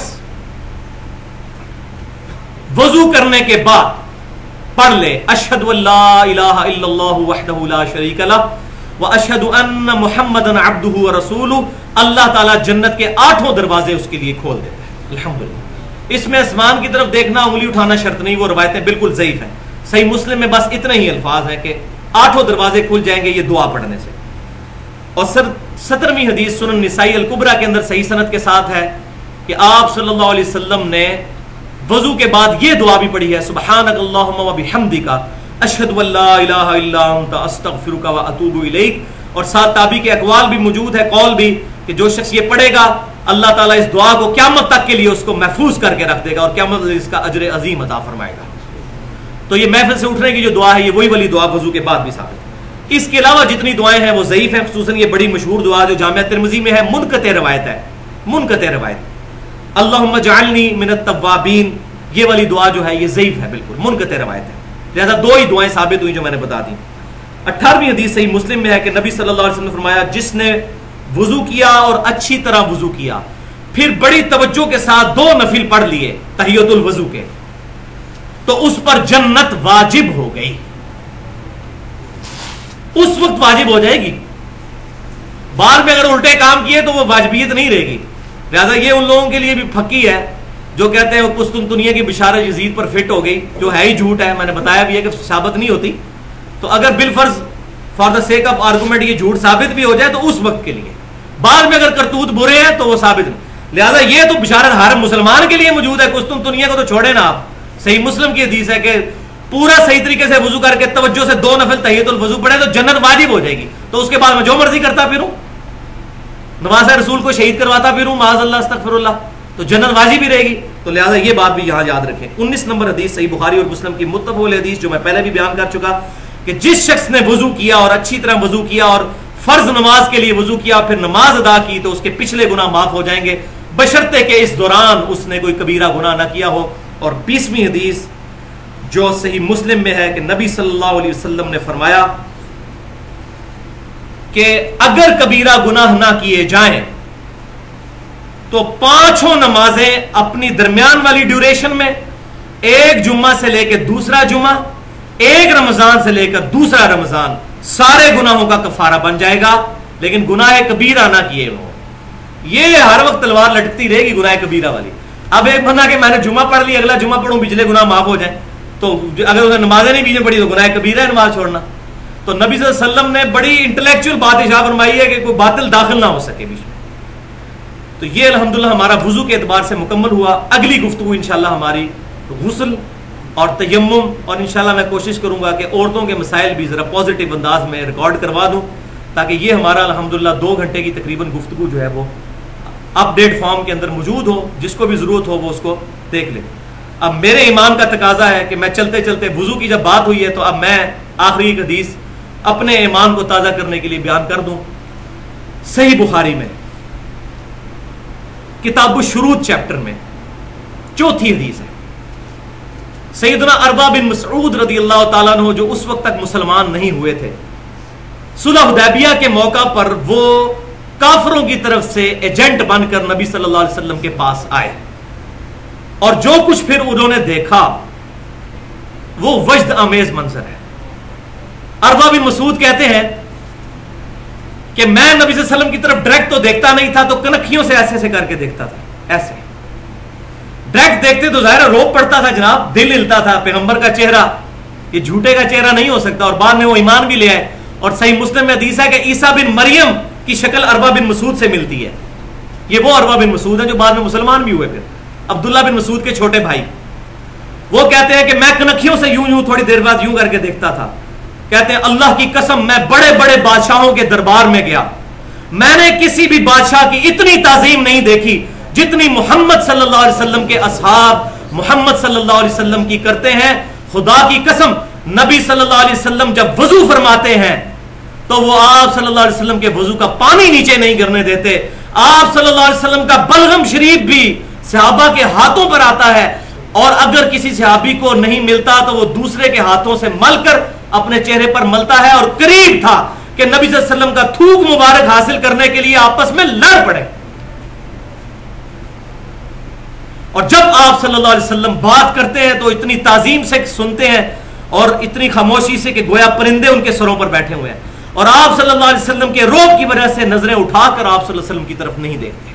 وضو کرنے کے بعد پڑھ لے اشہد اللہ الہ الا اللہ وحدہ لا شریک لہ واشہد ان محمدًا عبدہ ورسولہ, اللہ تعالیٰ جنت کے 8 دروازے اس کے لیے کھول دیتا ہے الحمدللہ. اس میں آسمان کی طرف دیکھنا, انگلی اٹھانا شرط نہیں, وہ روایتیں بالکل ضعیف ہیں. صحیح مسلم میں بس اتنے ہی الفاظ ہیں کہ 8 دروازے کھل جائیں گے یہ دعا پڑھنے سے. اور 17ویں حدیث سنن نسائی الکبریٰ کے اندر صحیح سند کے ساتھ ہے کہ آپ صلی اللہ علیہ وسلم نے وضو کے بعد یہ دعا بھی پڑھی ہے, سبحانک اللہم و بحمدک اشہد ان لا الہ الا انت استغفرک و اتوب الیک. اور ساتھ تابعی کے اقوال بھی موجود ہے, قول بھی, کہ جو شخص یہ پڑھے گا اللہ تعالیٰ اس دعا کو قیامت تک کے لیے اس کو محفوظ کر کے رکھ دے گا اور قیامت اس کا اجر عظیم عطا فرمائے گا. تو یہ محفل سے اٹھنے کی جو دعا ہے یہ وہی والی دعا وضو کے بعد بھی ثابت ہے. اس کے علاوہ جتنی دعائیں ہیں وہ ضعیف ہیں, خصوصاً یہ بڑی مشہور دعا جو جامعہ ترمذی میں ہے, منقطع روایت ہے, منقطع روایت, اللہم اجعلنی من التوابین, یہ والی دعا جو ہے یہ ضعیف ہے, بالکل منقطع روایت ہے. لہذا 2 ہی دعائیں ثابت ہوئی جو میں نے بتا دی. 18ویں حدیث صحیح مسلم میں ہے کہ نبی صلی اللہ علیہ وسلم نے فرمایا جس نے وضو کیا اور اچھی طرح وضو کیا, پھر بڑی توجہ کے ساتھ 2 نفل پڑھ لیے تحیۃ الوضو کے, تو اس پر جنت واجب ہو گئی, اس وقت واجب ہو جائے گی. بعد میں اگر الٹے کام کیے تو وہ واجبیت نہیں رہے گی. لہذا یہ ان لوگوں کے لیے بھی پھکی ہے جو کہتے ہیں وہ قسطنطنیہ کی بشارت یزید پر فٹ ہو گئی, جو ہے ہی جھوٹ ہے. میں نے بتایا بھی ہے کہ ثابت نہیں ہوتی. تو اگر بالفرض for the sake of argument یہ جھوٹ ثابت بھی ہو جائے تو اس وقت کے لیے, بعد میں اگر کرتوت برے ہیں تو وہ ثابت نہیں. لہذا یہ تو بشارت ہر مسلمان کے لیے موجود ہے, قسطنطنیہ کو تو چھوڑے نا آپ. صحیح مسلم کی حدیث ہے کہ پورا صحیح طریقے سے وضو کر کے توجہ سے 2 نفل تحیۃ الوضو پڑھے تو جنت واجب ہو جائے گی. تو اس کے بعد میں جو مرضی کرتا پھروں, نماز رسول کو شہید کرواتا پھروں, معاذ اللہ استغفر اللہ, تو جنت واجب ہی رہے گی. تو لہذا یہ بات بھی یہاں یاد رکھیں. 19 نمبر حدیث صحیح بخاری اور مسلم کی متفق علیہ حدیث جو میں پہلے بھی بیان کر چکا کہ جس شخص نے وضو کیا اور اچھی طرح وضو کیا اور فرض نماز کے لیے وضو کیا پھر نماز ادا کی تو اس کے پچھلے گناہ معاف ہو جائیں گے, بشرطے کہ اس دوران اس نے کوئی کبیرہ گناہ نہ کیا ہو. اور 20ویں حدیث جو صحیح مسلم میں ہے کہ نبی صلی اللہ علیہ وسلم نے فرمایا کہ اگر کبیرہ گناہ نہ کیے جائیں تو 5 نمازیں اپنی درمیان والی ڈیوریشن میں, ایک جمعہ سے لے کے دوسرا جمعہ, ایک رمضان سے لے کر دوسرا رمضان سارے گناہوں کا کفارہ بن جائے گا، لیکن گناہ کبیرہ نہ کیے ہوں. یہ ہر وقت تلوار لٹکتی رہے گی گناہ کبیرہ والی. اب ایک بندہ کہ میں نے جمعہ پڑھ لی، اگلا جمعہ پڑھوں پچھلے گناہ معاف ہو جائیں، تو اگر اسے نمازیں نہیں بیچ میں پڑھی تو گناہ کبیرہ ہے نماز چھوڑنا. تو نبی صلی اللہ علیہ وسلم نے بڑی انٹلیکچوئل بات ارشاد فرمائی ہے کہ کوئی باطل داخل نہ ہو سکے بیچ میں. تو یہ الحمدللہ ہمارا وضو کے اعتبار سے مکمل ہوا. اگلی گفتگو انشاءاللہ ہماری غسل اور تیمم، اور انشاءاللہ میں کوشش کروں گا کہ عورتوں کے مسائل بھی ذرا پازیٹیو انداز میں ریکارڈ کروا دوں، تاکہ یہ ہمارا الحمدللہ 2 گھنٹے کی تقریباً گفتگو جو ہے وہ اپ ڈیٹ فارم کے اندر موجود ہو، جس کو بھی ضرورت ہو وہ اس کو دیکھ لے. اب میرے ایمان کا تقاضا ہے کہ میں چلتے چلتے وضو کی جب بات ہوئی ہے تو اب میں آخری حدیث اپنے ایمان کو تازہ کرنے کے لیے بیان کر دوں. صحیح بخاری میں کتاب الشروط چیپٹر میں 4تھی حدیث ہے. سیدنا اربا بن مسعود رضی اللہ تعالیٰ عنہ جو اس وقت تک مسلمان نہیں ہوئے تھے، صلح حدیبیہ کے موقع پر وہ کافروں کی طرف سے ایجنٹ بن کر نبی صلی اللہ علیہ وسلم کے پاس آئے، اور جو کچھ پھر انہوں نے دیکھا وہ وجد آمیز منظر ہے. اربا بن مسعود کہتے ہیں کہ میں نبی صلی اللہ علیہ وسلم کی طرف ڈائریکٹ تو دیکھتا نہیں تھا، تو کنکھیوں سے ایسے ایسے کر کے دیکھتا تھا. ایسے ڈائریکٹ دیکھتے تو ظاہر روک پڑتا تھا جناب، دل ہلتا تھا. پیغمبر کا چہرہ یہ جھوٹے کا چہرہ نہیں ہو سکتا، اور بعد میں وہ ایمان بھی لے آئے. اور صحیح مسلم میں حدیث ہے کہ عیسیٰ بن مریم کی شکل اربا بن مسعود سے ملتی ہے. یہ وہ اربا بن مسعود ہیں جو بعد میں مسلمان بھی ہوئے. پھر عبداللہ بن مسعود کے چھوٹے بھائی، وہ کہتے ہیں کہ میں کنکھیوں سے یوں تھوڑی دیر بعد یوں کر کے دیکھتا تھا. کہتے ہیں اللہ کی قسم میں بڑے بڑے بادشاہوں کے دربار میں گیا، میں نے کسی بھی بادشاہ کی اتنی تعظیم نہیں دیکھی جتنی محمد صلی اللہ علیہ وسلم کے اصحاب محمد صلی اللہ علیہ وسلم کی کرتے ہیں. خدا کی قسم نبی صلی اللہ علیہ وسلم جب وضو فرماتے ہیں تو وہ آپ صلی اللہ علیہ وسلم کے وضو کا پانی نیچے نہیں گرنے دیتے. آپ صلی اللہ علیہ وسلم کا بلغم شریف بھی صحابہ کے ہاتھوں پر آتا ہے، اور اگر کسی صحابی کو نہیں ملتا تو وہ دوسرے کے ہاتھوں سے مل کر اپنے چہرے پر ملتا ہے. اور قریب تھا کہ نبی صلی اللہ علیہ وسلم کا تھوک مبارک حاصل کرنے کے لیے آپس میں لڑ پڑے. اور جب آپ صلی اللہ علیہ وسلم بات کرتے ہیں تو اتنی تعظیم سے سنتے ہیں اور اتنی خاموشی سے کہ گویا پرندے ان کے سروں پر بیٹھے ہوئے ہیں. اور آپ صلی اللہ علیہ وسلم کے روب کی وجہ سے نظریں اٹھا کر آپ صلی اللہ علیہ وسلم کی طرف نہیں دیکھتے.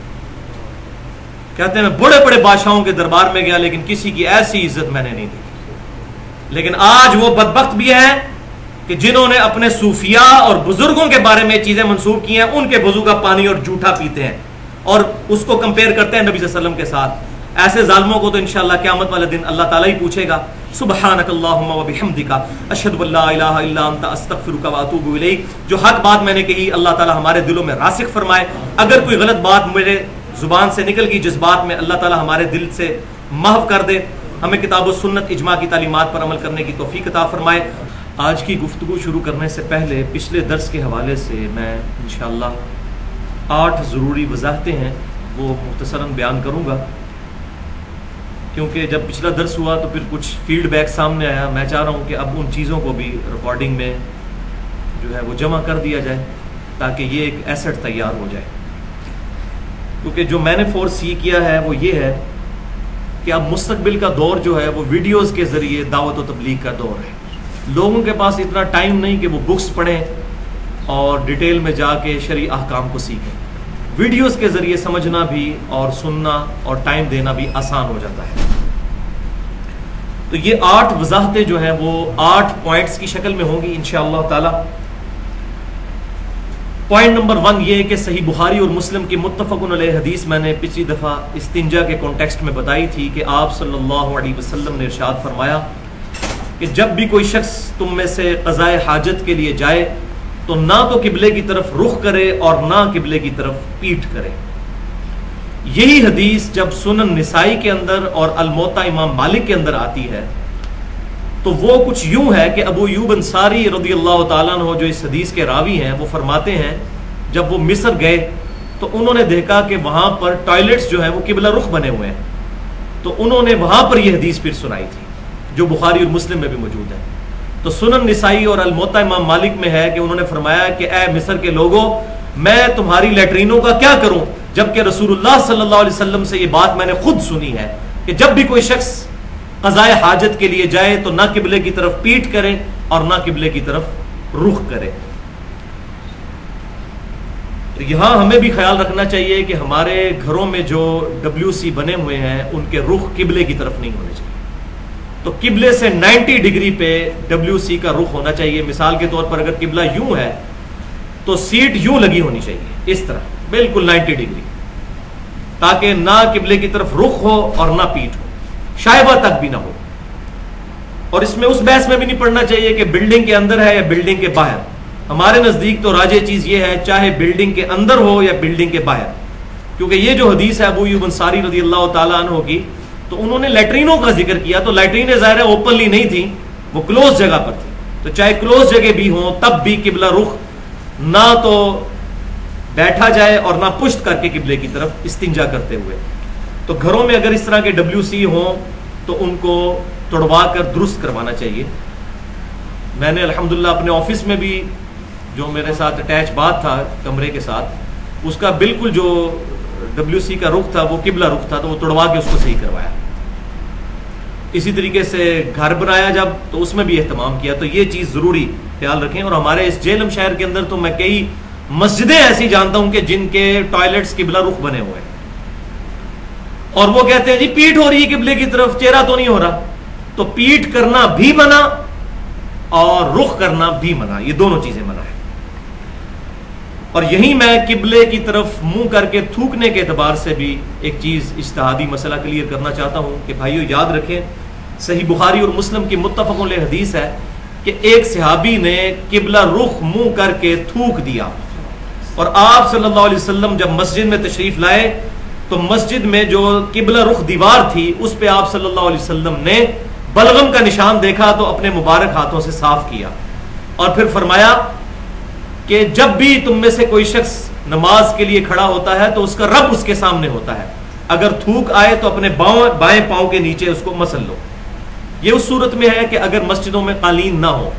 کہتے ہیں میں بڑے بڑے بادشاہوں کے دربار میں گیا لیکن کسی کی ایسی عزت میں نے نہیں دیکھی. لیکن آج وہ بدبخت بھی ہیں کہ جنہوں نے اپنے صوفیاء اور بزرگوں کے بارے میں چیزیں منسوب کی ہیں، ان کے وضو کا پانی اور جھوٹا پیتے ہیں اور اس کو کمپیئر کرتے ہیں نبی صلی اللہ علیہ وسلم کے ساتھ. ایسے ظالموں کو تو انشاءاللہ قیامت والے دن اللہ تعالیٰ ہی پوچھے گا. سبحانک اللہم و بحمدک اشہد ان لا الہ الا انت استغفرک و اتوب الیک. جو حق بات میں نے کہی اللہ تعالیٰ ہمارے دلوں میں راسخ فرمائے. اگر کوئی غلط بات میرے زبان سے نکل گئی جس بات میں اللہ تعالیٰ ہمارے دل سے محو کر دے. ہمیں کتاب و سنت اجماع کی تعلیمات پر عمل کرنے کی توفیق عطا فرمائے. آج کی گفتگو شروع کرنے سے پہلے پچھلے درس کے حوالے سے میں انشاءاللہ 8 ضروری وضاحتیں ہیں وہ مختصراً بیان کروں گا، کیونکہ جب پچھلا درس ہوا تو پھر کچھ فیڈ بیک سامنے آیا. میں چاہ رہا ہوں کہ اب ان چیزوں کو بھی ریکارڈنگ میں جو ہے وہ جمع کر دیا جائے تاکہ یہ ایک ایسٹ تیار ہو جائے. کیونکہ جو میں نے فورس یہ کیا ہے وہ یہ ہے کہ اب مستقبل کا دور جو ہے وہ ویڈیوز کے ذریعے دعوت و تبلیغ کا دور ہے. لوگوں کے پاس اتنا ٹائم نہیں کہ وہ بکس پڑھیں اور ڈیٹیل میں جا کے شرعی احکام کو سیکھیں. ویڈیوز کے ذریعے سمجھنا بھی اور سننا اور ٹائم دینا بھی آسان ہو جاتا ہے. تو یہ 8 وضاحتیں جو ہیں وہ 8 پوائنٹس کی شکل میں ہوں گی انشاءاللہ تعالی. پوائنٹ نمبر 1 یہ کہ صحیح بخاری اور مسلم کی متفق علیہ حدیث میں نے پچھلی دفعہ استنجا کے کانٹیکسٹ میں بتائی تھی کہ آپ صلی اللہ علیہ وسلم نے ارشاد فرمایا کہ جب بھی کوئی شخص تم میں سے قضائے حاجت کے لیے جائے تو نہ تو قبلے کی طرف رخ کرے اور نہ قبلے کی طرف پیٹھ کرے. یہی حدیث جب سنن نسائی کے اندر اور الموطا امام مالک کے اندر آتی ہے تو وہ کچھ یوں ہے کہ ابو ایوب انصاری رضی اللہ تعالیٰ عنہ جو اس حدیث کے راوی ہیں وہ فرماتے ہیں جب وہ مصر گئے تو انہوں نے دیکھا کہ وہاں پر ٹوائلٹس جو ہیں وہ قبلہ رخ بنے ہوئے ہیں. تو انہوں نے وہاں پر یہ حدیث پھر سنائی تھی جو بخاری اور مسلم میں بھی موجود ہے. تو سنن نسائی اور الموطا امام مالک میں ہے کہ انہوں نے فرمایا کہ اے مصر کے لوگوں میں تمہاری لیٹرینوں کا کیا کروں، جبکہ رسول اللہ صلی اللہ علیہ وسلم سے یہ بات میں نے خود سنی ہے کہ جب بھی کوئی شخص قضاء حاجت کے لیے جائے تو نہ قبلے کی طرف پیٹھ کرے اور نہ قبلے کی طرف رخ کرے. تو یہاں ہمیں بھی خیال رکھنا چاہیے کہ ہمارے گھروں میں جو WC بنے ہوئے ہیں ان کے رخ قبلے کی طرف نہیں ہونے چاہیے. تو قبلے سے 90 ڈگری پہ WC کا رخ ہونا چاہیے. مثال کے طور پر اگر قبلہ یوں ہے تو سیٹ یوں لگی ہونی چاہیے, اس طرح بالکل 90 ڈگری, تاکہ نہ قبلے کی طرف رخ ہو اور نہ پیٹھ ہو, شائبہ تک بھی نہ ہو. اور اس میں اس بحث میں بھی نہیں پڑنا چاہیے کہ بلڈنگ کے اندر ہے یا بلڈنگ کے باہر. ہمارے نزدیک تو راجح چیز یہ ہے چاہے بلڈنگ کے اندر ہو یا بلڈنگ کے باہر, کیونکہ یہ جو حدیث ہے ابو ایوب انصاری رضی اللہ تعالیٰ عنہ کی, تو انہوں نے لیٹرینوں کا ذکر کیا. تو لیٹرینیں ظاہر ہے اوپنلی نہیں تھیں, وہ کلوز جگہ پر تھی. تو چاہے کلوز جگہ بھی ہوں تب بھی قبلہ رخ نہ تو بیٹھا جائے اور نہ پشت کر کے قبلے کی طرف استنجا کرتے ہوئے. تو گھروں میں اگر اس طرح کے WC ہوں تو ان کو توڑوا کر درست کروانا چاہیے. میں نے الحمدللہ اپنے آفس میں بھی جو میرے ساتھ اٹیچ باتھ تھا کمرے کے ساتھ, اس کا بالکل جو WC کا رخ تھا وہ قبلہ رخ تھا, تو وہ توڑوا کے اس کو صحیح کروایا. اسی طریقے سے گھر بنایا جب تو اس میں بھی اہتمام کیا. تو یہ چیز ضروری خیال رکھیں. اور ہمارے اس جہلم شہر کے اندر تو میں کئی مسجدیں ایسی جانتا ہوں کہ جن کے ٹوائلٹس قبلہ رخ بنے ہوئے ہیں, اور وہ کہتے ہیں جی پیٹھ ہو رہی ہے قبلے کی طرف, چہرہ تو نہیں ہو رہا. تو پیٹھ کرنا بھی منع اور رخ کرنا بھی منع, یہ دونوں چیزیں منع ہے. اور یہی میں قبلے کی طرف منہ کر کے تھوکنے کے اعتبار سے بھی ایک چیز اجتہادی مسئلہ کلیئر کرنا چاہتا ہوں کہ بھائیو یاد رکھیں, صحیح بخاری اور مسلم کی متفق علیہ حدیث ہے کہ ایک صحابی نے قبلہ رخ منہ کر کے تھوک دیا, اور آپ صلی اللہ علیہ وسلم جب مسجد میں تشریف لائے تو مسجد میں جو قبلہ رخ دیوار تھی اس پہ آپ صلی اللہ علیہ وسلم نے بلغم کا نشان دیکھا تو اپنے مبارک ہاتھوں سے صاف کیا, اور پھر فرمایا کہ جب بھی تم میں سے کوئی شخص نماز کے لیے کھڑا ہوتا ہے تو اس کا رب اس کے سامنے ہوتا ہے, اگر تھوک آئے تو اپنے بائیں پاؤں کے نیچے اس کو مسل لو. یہ اس صورت میں ہے کہ اگر مسجدوں میں قالین نہ ہو,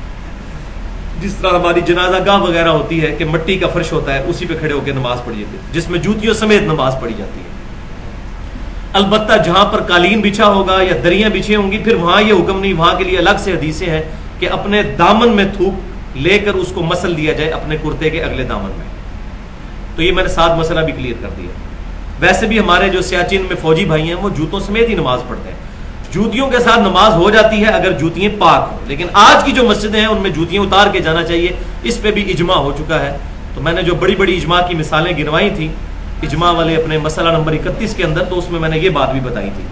جس طرح ہماری جنازہ گاہ وغیرہ ہوتی ہے کہ مٹی کا فرش ہوتا ہے اسی پہ کھڑے ہو کے نماز پڑھی جاتی ہے, جس میں جوتیوں سمیت نماز پڑھی جاتی ہے. البتہ جہاں پر قالین بچھا ہوگا یا دریاں بچھی ہوں گی پھر وہاں یہ حکم نہیں, وہاں کے لیے الگ سے حدیثیں ہیں کہ اپنے دامن میں تھوک لے کر اس کو مسل دیا جائے اپنے کرتے کے اگلے دامن میں. تو یہ میں نے 7 مسئلہ بھی کلیئر کر دیا. ویسے بھی ہمارے جو سیاچن میں فوجی بھائی ہیں وہ جوتوں سمیت ہی نماز پڑھتے ہیں. جوتیوں کے ساتھ نماز ہو جاتی ہے اگر جوتیاں پاک ہوں, لیکن آج کی جو مسجدیں ہیں ان میں جوتیاں اتار کے جانا چاہیے, اس پہ بھی اجماع ہو چکا ہے. تو میں نے جو بڑی بڑی اجماع کی مثالیں گنوائی تھیں اجماع والے اپنے مسئلہ نمبر 31 کے اندر, تو اس میں نے یہ بات بھی بتائی تھی.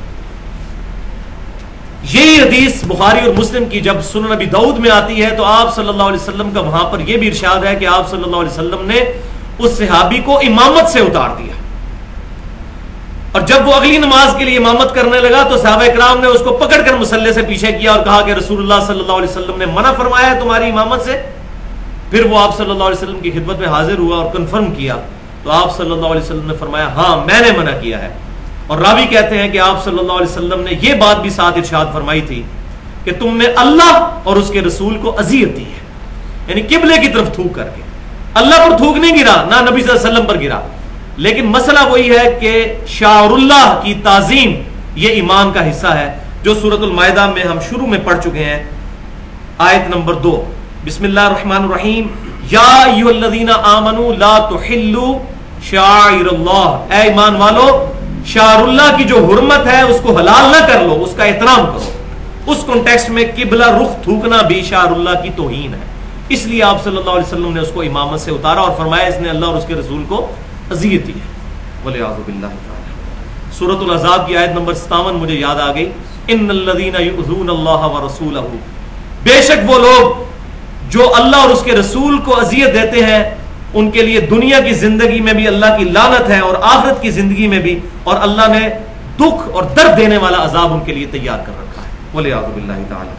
یہی حدیث بخاری اور مسلم کی جب سنن نبی داؤد میں آتی ہے تو آپ صلی اللہ علیہ وسلم کا وہاں پر یہ بھی ارشاد ہے کہ آپ صلی اللہ علیہ وسلم نے اس صحابی کو امامت سے اتار دیا, اور جب وہ اگلی نماز کے لیے امامت کرنے لگا تو صحابہ اکرام نے اس کو پکڑ کر مصلی سے پیچھے کیا اور کہا کہ رسول اللہ صلی اللہ علیہ وسلم نے منع فرمایا ہے تمہاری امامت سے. پھر وہ آپ صلی اللہ علیہ وسلم کی خدمت میں حاضر ہوا اور کنفرم کیا تو آپ صلی اللہ علیہ وسلم نے فرمایا ہاں میں نے منع کیا ہے. اور راوی کہتے ہیں کہ آپ صلی اللہ علیہ وسلم نے یہ بات بھی ساتھ ارشاد فرمائی تھی کہ تم نے اللہ اور اس کے رسول کو اذیت دی ہے, یعنی قبلے کی طرف تھوک کر کے. اللہ پر تھوک نہیں گرا, نہ نبی صلی اللہ علیہ وسلم پر گرا, لیکن مسئلہ وہی ہے کہ شعائر اللہ کی تعظیم یہ ایمان کا حصہ ہے, جو سورۃ المائدہ میں ہم شروع میں پڑھ چکے ہیں آیت نمبر 2. بسم اللہ الرحمن الرحیم, یا ایھا الذین آمنوا لا تحلوا شعائر اللہ, اے ایمان والو شعائر اللہ کی جو حرمت ہے اس کو حلال نہ کر لو, اس کا احترام کرو. اس کانٹیکسٹ میں قبلہ رخ تھوکنا بھی شعائر اللہ کی توہین ہے, اس لیے آپ صلی اللہ علیہ وسلم نے اس کو امامت سے اتارا اور فرمایا اس نے اللہ اور اس کے رسول کو اذیت دی ہے. والعیاذ باللہ تعالی. سورۃ الاحزاب کی آیت نمبر 57 مجھے یاد آ گئی, ان الذین یؤذون اللہ ورسولہ, بے شک وہ لوگ جو اللہ اور اس کے رسول کو اذیت دیتے ہیں ان کے لیے دنیا کی زندگی میں بھی اللہ کی لعنت ہے اور آخرت کی زندگی میں بھی, اور اللہ نے دکھ اور درد دینے والا عذاب ان کے لیے تیار کر رکھا ہے. والعیاذ باللہ تعالی.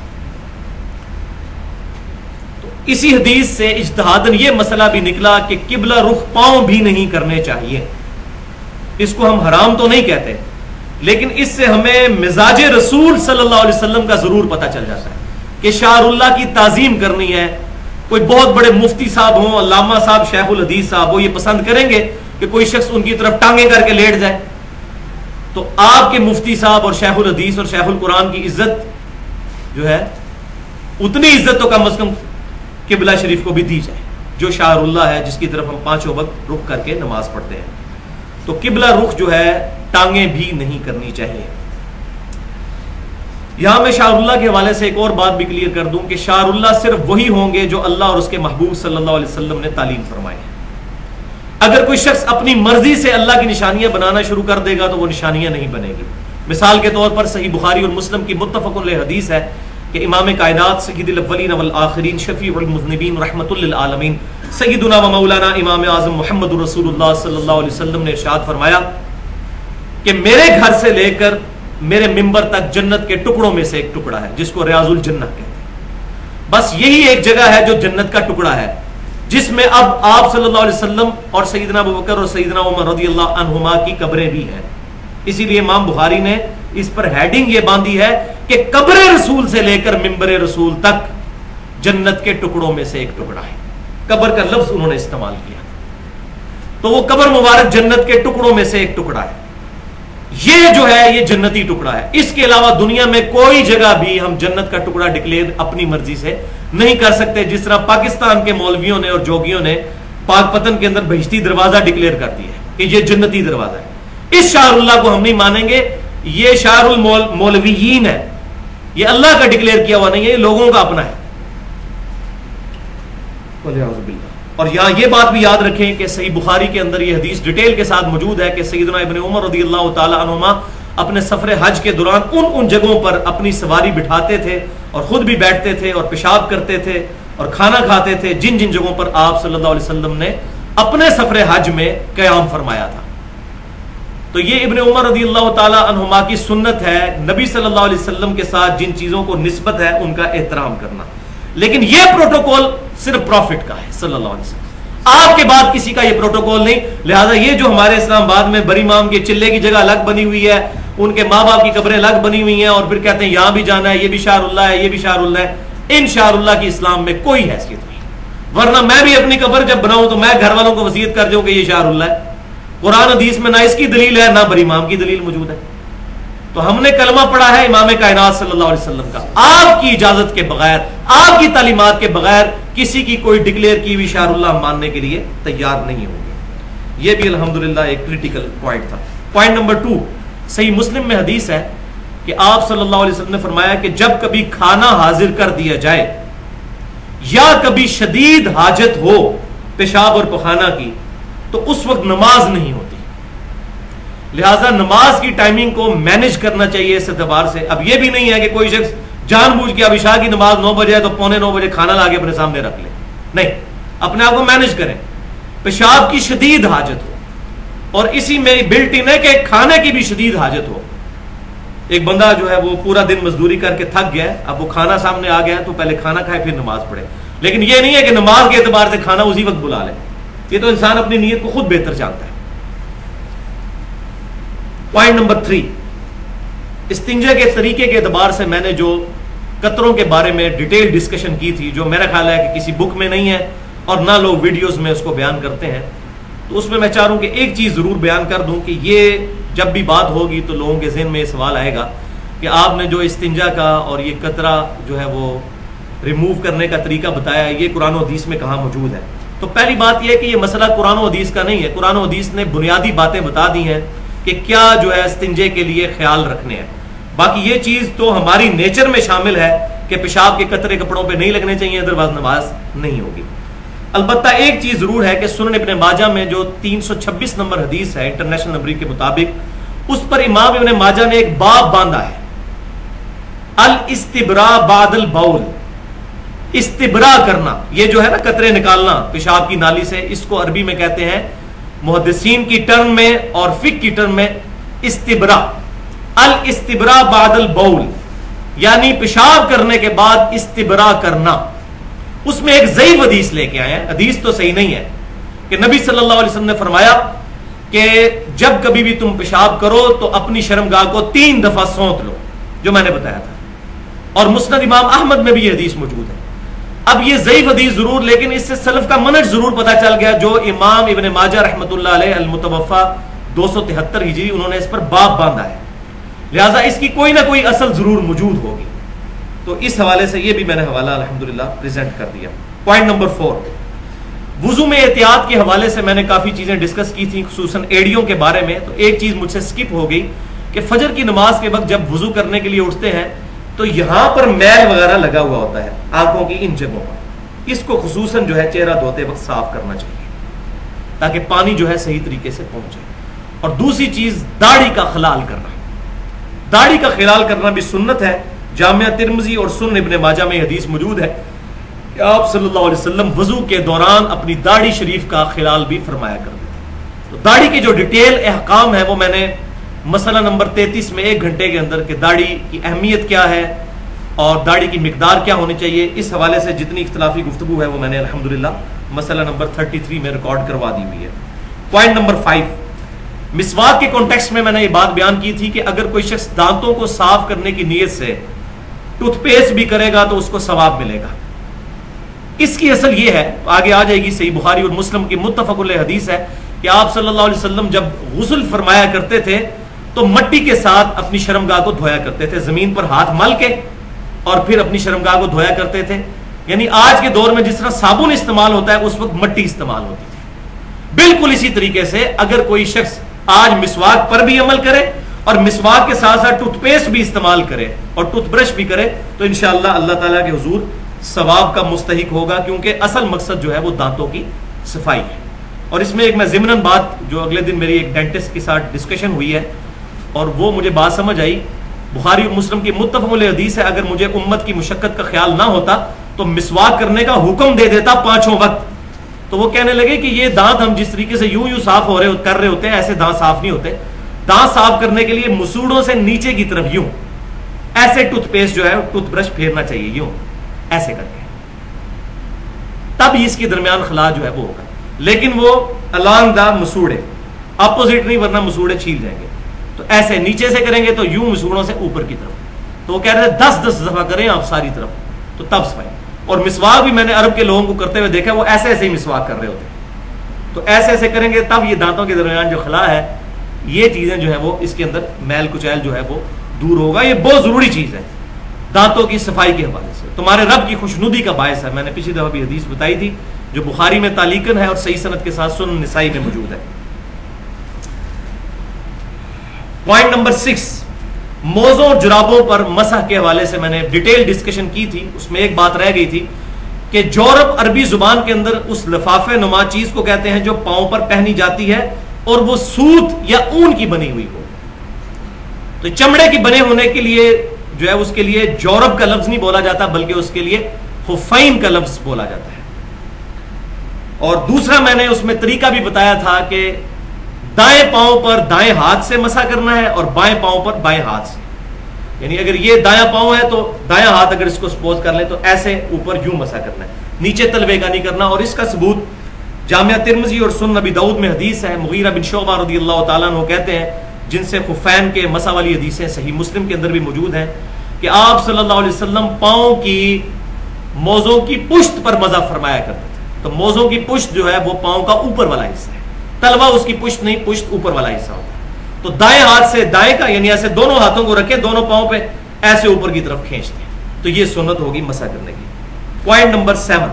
تو اسی حدیث سے اجتہاداً یہ مسئلہ بھی نکلا کہ قبلہ رخ پاؤں بھی نہیں کرنے چاہیے. اس کو ہم حرام تو نہیں کہتے, لیکن اس سے ہمیں مزاج رسول صلی اللہ علیہ وسلم کا ضرور پتہ چل جاتا ہے کہ شعائر اللہ کی تعظیم کرنی ہے. کوئی بہت بڑے مفتی صاحب ہوں, علامہ صاحب, شیخ الحدیث صاحب, وہ یہ پسند کریں گے کہ کوئی شخص ان کی طرف ٹانگیں کر کے لیٹ جائے, تو آپ کے مفتی صاحب اور شیخ الحدیث اور شیخ القرآن کی عزت جو ہے اتنی عزت تو کم از کم قبلہ شریف کو بھی دی جائے، جو شاعر اللہ ہے، جس کی طرف ہم پانچوں وقت رخ کر کے نماز پڑھتے ہیں۔ تو قبلہ رخ جو ہے ٹانگیں بھی نہیں کرنی چاہیے۔ یہاں میں شاعر اللہ کے حوالے سے ایک اور بات بھی کلیئر کر دوں کہ شاعر اللہ صرف وہی ہوں گے جو اللہ اور اس کے محبوب صلی اللہ علیہ وسلم نے تعلیم فرمائے ہیں۔ اگر کوئی شخص اپنی مرضی سے اللہ کی نشانیاں بنانا شروع کر دے گا تو وہ نشانیاں نہیں بنے گی۔ مثال کے طور پر صحیح بخاری اور مسلم کی متفق علیہ حدیث ہے کہ امام کائنات سید الاولین والآخرین شفیع المذنبین رحمت للعالمین سیدنا و مولانا امام اعظم محمد رسول اللہ صلی اللہ علیہ وسلم نے ارشاد فرمایا کہ میرے گھر سے لے کر میرے ممبر تک جنت کے ٹکڑوں میں سے ایک ٹکڑا ہے، جس کو ریاض الجنہ کہتے ہیں۔ بس یہی ایک جگہ ہے جو جنت کا ٹکڑا ہے، جس میں اب آپ صلی اللہ علیہ وسلم اور سیدنا ابوبکر اور سیدنا عمر رضی اللہ عنہما کی قبریں بھی ہیں۔ اسی لیے امام بخاری نے اس پر ہیڈنگ یہ باندھی ہے کہ قبر رسول سے لے کر ممبر رسول تک جنت کے ٹکڑوں میں سے ایک ٹکڑا ہے۔ قبر کا لفظ انہوں نے استعمال کیا، تو وہ قبر مبارک جنت کے ٹکڑوں میں سے ایک ٹکڑا ہے۔ یہ جو ہے یہ جنتی ٹکڑا ہے۔ اس کے علاوہ دنیا میں کوئی جگہ بھی ہم جنت کا ٹکڑا ڈکلیئر اپنی مرضی سے نہیں کر سکتے، جس طرح پاکستان کے مولویوں نے اور جوگیوں نے پاک پتن کے اندر بہشتی دروازہ ڈکلیئر کر دیا ہے کہ یہ جنتی دروازہ ہے۔ اس شاعر اللہ کو ہم نہیں مانیں گے، یہ شاعر المولویین ہے، یہ اللہ کا ڈکلیئر کیا ہوا نہیں ہے، یہ لوگوں کا اپنا ہے۔ اور یہاں یہ بات بھی یاد رکھیں کہ صحیح بخاری کے اندر یہ حدیث ڈیٹیل کے ساتھ موجود ہے کہ سیدنا ابن عمر رضی اللہ تعالی عنہما اپنے سفر حج کے دوران ان جگہوں پر اپنی سواری بٹھاتے تھے اور خود بھی بیٹھتے تھے اور پیشاب کرتے تھے اور کھانا کھاتے تھے جن جگہوں پر آپ صلی اللہ علیہ وسلم نے اپنے سفر حج میں قیام فرمایا تھا۔ تو یہ ابن عمر رضی اللہ تعالی عنہما کی سنت ہے، نبی صلی اللہ علیہ وسلم کے ساتھ جن چیزوں کو نسبت ہے ان کا احترام کرنا۔ لیکن یہ پروٹوکول صرف پروفٹ کا ہے صلی اللہ علیہ وسلم، آپ کے بعد کسی کا یہ پروٹوکول نہیں۔ لہٰذا یہ جو ہمارے اسلام آباد میں بری امام کے چلے کی جگہ الگ بنی ہوئی ہے، ان کے ماں باپ کی قبریں الگ بنی ہوئی ہیں، اور پھر کہتے ہیں یہاں بھی جانا ہے، یہ بھی شاعر اللہ ہے، یہ بھی شاعر اللہ ہے، ان شاعر اللہ کی اسلام میں کوئی حیثیت نہیں۔ ورنہ میں بھی اپنی قبر جب بناؤں تو میں گھر والوں کو وصیت کر دوں کہ یہ شاعر اللہ ہے۔ قرآن حدیث میں نہ اس کی دلیل ہے نہ بری امام کی دلیل موجود ہے۔ تو ہم نے کلمہ پڑھا ہے امام کائنات صلی اللہ علیہ وسلم کا، آپ کی اجازت کے بغیر، آپ کی تعلیمات کے بغیر کسی کی کوئی ڈکلیئر کی ہوئی شاعر اللہ ماننے کے لیے تیار نہیں ہوں گے۔ یہ بھی الحمدللہ ایک کریٹیکل پوائنٹ تھا۔ پوائنٹ نمبر 2، صحیح مسلم میں حدیث ہے کہ آپ صلی اللہ علیہ وسلم نے فرمایا کہ جب کبھی کھانا حاضر کر دیا جائے یا کبھی شدید حاجت ہو پیشاب اور پخانہ کی تو اس وقت نماز نہیں ہوتی۔ لہٰذا نماز کی ٹائمنگ کو مینج کرنا چاہیے اس اعتبار سے۔ اب یہ بھی نہیں ہے کہ کوئی شخص جان بوجھ کے اب عشاء کی نماز 9 بجے ہے تو 8:45 بجے کھانا لا کے اپنے سامنے رکھ لے، نہیں، اپنے آپ کو مینج کریں۔ پیشاب کی شدید حاجت ہو اور اسی میں بلٹ ان ہے کہ کھانے کی بھی شدید حاجت ہو۔ ایک بندہ جو ہے وہ پورا دن مزدوری کر کے تھک گیا ہے، اب وہ کھانا سامنے آ گیا ہے تو پہلے کھانا کھائے پھر نماز پڑھے، لیکن یہ نہیں ہے کہ نماز کے اعتبار سے کھانا اسی وقت بلا لے۔ یہ تو انسان اپنی نیت کو خود بہتر جانتا ہے۔ پوائنٹ نمبر 3، استنجا کے طریقے کے اعتبار سے میں نے جو قطروں کے بارے میں ڈیٹیل ڈسکشن کی تھی، جو میرا خیال ہے کہ کسی بک میں نہیں ہے اور نہ لوگ ویڈیوز میں اس کو بیان کرتے ہیں، تو اس میں میں چاہ رہا ہوں کہ ایک چیز ضرور بیان کر دوں کہ یہ جب بھی بات ہوگی تو لوگوں کے ذہن میں یہ سوال آئے گا کہ آپ نے جو استنجا کا اور یہ قطرہ جو ہے وہ ریموو کرنے کا طریقہ بتایا ہے، یہ قرآن و حدیث میں کہاں موجود ہے؟ تو پہلی بات یہ ہے کہ یہ مسئلہ قرآن و حدیث کا نہیں ہے۔ قرآن و حدیث نے بنیادی باتیں بتا دی ہیں کہ کیا جو ہے استنجے کے لیے خیال رکھنے ہیں۔ باقی یہ چیز تو ہماری نیچر میں شامل ہے کہ پیشاب کے قطرے کپڑوں پہ نہیں لگنے چاہیے، ادروائز نماز نہیں ہوگی۔ البتہ ایک چیز ضرور ہے کہ سنن ابن ماجہ میں جو 326 نمبر حدیث ہے انٹرنیشنل نمبر کے مطابق، اس پر امام ابن ماجہ نے ایک باب باندھا ہے، الاستبراء بعد البول، استبراء کرنا، یہ جو ہے نا قطرے نکالنا پیشاب کی نالی سے، اس کو عربی میں کہتے ہیں محدثین کی ٹرم میں اور فقہ کی ٹرم میں استبراء، الاستبراء بعد البول، یعنی پیشاب کرنے کے بعد استبراء کرنا۔ اس میں ایک ضعیف حدیث لے کے آئے ہیں، حدیث تو صحیح نہیں ہے، کہ نبی صلی اللہ علیہ وسلم نے فرمایا کہ جب کبھی بھی تم پیشاب کرو تو اپنی شرمگاہ کو 3 دفعہ سونت لو، جو میں نے بتایا تھا، اور مسند امام احمد میں بھی یہ حدیث موجود ہے۔ اب یہ ضعیف حدیث ضرور، لیکن اس سے سلف کا منہج ضرور پتہ چل گیا، جو امام ابن ماجہ رحمۃ اللہ علیہ المتوفا 273 ہجری انہوں نے اس پر باب باندھا ہے، لہٰذا اس کی کوئی نہ کوئی اصل ضرور موجود ہوگی. تو اس حوالے سے یہ بھی میں نے حوالہ الحمدللہ پریزنٹ کر دیا. پوائنٹ نمبر 4، وضو میں احتیاط کے حوالے سے میں نے کافی چیزیں ڈسکس کی تھیں، خصوصاً ایڑیوں کے بارے میں. تو ایک چیز مجھ سے سکپ ہو گئی کہ فجر کی نماز کے وقت جب وضو کرنے کے لیے اٹھتے ہیں تو یہاں پر میل وغیرہ لگا ہوا ہوتا ہے آنکھوں کی ان جگہوں پر. اس کو خصوصاً جو ہے چہرہ دھوتے وقت صاف کرنا چاہیے تاکہ پانی جو ہے صحیح طریقے سے پہنچے. اور دوسری چیز داڑھی کا خلال کرنا. داڑھی کا خلال کرنا بھی سنت ہے. جامعہ ترمذی اور سنن ابن ماجہ میں حدیث موجود ہے کہ آپ صلی اللہ علیہ وسلم وضو کے دوران اپنی داڑھی شریف کا خلال بھی فرمایا کرتے تھے. تو داڑھی کے جو ڈیٹیل احکام ہے وہ میں نے مسئلہ نمبر 33 میں 1 گھنٹے کے اندر کہ داڑھی کی اہمیت کیا ہے اور داڑھی کی مقدار کیا ہونی چاہیے، اس حوالے سے جتنی اختلافی گفتگو ہے وہ میں نے الحمدللہ مسئلہ نمبر 33 میں ریکارڈ کروا دی ہوئی ہے. پوائنٹ نمبر 5، مسواک کے کانٹیکسٹ میں نے یہ بات بیان کی تھی کہ اگر کوئی شخص دانتوں کو صاف کرنے کی نیت سے ٹوتھ پیسٹ بھی کرے گا تو اس کو ثواب ملے گا. اس کی اصل یہ ہے، آگے آ جائے گی، صحیح بخاری اور مسلم کی متفق علیہ حدیث ہے کہ آپ صلی اللہ علیہ وسلم جب غسل فرمایا کرتے تھے تو مٹی کے ساتھ اپنی شرمگاہ کو دھویا کرتے تھے، زمین پر ہاتھ مل کے اور پھر اپنی شرمگاہ کو دھویا کرتے تھے. یعنی آج کے دور میں جس طرح صابن استعمال ہوتا ہے اس وقت مٹی استعمال ہوتی تھی. بالکل اسی طریقے سے اگر کوئی شخص آج مسواک پر بھی عمل کرے اور مسواک کے ساتھ ساتھ ٹوتھ پیسٹ بھی استعمال کرے اور ٹوتھ برش بھی کرے تو انشاءاللہ اللہ تعالیٰ کے حضور ثواب کا مستحق ہوگا، کیونکہ اصل مقصد جو ہے وہ دانتوں کی صفائی ہے. اور اس میں ایک میں ضمناً بات جو اگلے دن میری ایک ڈینٹسٹ کے ساتھ ڈسکشن ہوئی ہے اور وہ مجھے بات سمجھ آئی، بخاری اور مسلم کی متفق علیہ حدیث ہے، اگر مجھے امت کی مشقت کا خیال نہ ہوتا تو مسواک کرنے کا حکم دے دیتا 5 وقت. تو وہ کہنے لگے کہ یہ دانت ہم جس طریقے سے یوں صاف کر رہے ہوتے ہیں ایسے دانت صاف نہیں ہوتے. دانت صاف کرنے کے لیے مسوڑوں سے نیچے کی طرف یوں ایسے ٹوتھ پیسٹ جو ہے ٹوتھ برش پھیرنا چاہیے، یوں ایسے کر کے، تب اس کے درمیان خلا جو ہے وہ ہوگا. لیکن وہ الانگ دا مسوڑے اپوزٹ نہیں، ورنہ مسوڑے چھیل جائیں گے. تو ایسے نیچے سے کریں گے تو یوں مسوڑوں سے اوپر کی طرف. تو وہ کہہ رہے تھے 10 دفعہ کریں آپ ساری طرف تو تب صفائی. اور مسواک بھی میں نے عرب کے لوگوں کو کرتے ہوئے دیکھا، وہ ایسے ایسے ہی مسواک کر رہے ہوتے ہیں. تو ایسے ایسے کریں گے تب یہ دانتوں کے درمیان جو خلا ہے، یہ چیزیں جو ہے وہ اس کے اندر میل کچیل جو ہے وہ دور ہوگا. یہ بہت ضروری چیز ہے دانتوں کی صفائی کے حوالے سے. تمہارے رب کی خوشنودی کا باعث ہے. میں نے پچھلی دفعہ بھی حدیث بتائی تھی جو بخاری میں تعلیقاً ہے اور صحیح سند کے ساتھ سنن نسائی میں موجود ہے. پوائنٹ نمبر 6، موزوں اور جرابوں پر مسح کے حوالے سے میں نے ڈیٹیل ڈسکشن کی تھی. اس میں ایک بات رہ گئی تھی کہ جورب عربی زبان کے اندر اس لفافے نما چیز کو کہتے ہیں جو پاؤں پر پہنی جاتی ہے اور وہ سوت یا اون کی بنی ہوئی ہو. تو چمڑے کی بنے ہونے کے لیے جو ہے اس کے لیے جورب کا لفظ نہیں بولا جاتا بلکہ اس کے لیے خفین کا لفظ بولا جاتا ہے. اور دوسرا میں نے اس میں طریقہ بھی بتایا تھا کہ دائیں پاؤں پر دائیں ہاتھ سے مسح کرنا ہے اور بائیں پاؤں پر بائیں ہاتھ سے. یعنی اگر یہ دایاں پاؤں ہے تو دایاں ہاتھ اگر اس کو سپوز کر لیں تو ایسے اوپر یوں مسح کرنا ہے، نیچے تلوے کا نہیں کرنا. اور اس کا ثبوت جامعہ ترمذی اور سنن نبی داؤد میں حدیث ہے. مغیرہ بن شعبہ رضی اللہ تعالیٰ عنہ کہتے ہیں، جن سے خفین کے مسح والی حدیثیں صحیح مسلم کے اندر بھی موجود ہیں، کہ آپ صلی اللہ علیہ وسلم پاؤں کی موزوں کی پشت پر مسح فرمایا کرتے تھے. تو موزوں کی پشت جو ہے وہ پاؤں کا اوپر والا حصہ ہے، تلوا اس کی پشت نہیں، پشت اوپر والا حصہ ہوتا ہے. تو دائیں ہاتھ سے دائیں کا یعنی ایسے دونوں ہاتھوں کو رکھے دونوں پاؤں پہ ایسے اوپر کی طرف کھینچتے ہیں. تو یہ سنت ہوگی مسح کرنے کی. پوائنٹ نمبر 7،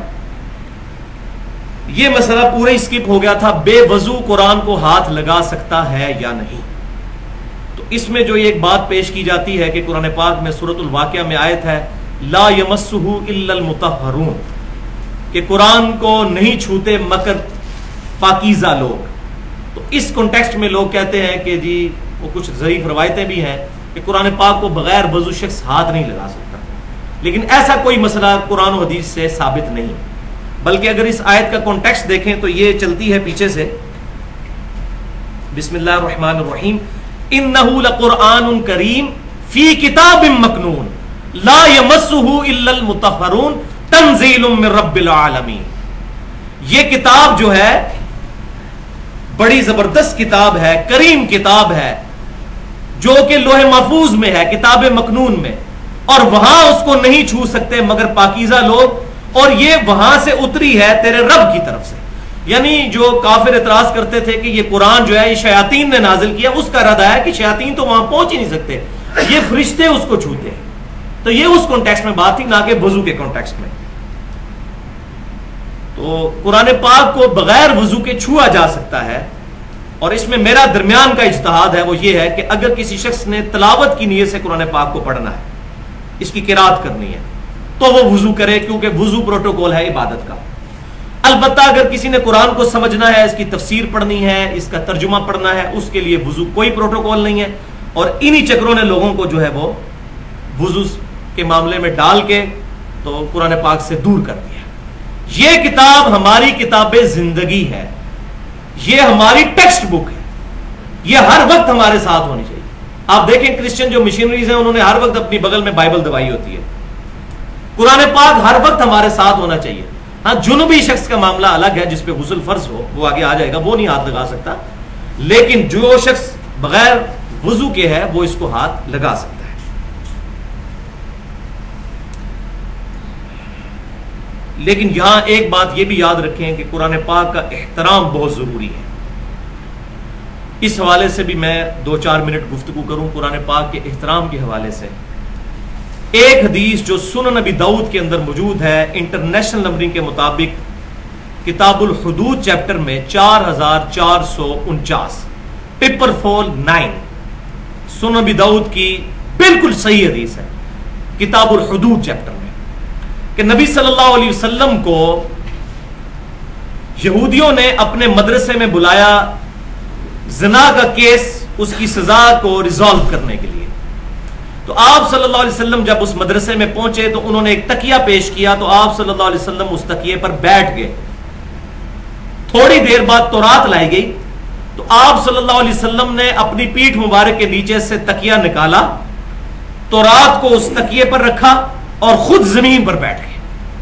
یہ مسئلہ پورا ہی سکپ ہو گیا تھا، بے وضو قرآن کو ہاتھ لگا سکتا ہے یا نہیں. تو اس میں جو ایک بات پیش کی جاتی ہے کہ قرآن پاک میں سورۃ الواقعہ میں آیت ہے لا یمسہ الا المطہرون، کہ قرآن کو نہیں چھوتے مگر پاکیزہ لوگ. تو اس کانٹیکسٹ میں لوگ کہتے ہیں کہ جی وہ کچھ ضعیف روایتیں بھی ہیں کہ قرآن پاک کو بغیر وضو شخص ہاتھ نہیں لگا سکتا. لیکن ایسا کوئی مسئلہ قرآن و حدیث سے ثابت نہیں، بلکہ اگر اس آیت کا کانٹیکسٹ دیکھیں تو یہ چلتی ہے پیچھے سے، بسم اللہ الرحمن الرحیم، انہ لقرآن کریم فی کتاب مکنون لا یمسہ الا المطہرون تنزیل من رب العالمین. یہ کتاب جو ہے بڑی زبردست کتاب ہے، کریم کتاب ہے، جو کہ لوح محفوظ میں ہے، کتاب مکنون میں، اور وہاں اس کو نہیں چھو سکتے مگر پاکیزہ لوگ، اور یہ وہاں سے اتری ہے تیرے رب کی طرف سے. یعنی جو کافر اعتراض کرتے تھے کہ یہ قرآن جو ہے یہ شیاطین نے نازل کیا، اس کا رد ہے کہ شیاطین تو وہاں پہنچ ہی نہیں سکتے، یہ فرشتے اس کو چھوتے ہیں. تو یہ اس کانٹیکسٹ میں بات تھی، نہ کہ وضو کے کانٹیکسٹ میں. تو قرآن پاک کو بغیر وضو کے چھوا جا سکتا ہے، اور اس میں میرا درمیان کا اجتہاد ہے وہ یہ ہے کہ اگر کسی شخص نے تلاوت کی نیت سے قرآن پاک کو پڑھنا ہے، اس کی قرات کرنی ہے، تو وہ وضو کرے، کیونکہ وضو پروٹوکول ہے عبادت کا. البتہ اگر کسی نے قرآن کو سمجھنا ہے، اس کی تفسیر پڑھنی ہے، اس کا ترجمہ پڑھنا ہے، اس کے لیے وضو کوئی پروٹوکول نہیں ہے. اور انہی چکروں نے لوگوں کو جو ہے وہ وضو کے معاملے میں ڈال کے تو قرآن پاک سے دور کر دیا. یہ کتاب ہماری کتاب زندگی ہے، یہ ہماری ٹیکسٹ بک ہے، یہ ہر وقت ہمارے ساتھ ہونی چاہیے. آپ دیکھیں کرسچن جو مشینریز ہیں انہوں نے ہر وقت اپنی بغل میں بائبل دبائی ہوتی ہے. قرآن پاک ہر وقت ہمارے ساتھ ہونا چاہیے. ہاں جنوبی شخص کا معاملہ الگ ہے، جس پہ غسل فرض ہو وہ آگے آ جائے گا، وہ نہیں ہاتھ لگا سکتا. لیکن جو شخص بغیر وضو کے ہے وہ اس کو ہاتھ لگا سکتا ہے. لیکن یہاں ایک بات یہ بھی یاد رکھیں کہ قرآن پاک کا احترام بہت ضروری ہے. اس حوالے سے بھی میں 2-4 منٹ گفتگو کروں قرآن پاک کے احترام کے حوالے سے. ایک حدیث جو سنن نبی داؤد کے اندر موجود ہے، انٹرنیشنل نمبرنگ کے مطابق کتاب الحدود چیپٹر میں 4449 پیپر فول 9 سنن نبی داؤد کی بالکل صحیح حدیث ہے کتاب الحدود چیپٹر میں، کہ نبی صلی اللہ علیہ وسلم کو یہودیوں نے اپنے مدرسے میں بلایا زنا کا کیس، اس کی سزا کو ریزالو کرنے کے لیے. تو آپ صلی اللہ علیہ وسلم جب اس مدرسے میں پہنچے تو انہوں نے ایک تکیہ پیش کیا، تو آپ صلی اللہ علیہ وسلم اس تکیے پر بیٹھ گئے. تھوڑی دیر بعد تورات لائی گئی، تو آپ صلی اللہ علیہ وسلم نے اپنی پیٹھ مبارک کے نیچے سے تکیہ نکالا، تورات کو اس تکیے پر رکھا اور خود زمین پر بیٹھ گئے،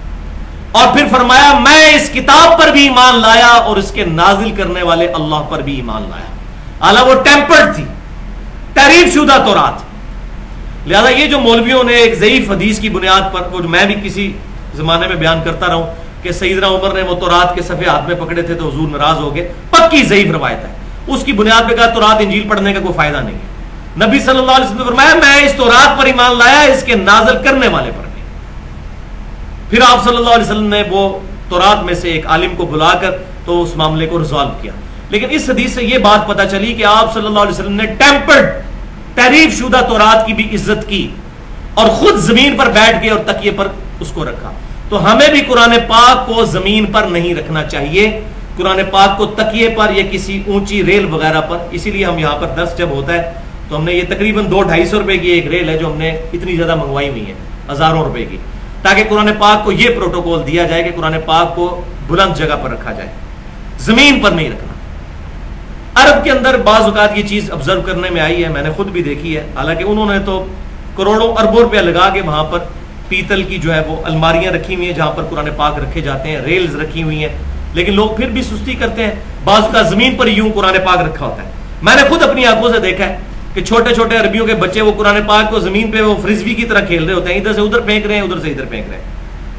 اور پھر فرمایا میں اس کتاب پر بھی ایمان لایا اور اس کے نازل کرنے والے اللہ پر بھی ایمان لایا. حالانکہ وہ ٹیمپرڈ تھی، تعریف شدہ تورات. لہذا یہ جو مولویوں نے ایک ضعیف حدیث کی بنیاد پر، وہ میں بھی کسی زمانے میں بیان کرتا رہا ہوں کہ سیدنا عمر نے وہ تورات کے صفحے ہاتھ میں پکڑے تھے تو حضور ناراض ہو گئے، پکی ضعیف روایت ہے. اس کی بنیاد پہ کہا تورات انجیل پڑھنے کا کوئی فائدہ نہیں ہے. نبی صلی اللہ علیہ وسلم نے فرمایا میں اس تورات پر ایمان لایا، اس کے نازل کرنے والے پر نہیں. پھر آپ صلی اللہ علیہ وسلم نے وہ تورات میں سے ایک عالم کو بلا کر تو اس معاملے کو ریزالو کیا. لیکن اس حدیث سے یہ بات پتہ چلی کہ آپ صلی اللہ علیہ وسلم نے ٹیمپرڈ تعریف شدہ تورات کی بھی عزت کی اور خود زمین پر بیٹھ گئے اور تکیے پر اس کو رکھا. تو ہمیں بھی قرآن پاک کو زمین پر نہیں رکھنا چاہیے، قرآن پاک کو تکیے پر یا کسی اونچی ریل وغیرہ پر. اسی لیے ہم یہاں پر درس جب ہوتا ہے تو ہم نے یہ تقریباً 200-250 روپے کی ایک ریل ہے جو ہم نے اتنی زیادہ منگوائی ہوئی ہے، ہزاروں روپے کی، تاکہ قرآن پاک کو یہ پروٹوکول دیا جائے کہ قرآن پاک کو بلند جگہ پر رکھا جائے، زمین پر نہیں رکھنا. عرب کے اندر بعض اوقات یہ چیز آبزرو کرنے میں آئی ہے، میں نے خود بھی دیکھی ہے. حالانکہ انہوں نے تو کروڑوں اربوں روپیہ لگا کے وہاں پر پیتل کی جو ہے وہ الماریاں رکھی ہوئی ہیں جہاں پر قرآن پاک رکھے جاتے ہیں، ریلز رکھی ہوئی ہیں. لیکن لوگ پھر بھی سستی کرتے ہیں، بعض کا زمین پر یوں قرآن پاک رکھا ہوتا ہے. میں نے خود اپنی آنکھوں سے دیکھا ہے کہ چھوٹے چھوٹے عربیوں کے بچے وہ قرآن پاک کو زمین پہ وہ فرزبی کی طرح کھیل رہے ہوتے ہیں، ادھر سے ادھر پھینک رہے ہیں، ادھر سے ادھر پھینک رہے ہیں.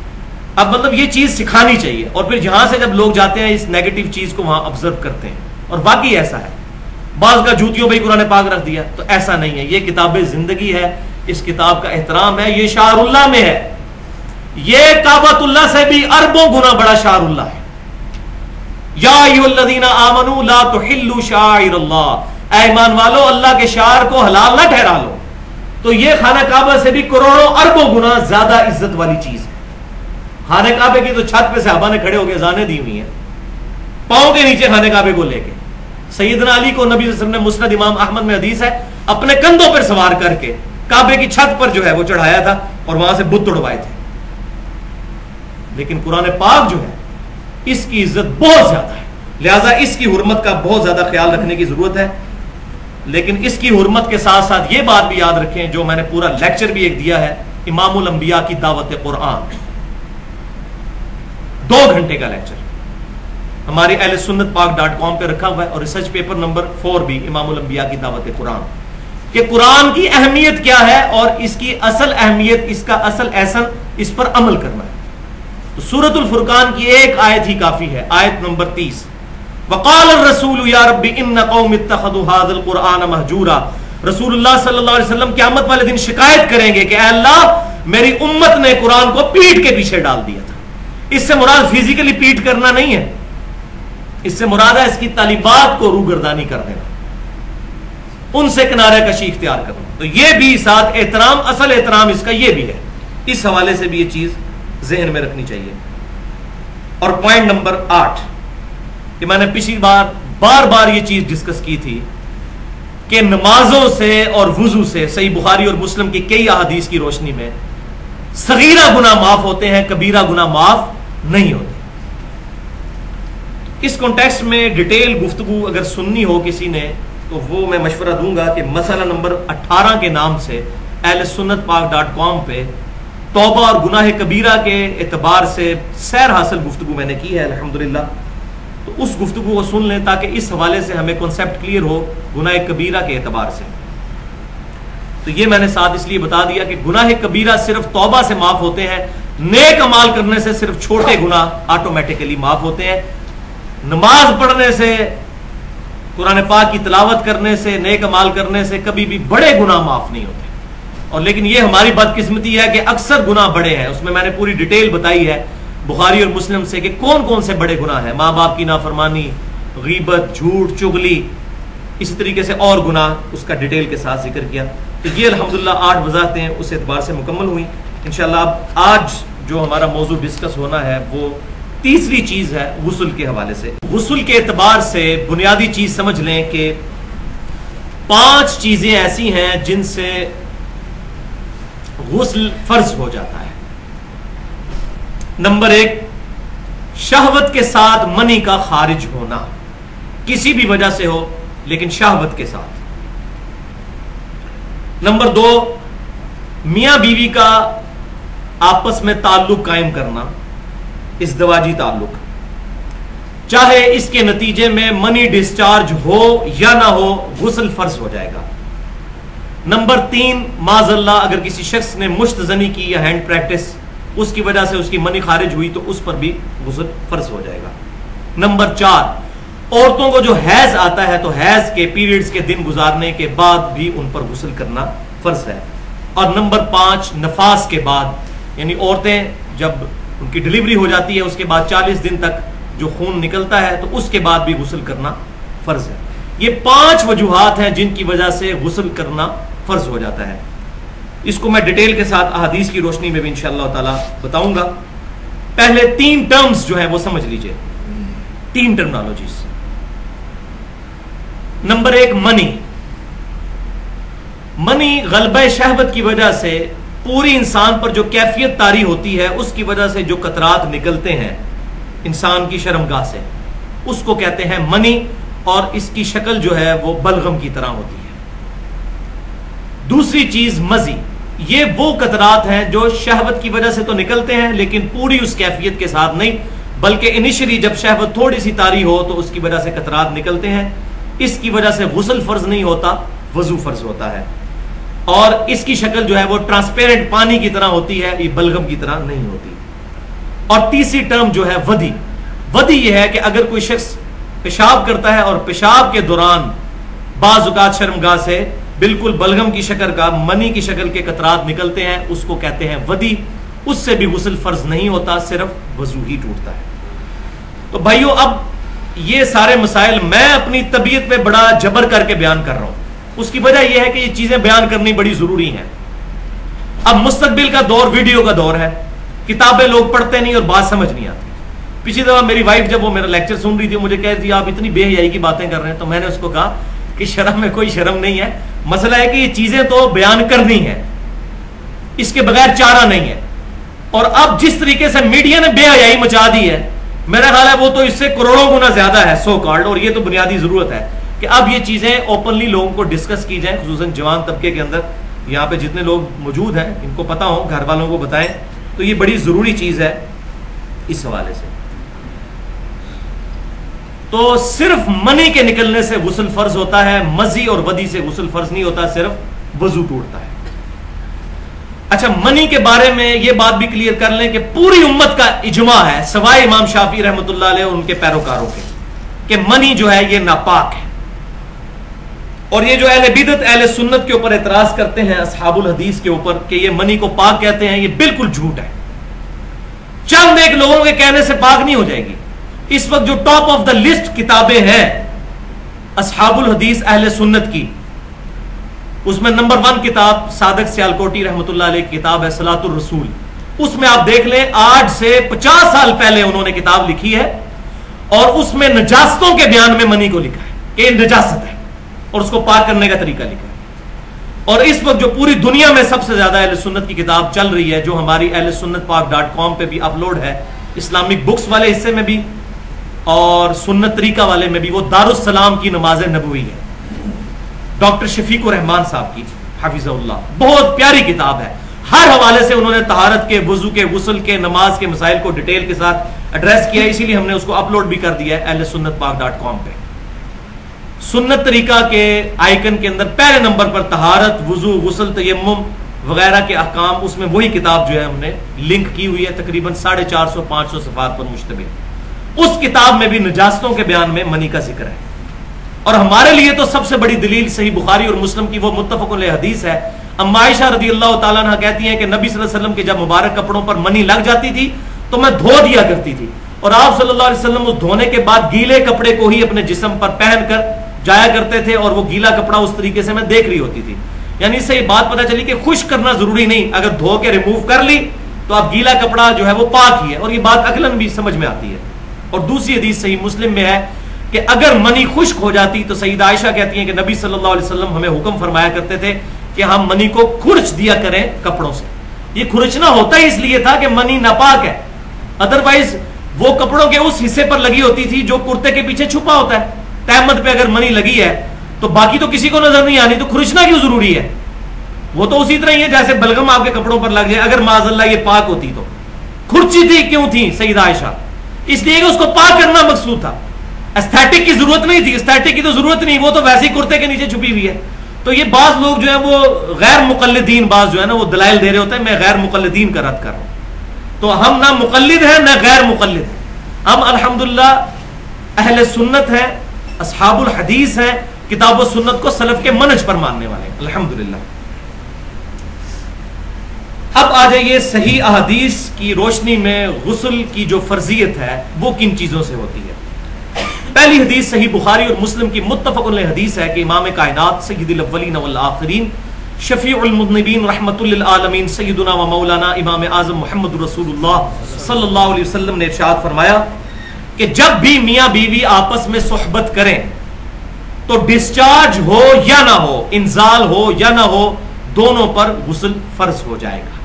اب مطلب یہ چیز سکھانی چاہیے، اور پھر جہاں سے جب لوگ جاتے ہیں اس نیگیٹو چیز کو وہاں آبزرو کرتے ہیں. اور واقعی ایسا ہے، بعض کا جوتیوں پہ قرآن پاک رکھ دیا، تو ایسا نہیں ہے. یہ کتاب زندگی ہے، اس کتاب کا احترام ہے، یہ شعار اللہ میں ہے. یہ کعبۃ اللہ سے بھی اربوں گنا بڑا شعار اللہ ہے. یا ایھا الذین آمنوا لا تحلوا شعائر اللہ، اے ایمان والو اللہ کے شعار کو حلال نہ ٹھہرا لو. تو یہ خانہ کعبہ سے بھی کروڑوں اربوں گنا زیادہ عزت والی چیز ہے. خانہ کعبے کی تو چھت پہ صحابہ نے کھڑے ہو کے اذانیں دی ہوئی ہیں، پاؤں کے نیچے خانہ کعبے کو لے کے. سیدنا علی کو نبی صلی اللہ علیہ وسلم نے مسند امام احمد میں حدیث ہے اپنے کندھوں پر سوار کر کے کعبے کی چھت پر جو ہے وہ چڑھایا تھا اور وہاں سے بت توڑوائے تھے. لیکن قرآن پاک جو ہے اس کی عزت بہت زیادہ ہے، لہٰذا اس کی حرمت کا بہت زیادہ خیال رکھنے کی ضرورت ہے. لیکن اس کی حرمت کے ساتھ ساتھ یہ بات بھی یاد رکھیں، جو میں نے پورا لیکچر بھی ایک دیا ہے، امام الانبیاء کی دعوت قرآن، 2 گھنٹے کا لیکچر ہماری اہل سنت پاک.com پہ رکھا ہوا ہے، اور ریسرچ پیپر نمبر 4 بھی امام الانبیاء کی دعوت قرآن، کہ قرآن کی اہمیت کیا ہے اور اس کی اصل اہمیت، اس کا اصل احسن، اس پر عمل کرنا ہے. تو سورۃ الفرقان کی ایک آیت ہی کافی ہے، آیت نمبر 30، وقال الرسول یا رب ان قوم اتخذوا هذا القرآن مہجورا۔ رسول اللہ صلی اللہ علیہ وسلم قیامت والے دن شکایت کریں گے کہ اے اللہ میری امت نے قرآن کو پیٹ کے پیچھے ڈال دیا تھا۔ اس سے مراد فزیکلی پیٹ کرنا نہیں ہے، اس سے مراد ہے اس کی تعلیمات کو روگردانی کر دینا، ان سے کنارہ کشی اختیار کرنا۔ تو یہ بھی ساتھ احترام، اصل احترام اس کا یہ بھی ہے، اس حوالے سے بھی یہ چیز ذہن میں رکھنی چاہیے۔ اور پوائنٹ نمبر 8 کہ میں نے پچھلی بار بار یہ چیز ڈسکس کی تھی کہ نمازوں سے اور وضو سے صحیح بخاری اور مسلم کی کئی احادیث کی روشنی میں صغیرہ گناہ معاف ہوتے ہیں، کبیرہ گناہ معاف نہیں ہوتے۔ اس کانٹیکسٹ میں ڈیٹیل گفتگو اگر سننی ہو کسی نے تو وہ میں مشورہ دوں گا کہ مسئلہ نمبر 18 کے نام سے اہل سنت پاک.com پہ توبہ اور گناہ کبیرہ کے اعتبار سے سیر حاصل گفتگو میں نے کی ہے الحمدللہ، تو اس گفتگو کو سن لیں تاکہ اس حوالے سے ہمیں کنسیپٹ کلیئر ہو گناہ کبیرہ کے اعتبار سے۔ تو یہ میں نے ساتھ اس لیے بتا دیا کہ گناہ کبیرہ صرف توبہ سے معاف ہوتے ہیں، نیک اعمال کرنے سے صرف چھوٹے گناہ آٹومیٹکلی معاف ہوتے ہیں۔ نماز پڑھنے سے، قرآن پاک کی تلاوت کرنے سے، نیک اعمال کرنے سے کبھی بھی بڑے گناہ معاف نہیں ہوتے۔ اور لیکن یہ ہماری بدقسمتی ہے کہ اکثر گناہ بڑے ہیں، اس میں نے پوری ڈیٹیل بتائی ہے بخاری اور مسلم سے کہ کون کون سے بڑے گناہ ہیں، ماں باپ کی نافرمانی، غیبت، جھوٹ، چغلی، اسی طریقے سے اور گناہ اس کا ڈیٹیل کے ساتھ ذکر کیا۔ تو یہ الحمدللہ 8 وضاحتیں اس اعتبار سے مکمل ہوئی۔ انشاءاللہ اب آج جو ہمارا موضوع ڈسکس ہونا ہے وہ تیسری چیز ہے غسل کے حوالے سے۔ غسل کے اعتبار سے بنیادی چیز سمجھ لیں کہ 5 چیزیں ایسی ہیں جن سے غسل فرض ہو جاتا ہے۔ نمبر 1، شہوت کے ساتھ منی کا خارج ہونا، کسی بھی وجہ سے ہو لیکن شہوت کے ساتھ۔ نمبر 2، میاں بیوی کا آپس میں تعلق قائم کرنا، ازدواجی تعلق، چاہے اس کے نتیجے میں منی ڈسچارج ہو یا نہ ہو غسل فرض ہو جائے گا۔ نمبر 3، معاذ اللہ اگر کسی شخص نے مشت زنی کی یا ہینڈ پریکٹس، اس کی وجہ سے اس کی منی خارج ہوئی تو اس پر بھی غسل فرض ہو جائے گا۔ نمبر 4، عورتوں کو جو حیض آتا ہے تو حیض کے پیریڈز کے دن گزارنے کے بعد بھی ان پر غسل کرنا فرض ہے۔ اور نمبر 5، نفاس کے بعد، یعنی عورتیں جب ان کی ڈلیوری ہو جاتی ہے اس کے بعد 40 دن تک جو خون نکلتا ہے تو اس کے بعد بھی غسل کرنا فرض ہے۔ یہ 5 وجوہات ہیں جن کی وجہ سے غسل کرنا فرض ہو جاتا ہے۔ اس کو میں ڈیٹیل کے ساتھ احادیث کی روشنی میں بھی انشاءاللہ تعالی بتاؤں گا۔ پہلے 3 ٹرمز جو ہیں وہ سمجھ لیجئے، 3 ٹرمنالوجیز۔ نمبر 1، منی غلبہ شہوت کی وجہ سے پوری انسان پر جو کیفیت طاری ہوتی ہے اس کی وجہ سے جو قطرات نکلتے ہیں انسان کی شرمگاہ سے، اس کو کہتے ہیں منی، اور اس کی شکل جو ہے وہ بلغم کی طرح ہوتی ہے۔ دوسری چیز مزی، یہ وہ قطرات ہیں جو شہوت کی وجہ سے تو نکلتے ہیں لیکن پوری اس کیفیت کے ساتھ نہیں، بلکہ انیشلی جب شہوت تھوڑی سی طاری ہو تو اس کی وجہ سے قطرات نکلتے ہیں۔ اس کی وجہ سے غسل فرض نہیں ہوتا، وضو فرض ہوتا ہے۔ اور اس کی شکل جو ہے وہ ٹرانسپیرنٹ پانی کی طرح ہوتی ہے، یہ بلغم کی طرح نہیں ہوتی۔ اور تیسری ٹرم جو ہے ودی، ودی یہ ہے کہ اگر کوئی شخص پیشاب کرتا ہے اور پیشاب کے دوران بعض اوقات شرمگاہ سے بالکل بلغم کی شکل کا، منی کی شکل کے قطرات نکلتے ہیں، اس کو کہتے ہیں ودی، اس سے بھی غسل فرض نہیں ہوتا، صرف وضو ہی ٹوٹتا ہے۔ تو بھائیو اب یہ سارے مسائل میں اپنی طبیعت پہ بڑا جبر کر کے بیان کر رہا ہوں، اس کی وجہ یہ ہے کہ یہ چیزیں بیان کرنی بڑی ضروری ہیں۔ اب مستقبل کا دور ویڈیو کا دور ہے، کتابیں لوگ پڑھتے نہیں اور بات سمجھ نہیں آتی۔ پچھلی دفعہ میری وائف جب وہ میرا لیکچر سن رہی تھی مجھے کہہ رہی تھی آپ اتنی بے حیائی کی باتیں کر رہے ہیں، تو میں نے اس کو کہا کہ شرم میں کوئی شرم نہیں ہے، مسئلہ ہے کہ یہ چیزیں تو بیان کرنی ہے، اس کے بغیر چارہ نہیں ہے۔ اور اب جس طریقے سے میڈیا نے بے حیائی مچا دی ہے، میرا خیال ہے وہ تو اس سے کروڑوں گنا زیادہ ہے سو کالڈ، اور یہ تو بنیادی ضرورت ہے کہ اب یہ چیزیں اوپنلی لوگوں کو ڈسکس کی جائیں، خصوصاً جوان طبقے کے اندر، یہاں پہ جتنے لوگ موجود ہیں ان کو پتہ ہو، گھر والوں کو بتائیں، تو یہ بڑی ضروری چیز ہے اس حوالے سے۔ تو صرف منی کے نکلنے سے غسل فرض ہوتا ہے، مزی اور ودی سے غسل فرض نہیں ہوتا، صرف وضو ٹوٹتا ہے۔ اچھا منی کے بارے میں یہ بات بھی کلیئر کر لیں کہ پوری امت کا اجماع ہے سوائے امام شافعی رحمۃ اللہ علیہ ان کے پیروکاروں کے کہ منی جو ہے یہ ناپاک ہے. اور یہ جو اہل بدعت اہل سنت کے اوپر اعتراض کرتے ہیں اصحاب الحدیث کے اوپر کہ یہ منی کو پاک کہتے ہیں، یہ بالکل جھوٹ ہے. چند ایک لوگوں کے کہنے سے پاک نہیں ہو جائے گی. اس وقت جو ٹاپ آف دا لسٹ کتابیں ہیں اصحاب الحدیث اہل سنت کی، اس میں نمبر 1 کتاب صادق سیالکوٹی رحمۃ اللہ علیہ کی کتاب ہے صلاۃ الرسول. اس میں آپ دیکھ لیں آج سے 50 سال پہلے انہوں نے کتاب لکھی ہے اور اس میں نجاستوں کے بیان میں منی کو لکھا ہے کہ یہ نجاست ہے اور اس کو پاک کرنے کا طریقہ لکھا ہے. اور اس وقت جو پوری دنیا میں سب سے زیادہ اہل سنت کی کتاب چل رہی ہے جو ہماری اہل سنت پاک.com پہ بھی اپلوڈ ہے، اسلامک بکس والے حصے میں بھی اور سنت طریقہ والے میں بھی، وہ دارالسلام کی نماز نبوی ہے ڈاکٹر شفیق الرحمان صاحب کی حفظہ اللہ. بہت پیاری کتاب ہے، ہر حوالے سے انہوں نے طہارت کے، وضو کے، غسل کے، نماز کے مسائل کو ڈیٹیل کے ساتھ ایڈریس کیا ہے، اسی لیے ہم نے اس کو اپلوڈ بھی کر دیا ہے اہل سنت پاک.com پہ. سنت طریقہ کے آئیکن کے اندر پہلے نمبر پر طہارت، وضو، غسل، تیمم وغیرہ کے احکام، اس میں وہی کتاب جو ہے ہم نے لنک کی ہوئی ہے، تقریباً 450-500 صفحات پر مشتمل. اس کتاب میں بھی نجاستوں کے بیان میں منی کا ذکر ہے. اور ہمارے لیے تو سب سے بڑی دلیل صحیح بخاری اور مسلم کی وہ متفق علیہ حدیث ہے. اما عائشہ رضی اللہ تعالیٰ عنہ کہتی ہیں کہ نبی صلی اللہ علیہ وسلم کے جب مبارک کپڑوں پر منی لگ جاتی تھی تو میں دھو دیا کرتی تھی، اور آپ صلی اللہ علیہ وسلم اس دھونے کے بعد گیلے کپڑے کو ہی اپنے جسم پر پہن کر جایا کرتے تھے، اور وہ گیلا کپڑا اس طریقے سے میں دیکھ رہی ہوتی تھی. یعنی اس سے یہ بات پتہ چلی کہ خشک کرنا ضروری نہیں، اگر دھو کے ریموو کر لی تو اب گیلا کپڑا جو ہے وہ پاک ہی ہے، اور یہ بات عقلاً بھی سمجھ میں آتی ہے. اور دوسری حدیث صحیح مسلم میں ہے کہ اگر منی خشک ہو جاتی تو سیدہ عائشہ کہتی ہیں کہ نبی صلی اللہ علیہ وسلم ہمیں حکم فرمایا کرتے تھے کہ ہم منی کو کھرچ دیا کریں کپڑوں سے. یہ کھرچنا ہوتا ہی اس لیے تھا کہ منی ناپاک ہے، ادروائز وہ کپڑوں کے اس حصے پر لگی ہوتی تھی جو کرتے کے پیچھے چھپا ہوتا ہے. تہمت پہ اگر منی لگی ہے تو باقی تو کسی کو نظر نہیں آنی، تو کھرچنا کیوں ضروری ہے؟ وہ تو اسی طرح ہی ہے جیسے بلغم آپ کے کپڑوں پر لگ جائے. اگر معاذ اللہ یہ پاک ہوتی تو کھرچی تھی کیوں تھی سیدہ عائشہ؟ اس لیے کہ اس کو پاک کرنا مقصود تھا. ایستھیٹک کی ضرورت نہیں تھی، ایستھیٹک کی تو ضرورت نہیں، وہ تو ویسے ہی کرتے کے نیچے چھپی ہوئی ہے. تو یہ بعض لوگ جو ہیں وہ غیر مقلدین، بعض جو ہے نا وہ دلائل دے رہے ہوتے ہیں، میں غیر مقلدین کا رد کر رہا ہوں. تو ہم نہ مقلد ہیں نہ غیر مقلد ہیں، ہم الحمدللہ اہل سنت ہیں، اصحاب الحدیث ہیں، کتاب و سنت کو سلف کے منہج پر ماننے والے ہیں الحمدللہ. اب آ جائیے صحیح احادیث کی روشنی میں غسل کی جو فرضیت ہے وہ کن چیزوں سے ہوتی ہے. پہلی حدیث صحیح بخاری اور مسلم کی متفق علیہ حدیث ہے کہ امام کائنات سید الاولین والآخرین شفیع المذنبین رحمت للعالمین سیدنا و مولانا امام اعظم محمد رسول اللہ صلی اللہ علیہ وسلم نے ارشاد فرمایا کہ جب بھی میاں بیوی آپس میں صحبت کریں تو ڈسچارج ہو یا نہ ہو، انزال ہو یا نہ ہو، دونوں پر غسل فرض ہو جائے گا.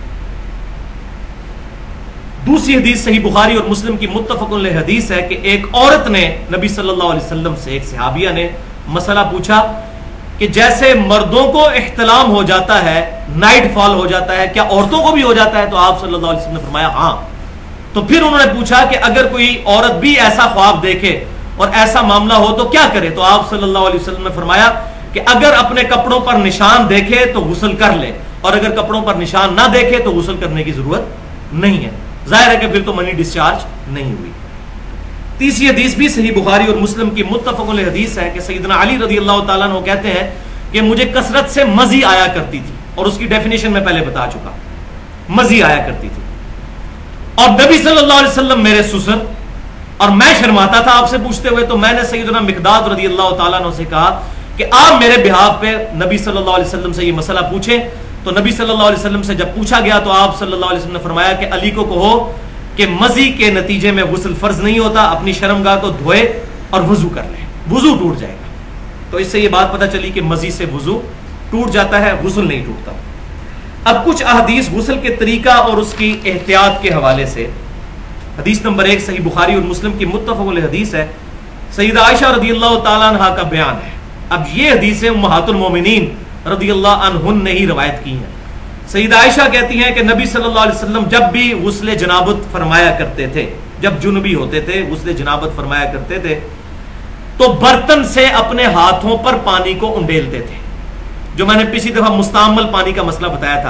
دوسری حدیث صحیح بخاری اور مسلم کی متفق علیہ حدیث ہے کہ ایک عورت نے نبی صلی اللہ علیہ وسلم سے، ایک صحابیہ نے مسئلہ پوچھا کہ جیسے مردوں کو احتلام ہو جاتا ہے، نائٹ فال ہو جاتا ہے، کیا عورتوں کو بھی ہو جاتا ہے؟ تو آپ صلی اللہ علیہ وسلم نے فرمایا ہاں. تو پھر انہوں نے پوچھا کہ اگر کوئی عورت بھی ایسا خواب دیکھے اور ایسا معاملہ ہو تو کیا کرے؟ تو آپ صلی اللہ علیہ وسلم نے فرمایا کہ اگر اپنے کپڑوں پر نشان دیکھے تو غسل کر لے، اور اگر کپڑوں پر نشان نہ دیکھے تو غسل کرنے کی ضرورت نہیں ہے. ظاہر ہے کہ پھر تو منی ڈسچارج نہیں ہوئی. تیسری حدیث بھی صحیح بخاری اور مسلم کی متفق علیہ حدیث ہے کہ سیدنا علی رضی اللہ تعالیٰ عنہ کہتے ہیں کہ مجھے کثرت سے مزی آیا کرتی تھی، اور اس کی ڈیفینیشن میں پہلے بتا چکا، مزی آیا کرتی تھی، اور نبی صلی اللہ علیہ وسلم میرے سسر، اور میں شرماتا تھا آپ سے پوچھتے ہوئے. تو میں نے سیدنا مقداد رضی اللہ تعالیٰ عنہ سے کہا کہ آپ میرے بہاف پہ نبی صلی اللہ علیہ وسلم سے یہ مسئلہ پوچھیں. تو نبی صلی اللہ علیہ وسلم سے جب پوچھا گیا تو آپ صلی اللہ علیہ وسلم نے فرمایا کہ علی کو کہو کہ مزی کے نتیجے میں غسل فرض نہیں ہوتا، اپنی شرمگاہ کو دھوئے اور وضو کر لے، وضو ٹوٹ جائے گا. تو اس سے یہ بات پتہ چلی کہ مزی سے وضو ٹوٹ جاتا ہے، غسل نہیں ٹوٹتا. اب کچھ احادیث غسل کے طریقہ اور اس کی احتیاط کے حوالے سے. حدیث نمبر 1 صحیح بخاری اور مسلم کی متفق علیہ حدیث ہے، سیدہ عائشہ رضی اللہ تعالیٰ عنہ کا بیان ہے. اب یہ حدیثیں امہات المومنین رضی اللہ عنہن نے ہی روایت کی ہیں. سیدہ عائشہ کہتی ہیں کہ نبی صلی اللہ علیہ وسلم جب بھی غسل جنابت فرمایا کرتے تھے، جب جنبی ہوتے تھے غسل جنابت فرمایا کرتے تھے تو برتن سے اپنے ہاتھوں پر پانی کو انڈیلتے تھے. جو میں نے پچھلی دفعہ مستعمل پانی کا مسئلہ بتایا تھا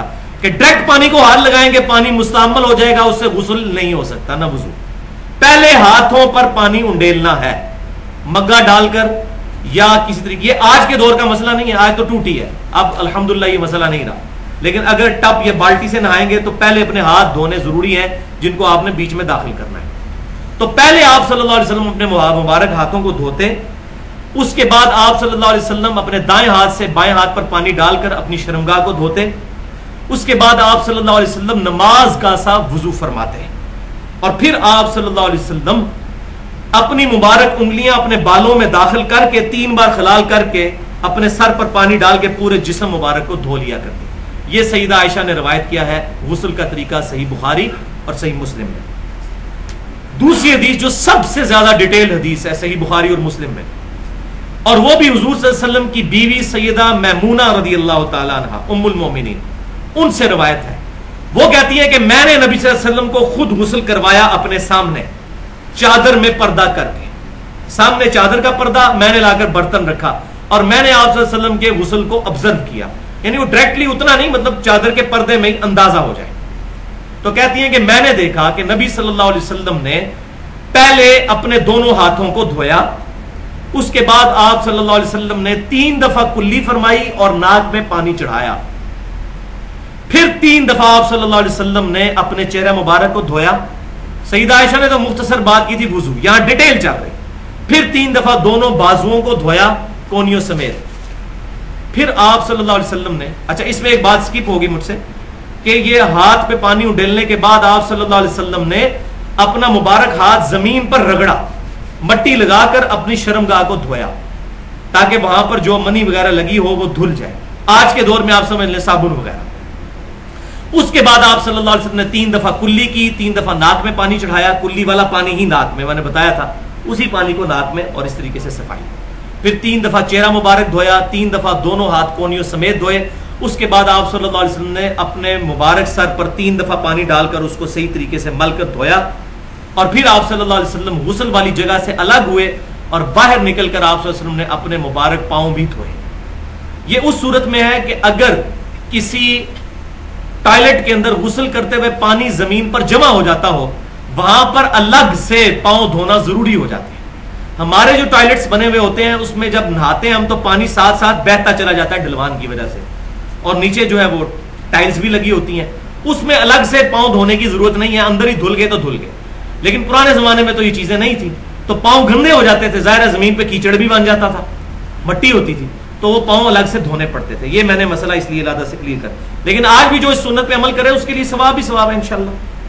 کہ ڈائریکٹ پانی کو ہاتھ لگائیں گے پانی مستعمل ہو جائے گا، اس سے غسل نہیں ہو سکتا نہ وضو. پہلے ہاتھوں پر پانی انڈیلنا ہے مگا ڈال کر یا کسی طریقے. یہ آج کے دور کا مسئلہ نہیں ہے، آج تو ٹوٹی ہے، اب الحمدللہ یہ مسئلہ نہیں رہا. لیکن اگر ٹب یا بالٹی سے نہائیں گے تو پہلے اپنے ہاتھ دھونے ضروری ہیں جن کو آپ نے بیچ میں داخل کرنا ہے. تو پہلے آپ صلی اللہ علیہ وسلم اپنے مبارک ہاتھوں کو دھوتے، اس کے بعد آپ صلی اللہ علیہ وسلم اپنے دائیں ہاتھ سے بائیں ہاتھ پر پانی ڈال کر اپنی شرمگاہ کو دھوتے. اس کے بعد آپ صلی اللہ علیہ وسلم نماز کا سا وضو فرماتے ہیں، اور پھر آپ صلی اللہ علیہ وسلم اپنی مبارک انگلیاں اپنے بالوں میں داخل کر کے 3 بار خلال کر کے اپنے سر پر پانی ڈال کے پورے جسم مبارک کو دھو لیا کرتے. یہ سیدہ عائشہ نے روایت کیا ہے. غسل کا طریقہ صحیح بخاری اور صحیح مسلم میں. دوسری حدیث جو سب سے زیادہ ڈیٹیل حدیث ہے صحیح بخاری اور مسلم میں، اور وہ بھی حضور صلی اللہ علیہ وسلم کی بیوی سیدہ میمونہ رضی اللہ تعالیٰ عنہ ام المومنین، ان سے روایت ہے. وہ کہتی ہے کہ میں نے نبی صلی اللہ علیہ وسلم کو خود غسل کروایا اپنے سامنے چادر میں پردہ کر کے. سامنے چادر کا پردہ میں نے لا کر برتن رکھا اور میں نے آپ صلی اللہ علیہ وسلم کے غسل کو آبزرو کیا. یعنی وہ ڈائریکٹلی اتنا نہیں، مطلب چادر کے پردے میں ہی اندازہ ہو جائے. تو کہتی ہیں کہ میں نے دیکھا کہ نبی صلی اللہ علیہ وسلم نے پہلے اپنے دونوں ہاتھوں کو دھویا، اس کے بعد آپ صلی اللہ علیہ وسلم نے 3 دفعہ کلی فرمائی اور ناک میں پانی چڑھایا. پھر 3 دفعہ آپ صلی اللہ علیہ وسلم نے اپنے چہرہ مبارک کو دھویا. سیدہ عائشہ نے تو مختصر بات کی تھی وضو، یہاں ڈیٹیل چل رہی. پھر 3 دفعہ دونوں بازوؤں کو دھویا کونیوں سمیت. پھر آپ صلی اللہ علیہ وسلم نے، اچھا اس میں ایک بات سکپ ہوگی مجھ سے کہ یہ ہاتھ پہ پانی اڈیلنے کے بعد آپ صلی اللہ علیہ وسلم نے اپنا مبارک ہاتھ زمین پر رگڑا، مٹی لگا کر اپنی شرمگاہ کو دھویا تاکہ وہاں پر جو منی وغیرہ لگی ہو وہ دھل جائے. آج کے دور میں آپ سمجھ لیں صابن وغیرہ. اس کے بعد آپ صلی اللہ علیہ وسلم نے 3 دفعہ کلی کی، 3 دفعہ ناک میں پانی چڑھایا. کلی والا پانی ہی ناک میں نے بتایا تھا، اسی پانی کو ناک میں، اور اس طریقے سے صفائی. پھر 3 دفعہ چہرہ مبارک دھویا، 3 دفعہ دونوں ہاتھ کونیوں سمیت دھوئے. اس کے بعد آپ صلی اللہ علیہ وسلم نے اپنے مبارک سر پر 3 دفعہ پانی ڈال کر اس کو صحیح طریقے سے مل کر دھویا. اور پھر آپ صلی اللہ علیہ وسلم غسل والی جگہ سے الگ ہوئے اور باہر نکل کر آپ صلی اللہ علیہ وسلم نے اپنے مبارک پاؤں بھی دھوئے. یہ اس صورت میں ہے کہ اگر کسی ٹوائلٹ کے اندر غسل کرتے ہوئے پانی زمین پر جمع ہو جاتا ہو، وہاں پر الگ سے پاؤں دھونا ضروری ہو جاتے ہیں. ہمارے جو ٹوائلٹس بنے ہوئے ہوتے ہیں اس میں جب نہاتے ہیں ہم تو پانی ساتھ ساتھ بہتا چلا جاتا ہے ڈھلوان کی وجہ سے، اور نیچے جو ہے وہ ٹائلز بھی لگی ہوتی ہیں، اس میں الگ سے پاؤں دھونے کی ضرورت نہیں ہے. اندر ہی دھل گئے تو دھل گئے. لیکن پرانے زمانے میں تو یہ چیزیں نہیں تھیں، تو پاؤں گندے ہو جاتے تھے، ظاہر ہے زمین پہ کیچڑ بھی بن جاتا تھا، مٹی ہوتی تھی، تو وہ پاؤں الگ سے دھونے پڑتے تھے. یہ میں نے مسئلہ اس لیے علیحدہ سے کلیئر کر. لیکن آج بھی جو اس سنت پہ عمل کرے اس کے لیے ثواب ہی ثواب ہے انشاءاللہ.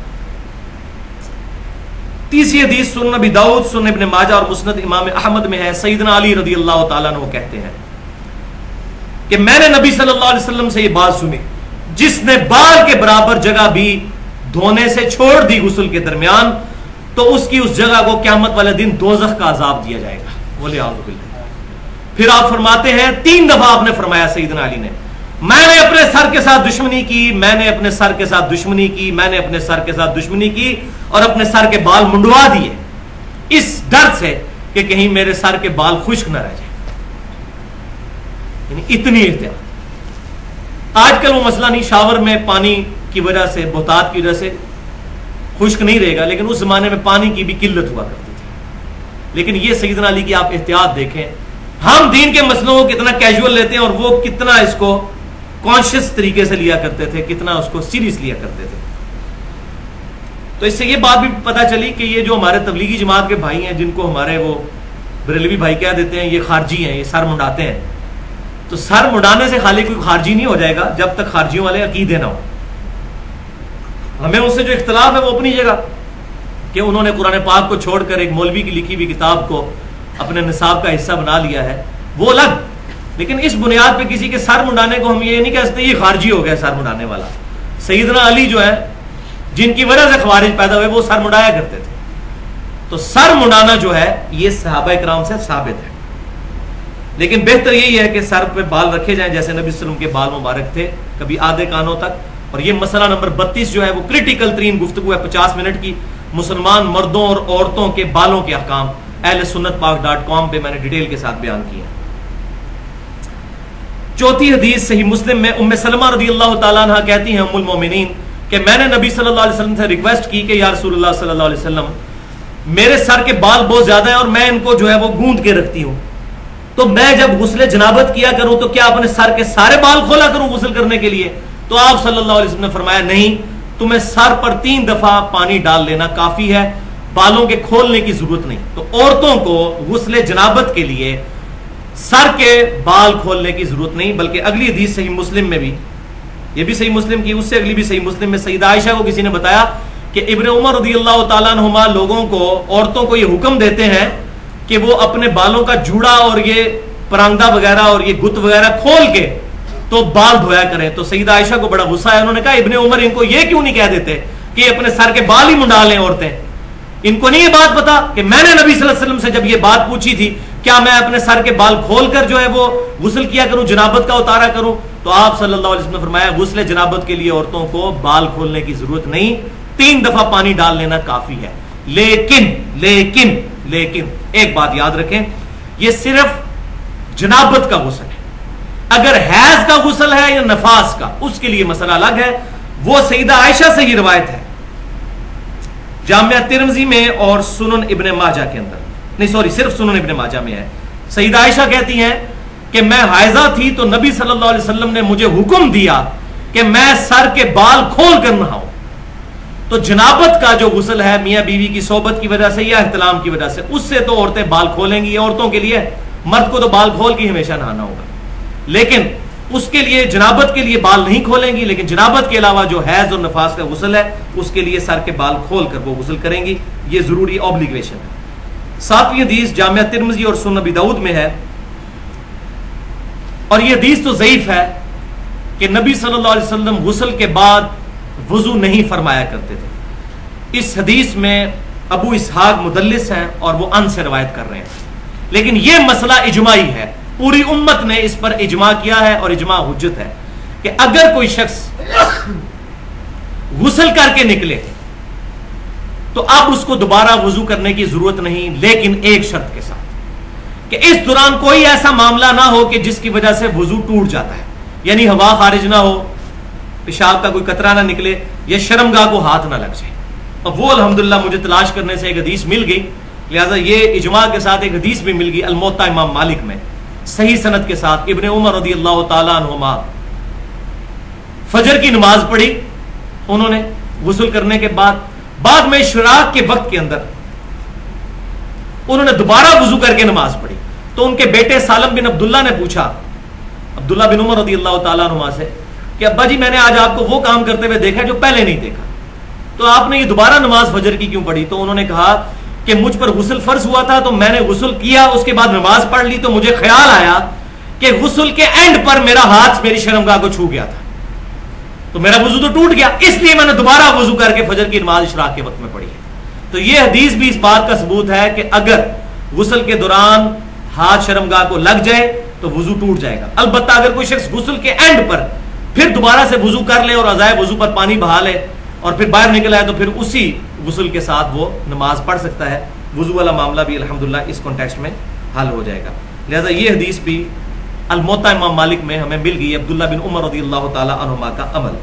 تیسری حدیث سنن ابی داؤد، سنن ابن ماجہ اور مسند امام احمد میں ہے. سیدنا علی رضی اللہ تعالیٰ عنہ کہتے ہیں کہ میں نے نبی صلی اللہ علیہ وسلم سے یہ بات سنی، جس نے بال کے برابر جگہ بھی دھونے سے چھوڑ دی غسل کے درمیان، تو اس کی اس جگہ کو قیامت والے دن دوزخ کا عذاب دیا جائے گا. بولے اعوذ باللہ. پھر آپ فرماتے ہیں 3 دفعہ آپ نے فرمایا سیدنا علی نے، میں نے اپنے سر کے ساتھ دشمنی کی، میں نے اپنے سر کے ساتھ دشمنی کی، میں نے اپنے سر کے ساتھ دشمنی کی، اور اپنے سر کے بال منڈوا دیے اس ڈر سے کہ کہیں میرے سر کے بال خشک نہ رہ جائیں. یعنی اتنی احتیاط. آج کل وہ مسئلہ نہیں، شاور میں پانی کی وجہ سے، بہتات کی وجہ سے خشک نہیں رہے گا، لیکن اس زمانے میں پانی کی بھی قلت ہوا کرتی تھی. لیکن یہ سیدنا علی کی آپ احتیاط دیکھیں. ہم دین کے مسئلوں کو کتنا کیجول لیتے ہیں اور وہ کتنا اس کو کانشیس طریقے سے لیا کرتے تھے، کتنا اس کو سیریس لیا کرتے تھے. تو اس سے یہ بات بھی پتہ چلی کہ یہ جو ہمارے تبلیغی جماعت کے بھائی ہیں، جن کو ہمارے وہ بریلوی بھائی کہہ دیتے ہیں، یہ خارجی ہیں، یہ سر منڈاتے ہیں. تو سر منڈانے سے خالی کوئی خارجی نہیں ہو جائے گا جب تک خارجیوں والے عقیدے نہ ہو. ہمیں اس سے جو اختلاف ہے وہ اپنی جگہ کہ انہوں نے قرآن پاک کو چھوڑ کر ایک مولوی کی لکھی ہوئی کتاب کو اپنے نصاب کا حصہ بنا لیا ہے، وہ الگ. لیکن اس بنیاد پہ کسی کے سر منڈانے کو ہم یہ نہیں کہہ سکتے یہ خارجی ہو گیا سر منڈانے والا. سیدنا علی جو ہے جن کی وجہ سے خوارج پیدا ہوئے وہ سر منڈایا کرتے تھے. تو سر منڈانا جو ہے یہ صحابہ کرام سے ثابت ہے. لیکن بہتر یہی ہے کہ سر پہ بال رکھے جائیں جیسے نبی صلی اللہ علیہ وسلم کے بال مبارک تھے، کبھی آدھے کانوں تک. اور یہ مسئلہ نمبر 32 جو ہے وہ کریٹیکل ترین گفتگو ہے 50 منٹ کی، مسلمان مردوں اور عورتوں کے بالوں کے احکام. اہل سنت پاک .com پہ میں نے ڈیٹیل کے ساتھ بیان کیا. चौथी हदीस सही मुस्लिम में उम्मे सलमा रदी अल्लाह ताला अन्हा कहती हैं, उम्मुल मोमिनीन, कि मैंने नबी सल्लल्लाहु अलैहि वसल्लम से रिक्वेस्ट की कि या रसूलुल्लाह सल्लल्लाहु अलैहि वसल्लम, मेरे सर के बाल बहुत ज्यादा हैं और मैं इनको जो है वो गूंद के रखती हूं, तो मैं जब गुस्ले जनाबत किया करूं तो क्या अपने सर के सारे बाल खोला करूं गुस्ल करने के लिए? तो आप सल्लल्लाहु अलैहि वसल्लम ने फरमाया, नहीं, तुम्हें सर पर 3 दफा पानी डाल लेना काफी है, बालों के खोलने की जरूरत नहीं। तो औरतों को गुस्ले जनाबत के लिए सर के बाल खोलने की जरूरत नहीं, बल्कि अगली हदीस सही मुस्लिम में भी, ये भी सही मुस्लिम की, उससे अगली भी सही मुस्लिम में सईदा आयशा को किसी ने बताया कि इब्ने उमर रज़ी अल्लाह ताला अन्हुमा लोगों को, औरतों को ये हुक्म देते हैं कि वो अपने बालों का जूड़ा और ये परांदा वगैरह और ये गुत वगैरह खोल के तो बाल धोया करें। तो सईदा आयशा को बड़ा गुस्सा है, उन्होंने कहा इब्ने उमर इनको ये क्यों नहीं कह देते कि अपने सर के बाल ही मुंडा लें औरतें? इनको नहीं ये बात पता कि मैंने नबी सल्लल्लाहु अलैहि वसल्लम से जब ये बात पूछी थी, क्या मैं अपने सर के बाल खोलकर जो है वो गुस्ल किया करूं, जनाबत का उतारा करूं? तो आप सल्लल्लाहु अलैहि वसल्लम ने फरमाया, गुस्ल जनाबत के लिए औरतों को बाल खोलने की जरूरत नहीं, 3 दफा पानी डाल लेना काफी है। लेकिन लेकिन लेकिन एक बात याद रखें, ये सिर्फ जनाबत का गुस्ल है। अगर हैज का गुस्ल है या नफास का, उसके लिए मसला अलग है, वो सईदा आयशा से ही रिवायत है जामिया तिरमिज़ी में और सुनन इब्ने माजा के अंदर, नहीं सॉरी सिर्फ सुनन इब्ने माजा में है। सईदा आयशा कहती हैं कि मैं हायजा थी तो नबी सल्लल्लाहु अलैहि वसल्लम ने मुझे हुक्म दिया कि मैं सर के बाल खोल कर नहाऊं। तो जनाबत का जो गुस्ल है मियां बीवी की सोबत की वजह से या इहतलाम की वजह से, उससे तो औरतें बाल खोलेंगी, औरतों के लिए, मर्द को तो बाल खोल के हमेशा नहाना होगा, लेकिन उसके लिए जनाबत के लिए बाल नहीं खोलेंगी। लेकिन जनाबत के अलावा जो हैज और नफास का गुस्ल है उसके लिए सर के बाल खोल कर वो गुस्ल करेंगी, ये जरूरी ऑब्लिगेशन है। 7वीं हदीस जामिया तिरमिज़ी और सुनन अबी दाऊद में है, और ये हदीस तो ज़ईफ है कि नबी सल्लल्लाहु अलैहि वसल्लम गुस्ल के बाद वुजू नहीं फरमाया करते थे। इस हदीस में अबू इसहाक मुदल्लिस हैं और वो अन से रवायत कर रहे हैं, लेकिन यह मसला इजमाई है, पूरी उम्मत ने इस पर इजमा किया है और इजमा हुज्जत है कि अगर कोई शख्स गुस्ल करके निकले तो अब उसको दोबारा वजू करने की जरूरत नहीं, लेकिन एक शर्त के साथ कि इस दौरान कोई ऐसा मामला ना हो कि जिसकी वजह से वजू टूट जाता है, यानी हवा खारिज ना हो, पेशाब का कोई कतरा ना निकले, या शर्मगाह को हाथ ना लग जाए। अब वो अल्हम्दुलिल्लाह मुझे तलाश करने से एक हदीस मिल गई, लिहाजा ये इजमा के साथ एक हदीस भी मिल गई अल-मुअत्ता इमाम मालिक में सही सनद के साथ। इब्ने उमर रज़ी अल्लाह ताला अन्हुमा फजर की नमाज पढ़ी उन्होंने गुस्ल करने के बाद में इशराक के वक्त के अंदर उन्होंने दोबारा वजू करके नमाज पढ़ी। तो उनके बेटे सालम बिन अब्दुल्ला ने पूछा अब्दुल्ला बिन उमर रज़ी अल्लाह ताला अन्हुमा से कि अब्बा जी मैंने आज आपको वो काम करते हुए देखा जो पहले नहीं देखा, तो आपने ये दोबारा नमाज फजर की क्यों पढ़ी? तो उन्होंने कहा कि मुझ पर गुस्ल फर्ज हुआ था तो मैंने गुस्ल किया, उसके बाद नमाज पढ़ ली, तो मुझे ख्याल आया कि गुस्ल के एंड पर मेरा हाथ मेरी शर्मगाह को छू गया था, तो मेरा वजू तो टूट गया, इसलिए मैंने दोबारा वजू करके फजर की नमाज इशराक के वक्त में पढ़ी है। तो यह हदीस भी इस बात का सबूत है कि अगर गुस्ल के दौरान हाथ शर्मगाह को लग जाए तो वजू टूट जाएगा। अलबत्ता अगर कोई शख्स गुस्ल के एंड पर फिर दोबारा से वजू कर ले और अज़ाए वजू पर पानी बहा ले और फिर बाहर निकल आए तो फिर उसी गुस्ल के साथ वो नमाज पढ़ सकता है। वजू वाला मामला भी अल्हम्दुलिल्लाह इस कॉन्टेक्स्ट में हल हो जाएगा। लिहाजा ये हदीस भी अल-मुअत्ता इमाम मालिक में हमें मिल गई, अब्दुल्ला बिन उमर रज़ियल्लाहु ताला अन्हुमा का अमल।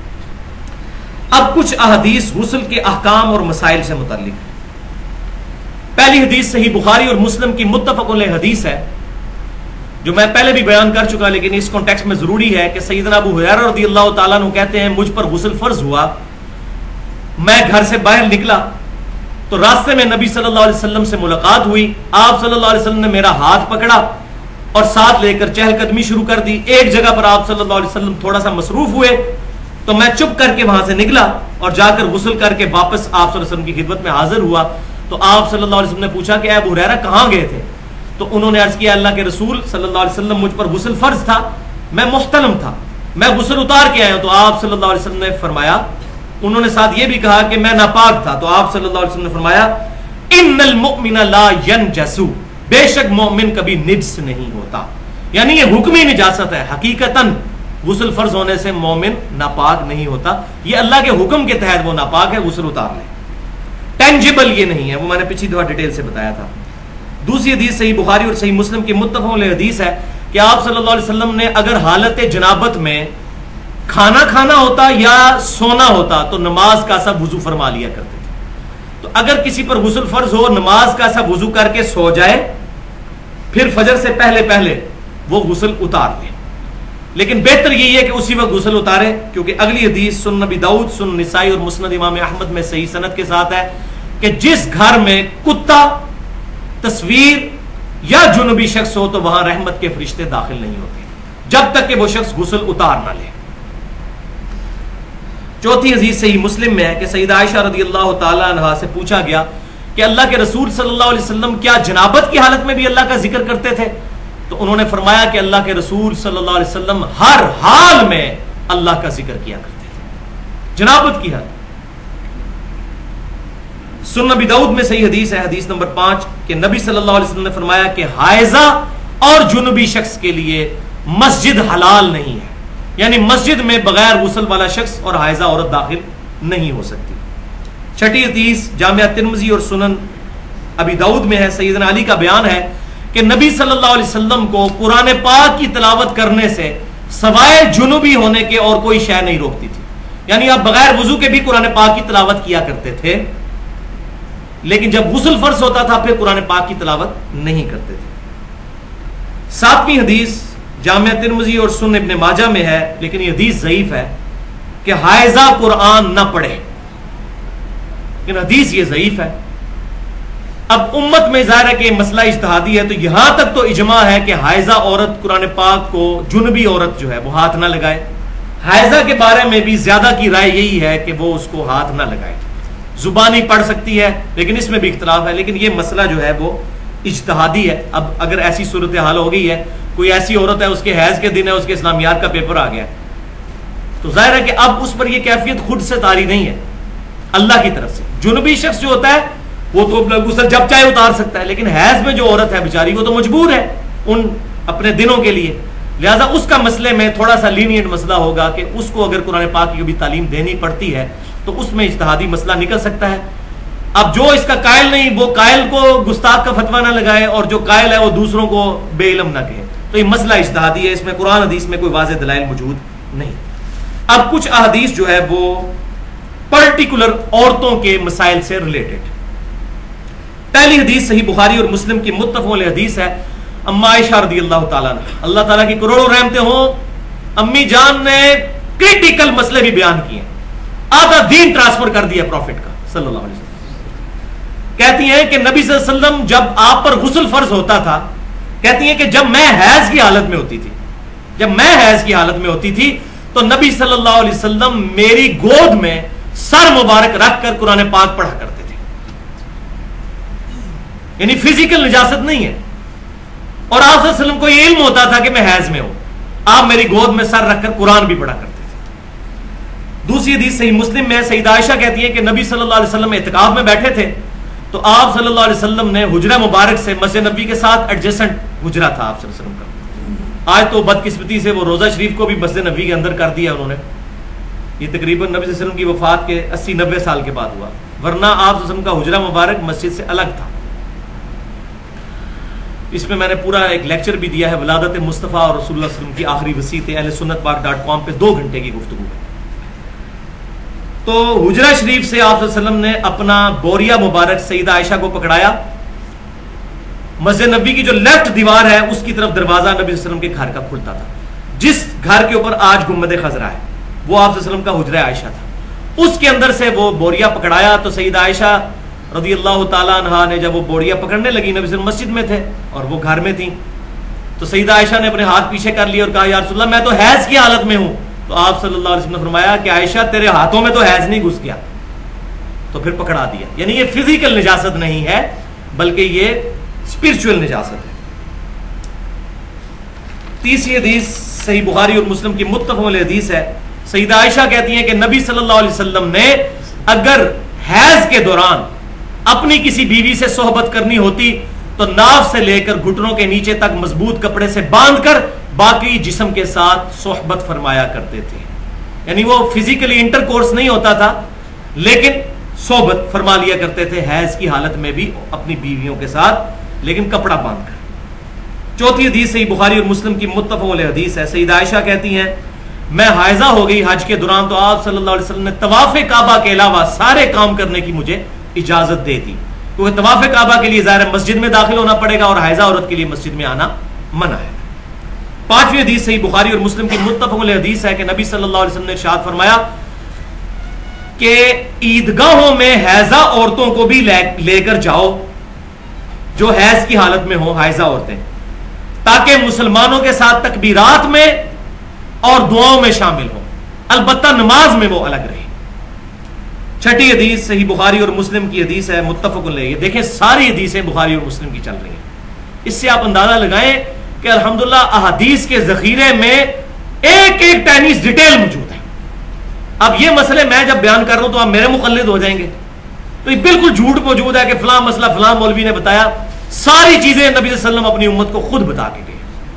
अब कुछ अहदीस गुस्ल के अहकाम और मसाइल से मुतल्लिक है। पहली हदीस सही बुखारी और मुस्लिम की मुत्तफ़क़ अलैह हदीस है, जो मैं पहले भी बयान कर चुका, लेकिन इस कॉन्टेक्स्ट में जरूरी है कि सैयदना अबू हुरैरा रज़ियल्लाहु ताला अन्हु कहते हैं मुझ पर गुस्ल फर्ज हुआ, मैं घर से बाहर निकला तो रास्ते में नबी सल्लल्लाहु अलैहि वसल्लम से मुलाकात हुई। आप सल्लल्लाहु अलैहि वसल्लम ने मेरा हाथ पकड़ा और साथ लेकर चहलकदमी शुरू कर दी। एक जगह पर आप सल्लल्लाहु अलैहि वसल्लम थोड़ा सा मसरूफ हुए तो मैं चुप करके वहां से निकला और जाकर गुस्ल करके वापस आप सल्लल्लाहु अलैहि वसल्लम की खिदमत में हाजिर हुआ। तो आप सल्लल्लाहु अलैहि वसल्लम ने पूछा कि अबू हुरैरा कहाँ गए थे? तो उन्होंने अर्ज किया अल्लाह के रसूल सल्लल्लाहु अलैहि वसल्लम मुझ पर गुस्ल फर्ज था, मैं मुहतलम था, मैं गुस्ल उतार के आया। तो आप सल्लल्लाहु अलैहि वसल्लम ने फरमाया, उन्होंने साथ ये भी कहा कि मैं नापाक था। तो आप सल्लल्लाहु अलैहि वसल्लम ने फरमाया इन्नल मुमिना ला यनजसु, बेशक मोमिन कभी निज्स नहीं होता, यानी ये हुक्मी निजासत है, हकीकतन गुस्ल फर्ज होने से मोमिन नापाक नहीं होता, ये अल्लाह के हुक्म के तहत वो नापाक है, गुस्ल उतार ले, टेंजिबल ये नहीं है, वो मैंने पिछली दफा डिटेल से बताया था। दूसरी हदीस सही बुखारी और सही मुस्लिम की मुत्तफ़क़ अलैह हदीस है, کہ آپ صلی اللہ علیہ وسلم نے اگر حالت جنابت میں کھانا کھانا ہوتا یا سونا ہوتا تو نماز کا سا وضو فرما لیا کرتے تھے. تو اگر کسی پر غسل فرض ہو، نماز کا سا وضو کر کے سو جائے، پھر فجر سے پہلے پہلے وہ غسل اتار لے. لیکن بہتر یہی ہے کہ اسی وقت غسل اتارے، کیونکہ اگلی حدیث سنن نبی داؤد، سنن نسائی اور مسند امام احمد میں صحیح سند کے ساتھ ہے کہ جس گھر میں کتا، تصویر یا جنوبی شخص ہو تو وہاں رحمت کے فرشتے داخل نہیں ہوتے جب تک کہ وہ شخص غسل اتار نہ لے. چوتھی حدیث صحیح مسلم میں ہے کہ سیدہ عائشہ رضی اللہ تعالی عنہا سے پوچھا گیا کہ اللہ کے رسول صلی اللہ علیہ وسلم کیا جنابت کی حالت میں بھی اللہ کا ذکر کرتے تھے؟ تو انہوں نے فرمایا کہ اللہ کے رسول صلی اللہ علیہ وسلم ہر حال میں اللہ کا ذکر کیا کرتے تھے، جنابت کی حالت. سنن نبی داؤد میں صحیح حدیث ہے، حدیث نمبر 5، کہ نبی صلی اللہ علیہ وسلم نے فرمایا کہ حائضہ اور جنوبی شخص کے لیے مسجد حلال نہیں ہے، یعنی مسجد میں بغیر غسل والا شخص اور حائضہ عورت داخل نہیں ہو سکتی. چھٹی حدیث جامعہ ترمذی اور سنن ابی داؤد میں ہے، سیدنا علی کا بیان ہے کہ نبی صلی اللہ علیہ وسلم کو قرآن پاک کی تلاوت کرنے سے سوائے جنوبی ہونے کے اور کوئی شے نہیں روکتی تھی. یعنی آپ بغیر وضو کے بھی قرآن پاک کی تلاوت کیا کرتے تھے، لیکن جب غسل فرض ہوتا تھا پھر قرآن پاک کی تلاوت نہیں کرتے تھے. ساتویں حدیث جامعہ ترمذی اور سنن ابن ماجہ میں ہے، لیکن یہ حدیث ضعیف ہے کہ حائضہ قرآن نہ پڑھے، لیکن حدیث یہ ضعیف ہے. اب امت میں ظاہر ہے کہ یہ مسئلہ اجتہادی ہے، تو یہاں تک تو اجماع ہے کہ حائضہ عورت قرآن پاک کو جنوبی عورت جو ہے وہ ہاتھ نہ لگائے. حائضہ کے بارے میں بھی زیادہ کی رائے یہی ہے کہ وہ اس کو ہاتھ نہ لگائے، زبانی پڑھ سکتی ہے، لیکن اس میں بھی اختلاف ہے. لیکن یہ مسئلہ جو ہے وہ اجتہادی ہے. اب اگر ایسی صورتحال ہو گئی ہے، کوئی ایسی عورت ہے اس کے حیض کے دن ہے، اس کے اسلامیات کا پیپر آ گیا، تو ظاہر ہے کہ اب اس پر یہ کیفیت خود سے طاری نہیں ہے، اللہ کی طرف سے. جنوبی شخص جو ہوتا ہے وہ تو غسل جب چاہے اتار سکتا ہے، لیکن حیض میں جو عورت ہے بیچاری وہ تو مجبور ہے ان اپنے دنوں کے لیے، لہذا اس کا مسئلے میں تھوڑا سا لینینٹ مسئلہ ہوگا کہ اس کو اگر قرآن پاک کی بھی تعلیم دینی پڑتی ہے تو اس میں اجتہادی مسئلہ نکل سکتا ہے. اب جو اس کا قائل نہیں وہ قائل کو گستاخ کا فتویٰ نہ لگائے، اور جو قائل ہے وہ دوسروں کو بے علم نہ کہے. تو یہ مسئلہ اجتہادی ہے، اس میں قرآن حدیث میں کوئی واضح دلائل موجود نہیں. اب کچھ احادیث جو ہے وہ پرٹیکولر عورتوں کے مسائل سے ریلیٹڈ. پہلی حدیث صحیح بخاری اور مسلم کی متفق علیہ حدیث ہے، اما عائشہ رضی اللہ تعالیٰ عنہ، اللہ تعالیٰ کی کروڑوں رحمتیں ہوں، امی جان نے کریٹیکل مسئلے بھی بیان کیے، آدھا دین ٹرانسفر کر دیا پروفٹ کا صلی اللہ علیہ وسلم. کہتی ہیں کہ نبی صلی اللہ علیہ وسلم جب آپ پر غسل فرض ہوتا تھا، کہتی ہیں کہ جب میں حیض کی حالت میں ہوتی تھی تو نبی صلی اللہ علیہ وسلم میری گود میں سر مبارک رکھ کر قرآن پاک پڑھا کرتے تھے. یعنی فزیکل نجاست نہیں ہے، اور آپ صلی اللہ علیہ وسلم کو یہ علم ہوتا تھا کہ میں حیض میں ہوں، آپ میری گود میں سر رکھ کر قرآن بھی پڑھا کرتے تھے. دوسری حدیث صحیح مسلم میں سیدہ عائشہ کہتی ہے کہ نبی صلی اللہ علیہ وسلم اعتکاف میں بیٹھے تھے تو آپ صلی اللہ علیہ وسلم نے حجرہ مبارک سے مسجد نبی کے ساتھ ایڈجسنٹ حجرہ تھا آپ صلی اللہ علیہ وسلم کا. آج تو بدقسمتی سے وہ روزہ شریف کو بھی مسجد نبی کے اندر کر دیا انہوں نے. یہ تقریباً نبی صلی اللہ علیہ وسلم کی وفات کے 80-90 سال کے بعد ہوا، ورنہ آپ صلی اللہ علیہ وسلم کا حجرہ مبارک مسجد سے الگ تھا. اس میں نے پورا ایک لیکچر بھی دیا ہے، ولادت مصطفیٰ اور رسول اللہ صلی اللہ علیہ وسلم کی آخری وصیت اہل سنت پاک.com پہ 2 گھنٹے کی گفتگو ہے. تو حجرہ شریف سے آپ صلی اللہ علیہ وسلم نے اپنا بوریا مبارک سیدہ عائشہ کو پکڑایا. مسجد نبی کی جو لیفٹ دیوار ہے اس کی طرف دروازہ نبی صلی اللہ علیہ وسلم کے گھر کا کھلتا تھا، جس گھر کے اوپر آج گنبد خضرا ہے وہ آپ صلی اللہ علیہ وسلم کا حجرہ عائشہ تھا. اس کے اندر سے وہ بوریا پکڑایا تو سیدہ عائشہ رضی اللہ تعالیٰ عنہا نے جب وہ بوریا پکڑنے لگی، نبی صلی اللہ علیہ وسلم مسجد میں تھے اور وہ گھر میں تھیں، تو سیدہ عائشہ نے اپنے ہاتھ پیچھے کر لیے اور کہا یا رسول اللہ میں تو حیض کی حالت میں ہوں. تو آپ صلی اللہ علیہ وسلم نے فرمایا کہ عائشہ تیرے ہاتھوں میں تو حیض نہیں گھس گیا، تو پھر پکڑا دیا. یعنی یہ فزیکل نجاست نہیں ہے بلکہ یہ اسپرچل نجاست ہے. تیسری حدیث صحیح بخاری اور مسلم کی متفق علیہ حدیث ہے، سیدہ عائشہ کہتی ہیں کہ نبی صلی اللہ علیہ وسلم نے اگر حیض کے دوران اپنی کسی بیوی سے صحبت کرنی ہوتی تو ناف سے لے کر گھٹنوں کے نیچے تک مضبوط کپڑے سے باندھ کر باقی جسم کے ساتھ صحبت فرمایا کرتے تھے. یعنی وہ فزیکلی انٹر کورس نہیں ہوتا تھا لیکن صحبت فرما لیا کرتے تھے حیض کی حالت میں بھی اپنی بیویوں کے ساتھ، لیکن کپڑا باندھ کر. चौथी हदीस सही बुखारी और मुस्लिम की मुत्तफ़क़ अलैह हदीस है। सईदा आयशा कहती हैं मैं हाइजा हो गई हज के दौरान तो आप सल्लल्लाहु अलैहि वसल्लम ने तवाफ़ काबा के अलावा सारे काम करने की मुझे इजाजत दे दी, क्योंकि तवाफ़ काबा के लिए ज़ाहिर मस्जिद में दाखिल होना पड़ेगा और हाइजा औरत के लिए मस्जिद में आना मना है। पांचवी हदीस सही बुखारी और मुस्लिम की मुत्तफ़क़ अलैह हदीस है कि नबी सल्लल्लाहु अलैहि वसल्लम ने इरशाद फरमाया कि ईदगाहों में हैजा औरतों को भी लेकर जाओ जो हैज की हालत में हो, हाइजा औरतें, ताकि मुसलमानों के साथ तकबीरात में और दुआओं में शामिल हो, अलबत्ता नमाज में वो अलग रहे। छठी हदीस सही बुखारी और मुस्लिम की हदीस है, मुत्तफ़क़ अलैह। देखें सारी हदीसें बुखारी और मुस्लिम की चल रही हैं। इससे आप अंदाजा लगाएं कि अल्हम्दुलिल्लाह अहादीस के जखीरे में एक एक टेनिस डिटेल मौजूद है। अब ये मसले मैं जब बयान कर रहा हूं तो आप मेरे मुक़ल्लिद हो जाएंगे, तो ये बिल्कुल झूठ मौजूद है कि फलां मसला फलां मौलवी ने बताया। सारी चीजें नबी सल्लल्लाहु अलैहि वसल्लम अपनी उम्मत को खुद बता के गए।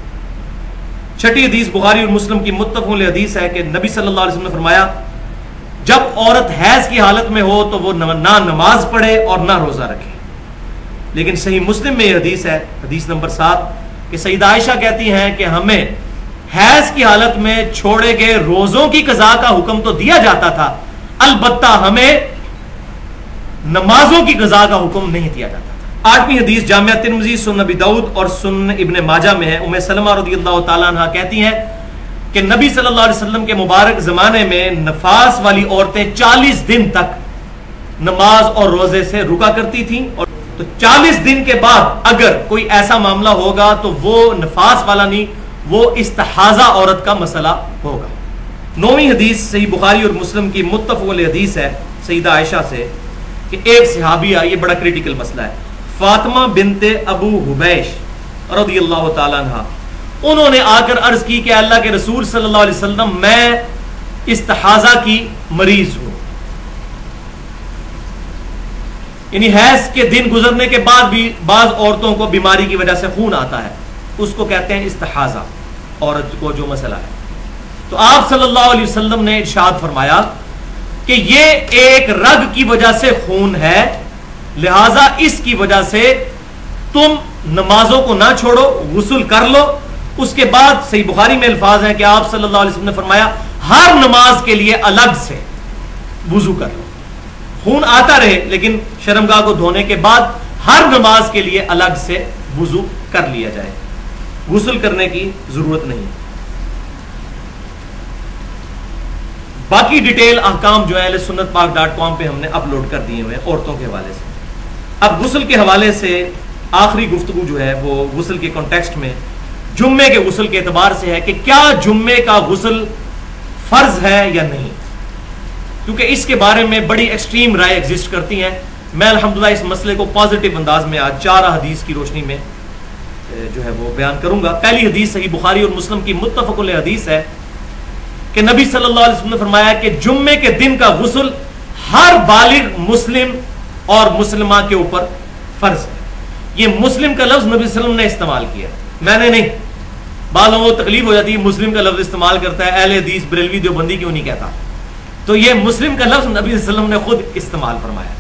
छठी हदीस बुखारी और मुस्लिम की मुत्तफ़क़ अलैह हदीस है कि नबी सल्लल्लाहु अलैहि वसल्लम ने फरमाया जब औरत हैज की हालत में हो तो वो ना नमाज पढ़े और ना रोजा रखे। लेकिन सही मुस्लिम में यह हदीस है, हदीस नंबर 7, कि सईदा आयशा कहती हैं कि हमें हैज की हालत में छोड़े गए रोजों की कज़ा का हुक्म तो दिया जाता था, अलबत्ता हमें नमाजों की कज़ा का हुक्म नहीं दिया जाता था। आठवीं हदीस जामिया तिरमिज़ी, सुनन अबी दाऊद और सुनन इब्ने माजा में है। उम्मे सलमा रज़ियल्लाहु ताला अन्हा कहती हैं कि नबी सल्लल्लाहु अलैहि वसल्लम के मुबारक जमाने में नफास वाली औरतें 40 दिन तक नमाज और रोजे से रुका करती थीं, और तो 40 दिन के बाद अगर कोई ऐसा मामला होगा तो वो नफास वाला नहीं, वो इस्तिहाजा औरत का मसला होगा। नौवीं हदीस सही बुखारी और मुस्लिम की मुत्तफ़क़ अलैह हदीस है सईदा आयशा से कि एक सहाबिया, ये बड़ा क्रिटिकल मसला है, फातिमा बिनते अबू हुबैश रज़ियल्लाहु ताला अन्हा, उन्होंने आकर अर्ज की कि अल्लाह के रसूल सल्लल्लाहु अलैहि वसल्लम मैं इस्तिहाजा की मरीज हूं, यानी हैज के दिन गुजरने के बाद भी बाज औरतों को बीमारी की वजह से खून आता है, उसको कहते हैं इस्तिहाजा, औरत को जो मसला है। तो आप सल्लल्लाहु अलैहि वसल्लम ने इरशाद फरमाया कि ये एक रग की वजह से खून है, लिहाजा इसकी वजह से तुम नमाजों को ना छोड़ो, गुस्ल कर लो। उसके बाद सही बुखारी में अल्फाज हैं कि आप सल्लल्लाहु अलैहि वसल्लम ने फरमाया हर नमाज के लिए अलग से वुजू कर लो, खून आता रहे लेकिन शर्मगाह को धोने के बाद हर नमाज के लिए अलग से वुजू कर लिया जाए, गुस्ल करने की जरूरत नहीं। बाकी डिटेल अहकाम जो है sunnatpak.com पे हमने अपलोड कर दिए हुए औरतों के हवाले से। अब गुस्ल के हवाले से आखिरी गुफ्तगू जो है वो गुस्ल के कॉन्टेक्स्ट में जुम्मे के गुस्ल के एतबार से है कि क्या जुम्मे का गुस्ल फर्ज है या नहीं, क्योंकि इसके बारे में बड़ी एक्सट्रीम राय एग्जिस्ट करती हैं। मैं अल्हम्दुलिल्लाह इस मसले को पॉजिटिव अंदाज में आज 4 हदीस की रोशनी में जो है वो बयान करूंगा। पहली हदीस सही बुखारी और मुस्लिम की मुत्तफ़क़ अलैह हदीस है कि नबी सल्लल्लाहु अलैहि वसल्लम ने फरमाया कि जुम्मे के दिन का गुस्ल हर बालिग मुस्लिम और मुसलमा के ऊपर फर्ज है। ये मुस्लिम का लफ्ज नबी सल्लल्लाहु अलैहि वसल्लम ने इस्तेमाल किया, मैंने नहीं। बालों को तकलीफ हो जाती है मुस्लिम का लफ्ज इस्तेमाल करता है, अहले हदीस बरेलवी देवबंदी क्यों नहीं कहता, तो ये मुस्लिम का लफ्ज नबी सल्लल्लाहु अलैहि वसल्लम ने खुद इस्तेमाल फरमाया।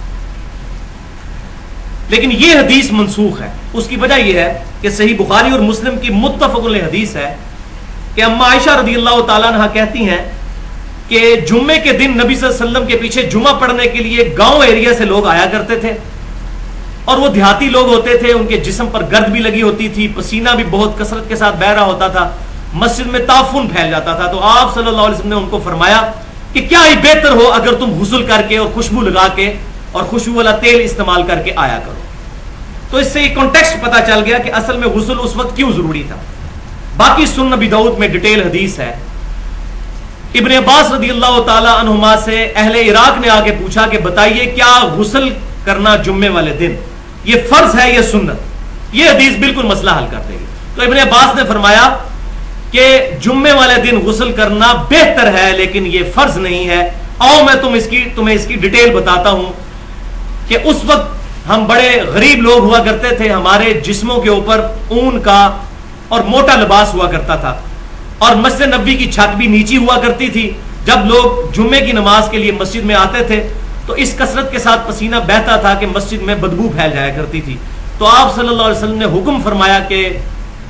लेकिन ये हदीस मनसूख है। उसकी वजह यह है कि सही बुखारी और मुस्लिम की मुत्तफ़क़ अलैह हदीस है कि अम्मा आयशा रज़ियल्लाहु ताला अन्हा कहती हैं कि जुम्मे के दिन नबी सल्लल्लाहु अलैहि वसल्लम के पीछे जुमा पढ़ने के लिए गांव एरिया से लोग आया करते थे, और वो देहाती लोग होते थे, उनके जिस्म पर गर्द भी लगी होती थी, पसीना भी बहुत कसरत के साथ बह रहा होता था, मस्जिद में ताफुन फैल जाता था। तो आप सल्लल्लाहु अलैहि वसल्लम ने उनको फरमाया कि क्या ये बेहतर हो अगर तुम गुस्ल करके और खुशबू लगा के और खुशबू वाला तेल इस्तेमाल करके आया करो। तो इससे कॉन्टेक्स्ट पता चल गया कि असल में गुस्ल उस वक्त क्यों जरूरी था। बाकी सुनन अबी दाऊद में डिटेल हदीस है। इब्ने अब्बास रज़ियल्लाहु ताला अन्हुमा से अहले इराक ने आके पूछा कि बताइए क्या गुस्ल करना जुम्मे वाले दिन ये फर्ज है या सुन्नत। ये हदीस बिल्कुल मसला हल कर देगी। तो इब्ने अब्बास ने फरमाया कि जुम्मे वाले दिन गुस्ल करना बेहतर है लेकिन ये फर्ज नहीं है। आओ मैं तुम्हें इसकी डिटेल बताता हूं कि उस वक्त हम बड़े गरीब लोग हुआ करते थे, हमारे जिस्मों के ऊपर ऊन का और मोटा लिबास हुआ करता था, और मस्जिद नबवी की छत भी नीची हुआ करती थी। जब लोग जुम्मे की नमाज के लिए मस्जिद में आते थे तो इस कसरत के साथ पसीना बहता था कि मस्जिद में बदबू फैल जाया करती थी। तो आप सल्लल्लाहु अलैहि वसल्लम ने हुक्म फरमाया कि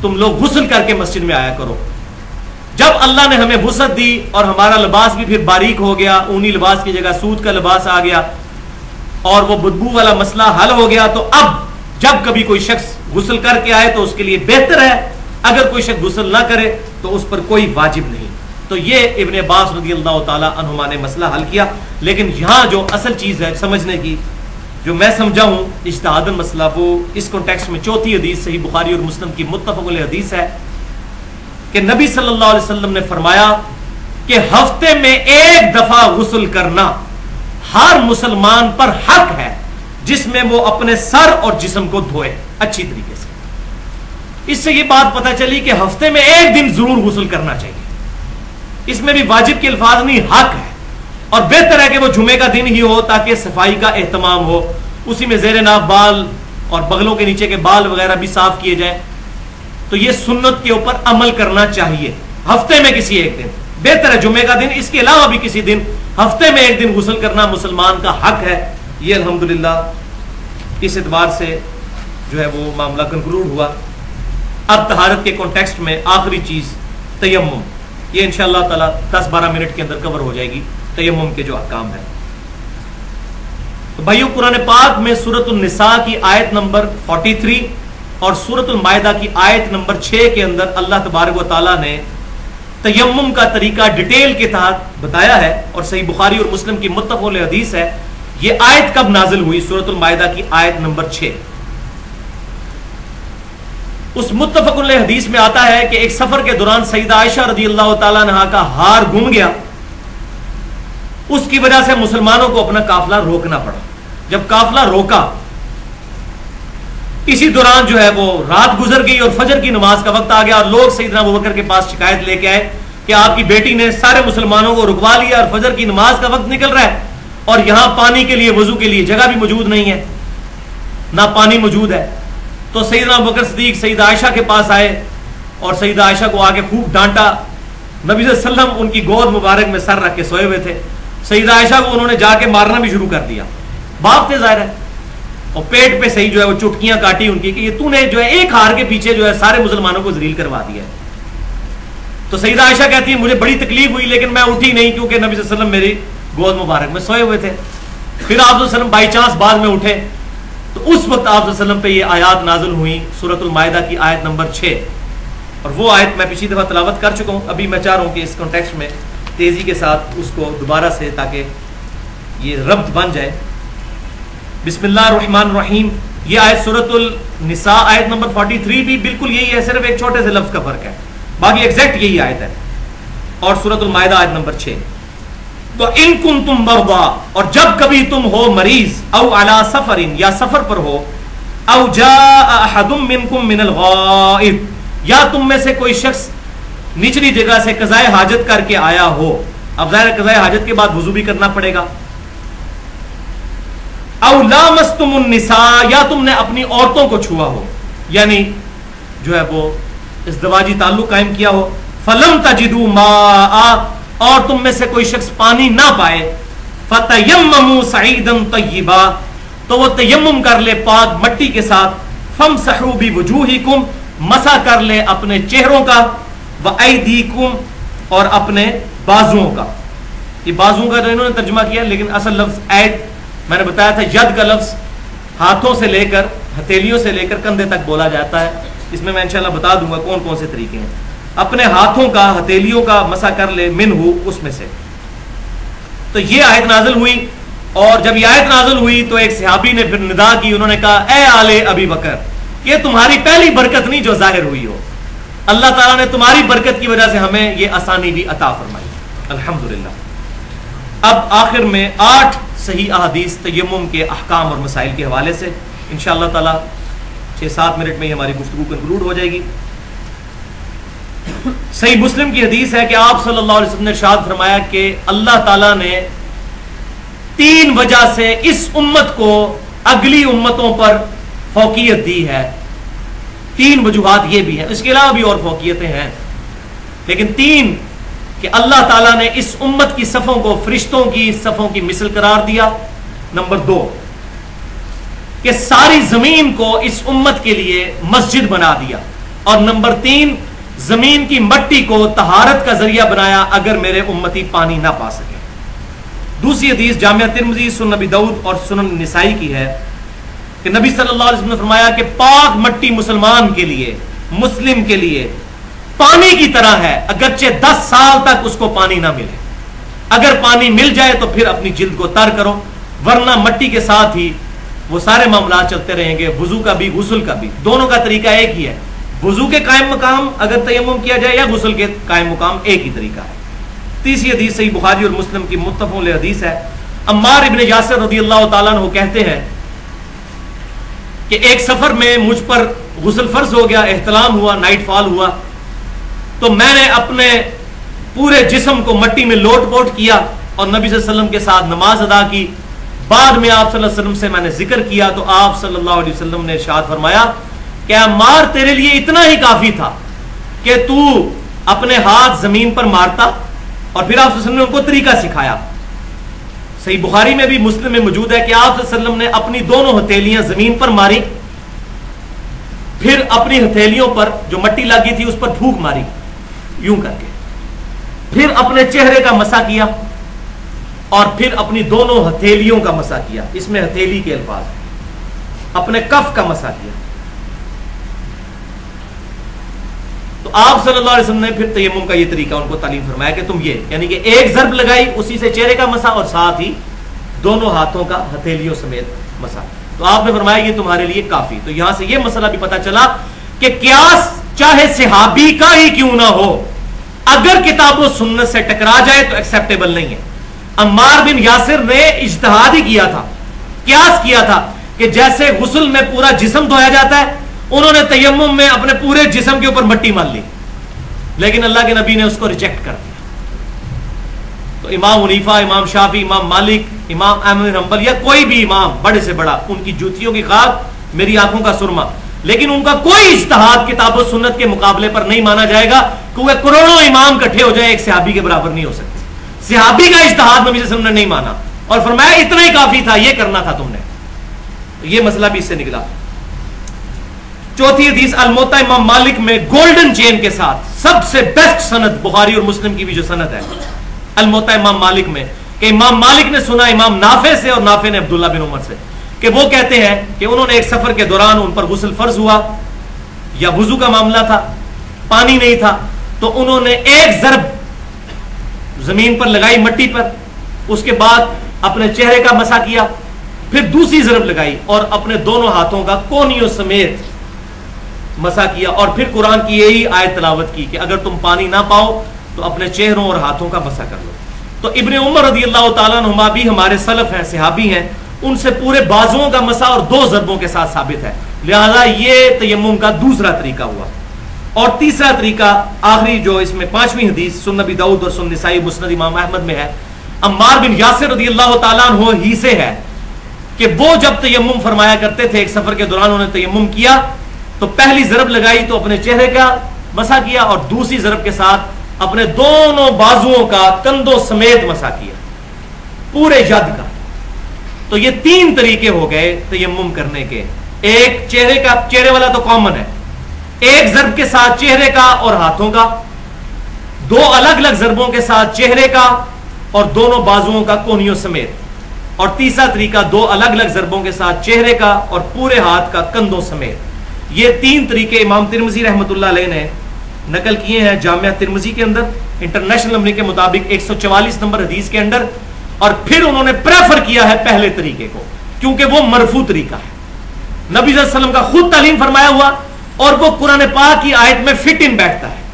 تم لوگ غسل کر کے مسجد میں آیا کرو. جب اللہ نے ہمیں وسعت دی اور ہمارا لباس بھی پھر باریک ہو گیا, اونی لباس کی جگہ سوت کا لباس آ گیا, اور وہ بدبو والا مسئلہ حل ہو گیا, تو اب جب کبھی کوئی شخص غسل کر کے آئے تو اس کے لیے بہتر ہے, اگر کوئی شخص غسل نہ کرے تو اس پر کوئی واجب نہیں. تو یہ ابن عباس رضی اللہ تعالی عنہما نے مسئلہ حل کیا. لیکن یہاں جو اصل چیز ہے سمجھنے کی, جو میں سمجھا ہوں اجتہاداً مسئلہ, وہ اس کانٹیکسٹ میں چوتھی حدیث صحیح بخاری اور مسلم کی متفق علیہ حدیث ہے کہ نبی صلی اللہ علیہ وسلم نے فرمایا کہ ہفتے میں ایک دفعہ غسل کرنا ہر مسلمان پر حق ہے, جس میں وہ اپنے سر اور جسم کو دھوئے اچھی طریقے سے. اس سے یہ بات پتہ چلی کہ ہفتے میں ایک دن ضرور غسل کرنا چاہیے. اس میں بھی واجب کے الفاظ نہیں, حق ہے, اور بہتر ہے کہ وہ جمعے کا دن ہی ہو تاکہ صفائی کا اہتمام ہو. اسی میں زیر ناف بال اور بغلوں کے نیچے کے بال وغیرہ بھی صاف کیے جائیں. تو یہ سنت کے اوپر عمل کرنا چاہیے. ہفتے میں کسی ایک دن بہتر ہے, جمعے کا دن, اس کے علاوہ بھی کسی دن ہفتے میں ایک دن غسل کرنا مسلمان کا حق ہے. یہ الحمدللہ اس اعتبار سے جو ہے وہ معاملہ کنکلوڈ ہوا. اب طہارت کے کانٹیکسٹ میں آخری چیز تیمم, یہ انشاءاللہ تعالی 10-12 منٹ کے اندر کور ہو جائے گی. تیمم کے جو احکام ہے, تو بھائیو قرآن پاک میں سورۃ النساء کی آیت نمبر 43 اور سورۃ المائدہ کی آیت نمبر 6 کے اندر اللہ تبارک و تعالیٰ نے تیمم کا طریقہ ڈیٹیل کے تحت بتایا ہے, اور صحیح بخاری اور مسلم کی متفق علیہ حدیث ہے. یہ آیت کب نازل ہوئی؟ سورۃ المائدہ کی آیت نمبر 6. اس متفق علیہ حدیث میں آتا ہے کہ ایک سفر کے دوران سیدہ عائشہ رضی اللہ تعالیٰ عنہا کا ہار گم گیا. اس کی وجہ سے مسلمانوں کو اپنا قافلہ روکنا پڑا. جب قافلہ روکا, اسی دوران جو ہے وہ رات گزر گئی اور فجر کی نماز کا وقت آ گیا, اور لوگ سیدنا ابوبکر کے پاس شکایت لے کے آئے کہ آپ کی بیٹی نے سارے مسلمانوں کو رکوا لیا اور فجر کی نماز کا وقت نکل رہا ہے, اور یہاں پانی کے لیے, وضو کے لیے جگہ بھی موجود نہیں ہے, نہ پانی موجود ہے. تو سیدنا ابوبکر صدیق سیدہ عائشہ کے پاس آئے اور سیدہ عائشہ کو آگے خوب ڈانٹا. نبی صلی اللہ علیہ وسلم ان کی گود مبارک میں سر رکھ کے سوئے ہوئے تھے. سیدہ عائشہ کو انہوں نے جا کے مارنا بھی شروع کر دیا. باپ تھے ظاہر ہے, اور پیٹ پہ صحیح جو ہے وہ چٹکیاں کاٹی ان کی کہ یہ تو نے جو ہے ایک ہار کے پیچھے جو ہے سارے مسلمانوں کو ذلیل کروا دیا ہے. تو سیدہ عائشہ کہتی ہے مجھے بڑی تکلیف ہوئی, لیکن میں اٹھی نہیں کیونکہ نبی صلی اللہ علیہ وسلم میری گود مبارک میں سوئے ہوئے تھے. پھر آپ صلی اللہ علیہ وسلم بائی چانس بعد میں اٹھے, تو اس وقت آپ صلی اللہ علیہ وسلم پہ یہ آیات نازل ہوئی, سورۃ المائدہ کی آیت نمبر 6. اور وہ آیت میں پچھلی دفعہ تلاوت کر چکا ہوں. ابھی میں چاہ رہا ہوں کہ اس کانٹیکسٹ میں تیزی کے ساتھ اس کو دوبارہ سے, تاکہ یہ ربط بن جائے. بسم اللہ الرحمن الرحیم. یہ آیت سورۃ النساء آیت نمبر 43 بھی بالکل یہی ہے, صرف ایک چھوٹے سے لفظ کا فرق ہے, باقی ایگزیکٹ یہی آیت ہے. اور سورۃ المائدہ آیت نمبر 6. تو ان کنتم مرضی, اور جب کبھی تم ہو مریض, او علی سفر, یا سفر پر ہو, او جاء احد منکم من الغائط, یا تم میں سے کوئی شخص نچلی جگہ سے قضائے حاجت کر کے آیا ہو. اب ظاہر ہے قضائے حاجت کے بعد وضو بھی کرنا پڑے گا. او لامستم النساء, یا تم نے اپنی عورتوں کو چھوا ہو, یعنی جو ہے وہ ازدواجی تعلق قائم کیا ہو. فلم تجدوا ماء, اور تم میں سے کوئی شخص پانی نہ پائے. فتیمموا صعیدا طیبا, تو وہ تیمم کر لے پاک مٹی کے ساتھ. فامسحوا بوجوہکم, مسح کر لے اپنے چہروں کا. وایدیکم, اور اپنے بازوؤں کا. یہ بازوؤں کا انہوں نے ترجمہ کیا, لیکن اصل لفظ اید, میں نے بتایا تھا ید کا لفظ ہاتھوں سے لے کر, ہتھیلیوں سے لے کر کندھے تک بولا جاتا ہے. اس میں انشاءاللہ بتا دوں گا کون کون سے طریقے ہیں. اپنے ہاتھوں کا, ہتھیلیوں کا مسح کر لے, من ہو, اس میں سے. تو یہ آیت نازل ہوئی, اور جب یہ آیت نازل ہوئی تو ایک صحابی نے پھر ندا کی, انہوں نے کہا اے آل ابی بکر, یہ تمہاری پہلی برکت نہیں جو ظاہر ہوئی ہو, اللہ تعالیٰ نے تمہاری برکت کی وجہ سے ہمیں یہ آسانی بھی عطا فرمائی, الحمدللہ. اب آخر میں 8 صحیح احادیث تیمم کے احکام اور مسائل کے حوالے سے انشاءاللہ تعالیٰ 6-7 منٹ میں ہی ہماری گفتگو کنکلوڈ ہو جائے گی. صحیح مسلم کی حدیث ہے کہ آپ صلی اللہ علیہ وسلم نے ارشاد فرمایا کہ اللہ تعالیٰ نے 3 وجہ سے اس امت کو اگلی امتوں پر فوقیت دی ہے. 3 وجوہات یہ بھی ہیں, اس کے علاوہ بھی اور فوقیتیں ہیں, لیکن 3 کہ اللہ تعالیٰ نے اس امت کی صفوں کو فرشتوں کی صفوں کی مثل قرار دیا. نمبر 2 کہ ساری زمین کو اس امت کے لیے مسجد بنا دیا. اور نمبر 3 زمین کی مٹی کو طہارت کا ذریعہ بنایا اگر میرے امتی پانی نہ پا سکے۔ دوسری حدیث جامعہ ترمذی، سنن ابی داؤد اور سنن نسائی کی ہے کہ نبی صلی اللہ علیہ وسلم نے فرمایا کہ پاک مٹی مسلمان کے لیے، مسلم کے لیے پانی کی طرح ہے، اگرچہ 10 سال تک اس کو پانی نہ ملے۔ اگر پانی مل جائے تو پھر اپنی جلد کو تر کرو، ورنہ مٹی کے ساتھ ہی وہ سارے معاملات چلتے رہیں گے، وضو کا بھی غسل کا بھی، دونوں کا طریقہ ایک ہی ہے۔ وضو کے قائم مقام اگر تیمم کیا جائے یا غسل کے قائم مقام ایک ہی طریقہ ہے۔ تیسری حدیث صحیح بخاری اور مسلم کی متفق علیہ حدیث ہے۔ عمار ابن یاسر رضی اللہ تعالیٰ عنہ کہتے ہیں کہ ایک سفر میں مجھ پر غسل فرض ہو گیا، احتلام ہوا، نائٹ فال ہوا، تو میں نے اپنے پورے جسم کو مٹی میں لوٹ پوٹ کیا اور نبی صلی اللہ علیہ وسلم کے ساتھ نماز ادا کی۔ بعد میں آپ صلی اللہ علیہ وسلم سے میں نے ذکر کیا تو آپ صلی اللہ علیہ وسلم نے ارشاد فرمایا کہ عمار تیرے لیے اتنا ہی کافی تھا کہ تو اپنے ہاتھ زمین پر مارتا، اور پھر آپ صلی اللہ علیہ وسلم نے ان کو طریقہ سکھایا۔ صحیح بخاری میں بھی مسلم میں موجود ہے کہ آپ صلی اللہ علیہ وسلم نے اپنی دونوں ہتھیلیاں زمین پر ماری، پھر اپنی ہتھیلیوں پر جو مٹی لگی تھی اس پر پھونک ماری یوں کر کے، پھر اپنے چہرے کا مسح کیا اور پھر اپنی دونوں ہتھیلیوں کا مسح کیا، اس میں ہتھیلی کے الفاظ ہیں، اپنے کف کا مسح کیا۔ تو آپ صلی اللہ علیہ وسلم نے پھر تیمم کا یہ طریقہ ان کو تعلیم فرمایا کہ تم یہ، یعنی کہ ایک ضرب لگائی اسی سے چہرے کا مسح اور ساتھ ہی دونوں ہاتھوں کا ہتھیلیوں سمیت مسح، تو آپ نے فرمایا یہ تمہارے لیے کافی۔ تو یہاں سے یہ مسئلہ بھی پتا چلا کہ قیاس چاہے صحابی کا ہی کیوں نہ ہو، اگر کتاب و سنت سے ٹکرا جائے تو ایکسیپٹیبل نہیں ہے۔ عمار بن یاسر نے اجتہاد ہی کیا تھا، قیاس کیا تھا کہ جیسے غسل میں پورا جسم دھویا جاتا ہے، انہوں نے تیمم میں اپنے پورے جسم کے اوپر مٹی مال لی، لیکن اللہ کے نبی نے اس کو ریجیکٹ کر دیا۔ تو امام حنیفہ، امام شافعی، امام مالک، امام احمد بن حنبل یا کوئی بھی امام بڑے سے بڑا، ان کی جوتیوں کی خاک میری آنکھوں کا سرما، لیکن ان کا کوئی اجتہاد کتاب و سنت کے مقابلے پر نہیں مانا جائے گا، کیونکہ کروڑوں امام کٹھے ہو جائیں ایک صحابی کے برابر نہیں ہو سکتے۔ صحابی کا اجتہاد نبی صلی اللہ علیہ وسلم نے نہیں مانا اور فرمایا اتنا ہی کافی تھا، یہ کرنا تھا تم نے۔ یہ مسئلہ بھی اس سے نکلا۔ چوتھی حدیث الموطا امام مالک میں گولڈن چین کے ساتھ سب سے بیسٹ سند، بخاری اور مسلم کی بھی جو سند ہے الموطا امام مالک میں، کہ امام مالک نے سنا امام نافع سے اور نافع نے عبداللہ بن عمر سے کہ وہ کہتے ہیں کہ انہوں نے ایک سفر کے دوران ان پر غسل فرض ہوا یا وضو کا معاملہ تھا، پانی نہیں تھا، تو انہوں نے ایک ضرب زمین پر لگائی مٹی پر، اس کے بعد اپنے چہرے کا مسح کیا، پھر دوسری ضرب لگائی اور اپنے دونوں ہاتھوں کا کونیوں سمیت مسح کیا، اور پھر قرآن کی یہی آیت تلاوت کی کہ اگر تم پانی نہ پاؤ تو اپنے چہروں اور ہاتھوں کا مسح کر لو۔ تو ابن عمر رضی اللہ تعالیٰ عنہما بھی ہمارے سلف ہیں، صحابی ہیں، ان سے پورے بازوؤں کا مسح اور 2 ضربوں کے ساتھ ثابت ہے، لہذا یہ تیمم کا دوسرا طریقہ ہوا۔ اور تیسرا طریقہ آخری جو اس میں 5ویں حدیث سنن ابی داؤد اور سنن نسائی مسند امام احمد میں ہے، عمار بن یاسر رضی اللہ تعالیٰ عنہ ہی سے ہے کہ وہ جب تیمم فرمایا کرتے تھے، ایک سفر کے دوران انہوں نے تیمم کیا تو پہلی ضرب لگائی تو اپنے چہرے کا مسح کیا اور دوسری ضرب کے ساتھ اپنے دونوں بازوؤں کا کندھوں سمیت مسح کیا، پورے ید کا۔ تو یہ 3 طریقے ہو گئے تیمم کرنے کے۔ ایک چہرے والا تو کامن ہے، ایک ضرب کے ساتھ چہرے کا اور ہاتھوں کا، 2 الگ الگ ضربوں کے ساتھ چہرے کا اور دونوں بازوؤں کا کونیوں سمیت، اور تیسرا طریقہ 2 الگ الگ ضربوں کے ساتھ چہرے کا اور پورے ہاتھ کا کندھوں سمیت۔ یہ 3 طریقے امام ترمذی رحمۃ اللہ علیہ نے نقل کیے ہیں جامعہ ترمذی کے اندر، انٹرنیشنل نمبر کے مطابق 144 نمبر حدیث کے اندر، اور پھر انہوں نے پریفر کیا ہے پہلے طریقے کو کیونکہ وہ مرفوع طریقہ ہے، نبی صلی اللہ علیہ وسلم کا خود تعلیم فرمایا ہوا، اور وہ قرآن پاک کی آیت میں فٹ ان بیٹھتا ہے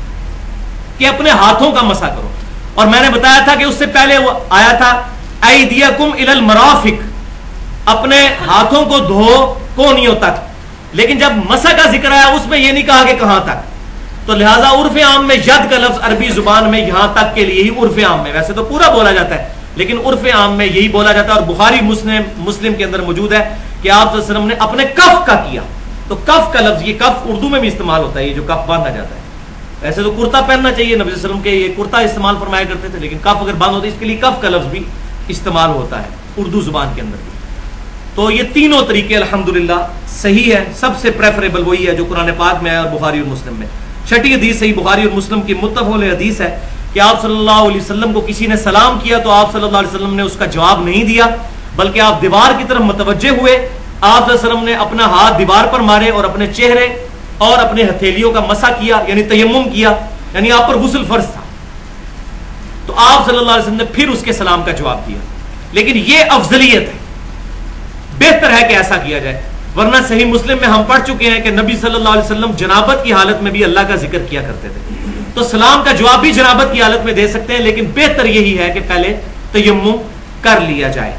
کہ اپنے ہاتھوں کا مسح کرو۔ اور میں نے بتایا تھا کہ اس سے پہلے وہ آیا تھا ایدیکم الی المرافق، اپنے ہاتھوں کو دھو کونیوں تک، لیکن جب مسح کا ذکر آیا اس میں یہ نہیں کہا کہ کہاں تک، تو لہٰذا عرف عام میں ید کا لفظ عربی زبان میں یہاں تک کے لیے ہی عرف عام میں، ویسے تو پورا بولا جاتا ہے لیکن عرف عام میں یہی بولا جاتا ہے، اور بخاری مسلم کے اندر موجود ہے کہ آپ صلی اللہ علیہ وسلم نے اپنے کف کا کیا۔ تو کف کا لفظ، یہ کف اردو میں بھی استعمال ہوتا ہے، یہ جو کف باندھا جاتا ہے، ایسے تو کرتا پہننا چاہیے، نبی صلی اللہ علیہ وسلم کے یہ کرتا استعمال فرمایا کرتے تھے، لیکن کف اگر بند ہوتا ہے اس کے لیے کف کا لفظ بھی استعمال ہوتا ہے اردو زبان کے اندر بھی۔ تو یہ تینوں طریقے الحمدللہ صحیح ہے. سب سے پریفریبل وہی ہے جو قرآن پاک میں ہے اور بخاری اور مسلم میں. چھٹی حدیث صحیح بخاری اور مسلم کی متفق علیہ حدیث ہے کہ آپ صلی اللہ علیہ وسلم کو کسی نے سلام کیا تو آپ صلی اللہ علیہ وسلم نے اس کا جواب نہیں دیا، بلکہ آپ دیوار کی طرف متوجہ ہوئے. آپ صلی اللہ علیہ وسلم نے اپنا ہاتھ دیوار پر مارے اور اپنے چہرے اور اپنے ہتھیلیوں کا مسح کیا، یعنی تیمم کیا، یعنی آپ پر غسل فرض تھا. تو آپ صلی اللہ علیہ وسلم نے پھر اس کے سلام کا جواب دیا. لیکن یہ افضلیت ہے، بہتر ہے کہ ایسا کیا جائے. ورنہ صحیح مسلم میں ہم پڑھ چکے ہیں کہ نبی صلی اللہ علیہ وسلم جنابت کی حالت میں بھی اللہ کا ذکر کیا کرتے تھے. تو سلام کا جواب بھی جنابت کی حالت میں دے سکتے ہیں، لیکن بہتر یہی ہے کہ پہلے تیمم کر لیا جائے.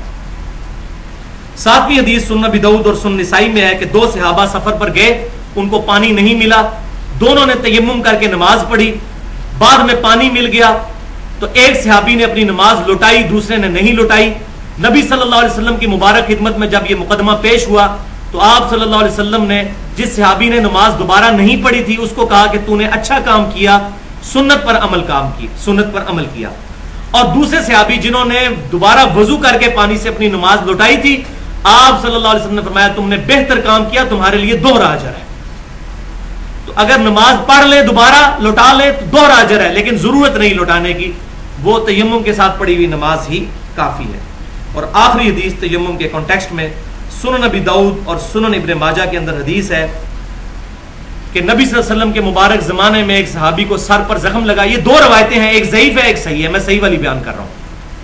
ساتویں حدیث سنن ابی داؤد اور سنن نسائی میں ہے کہ دو صحابہ سفر پر گئے، ان کو پانی نہیں ملا، دونوں نے تیمم کر کے نماز پڑھی. بعد میں پانی مل گیا تو ایک صحابی نے اپنی نماز لوٹائی، دوسرے نے نہیں لوٹائی. نبی صلی اللہ علیہ وسلم کی مبارک خدمت میں جب یہ مقدمہ پیش ہوا تو آپ صلی اللہ علیہ وسلم نے جس صحابی نے نماز دوبارہ نہیں پڑھی تھی اس کو کہا کہ تو نے اچھا کام کیا، سنت پر عمل کیا. اور دوسرے صحابی جنہوں نے دوبارہ وضو کر کے پانی سے اپنی نماز لوٹائی تھی، آپ صلی اللہ علیہ وسلم نے فرمایا تم نے بہتر کام کیا، تمہارے لیے دوہرا اجر ہے. تو اگر نماز پڑھ لے دوبارہ لوٹا لے تو دوہرا اجر ہے، لیکن ضرورت نہیں لوٹانے کی، وہ تیمم کے ساتھ پڑھی ہوئی نماز ہی کافی ہے. اور آخری حدیث تیمم کے کانٹیکسٹ میں سنن ابی داؤد اور سنن ابن ماجہ کے اندر حدیث ہے کہ نبی صلی اللہ علیہ وسلم کے مبارک زمانے میں ایک صحابی کو سر پر زخم لگا. یہ دو روایتیں ہیں، ایک ضعیف ہے ایک صحیح ہے، میں صحیح والی بیان کر رہا ہوں.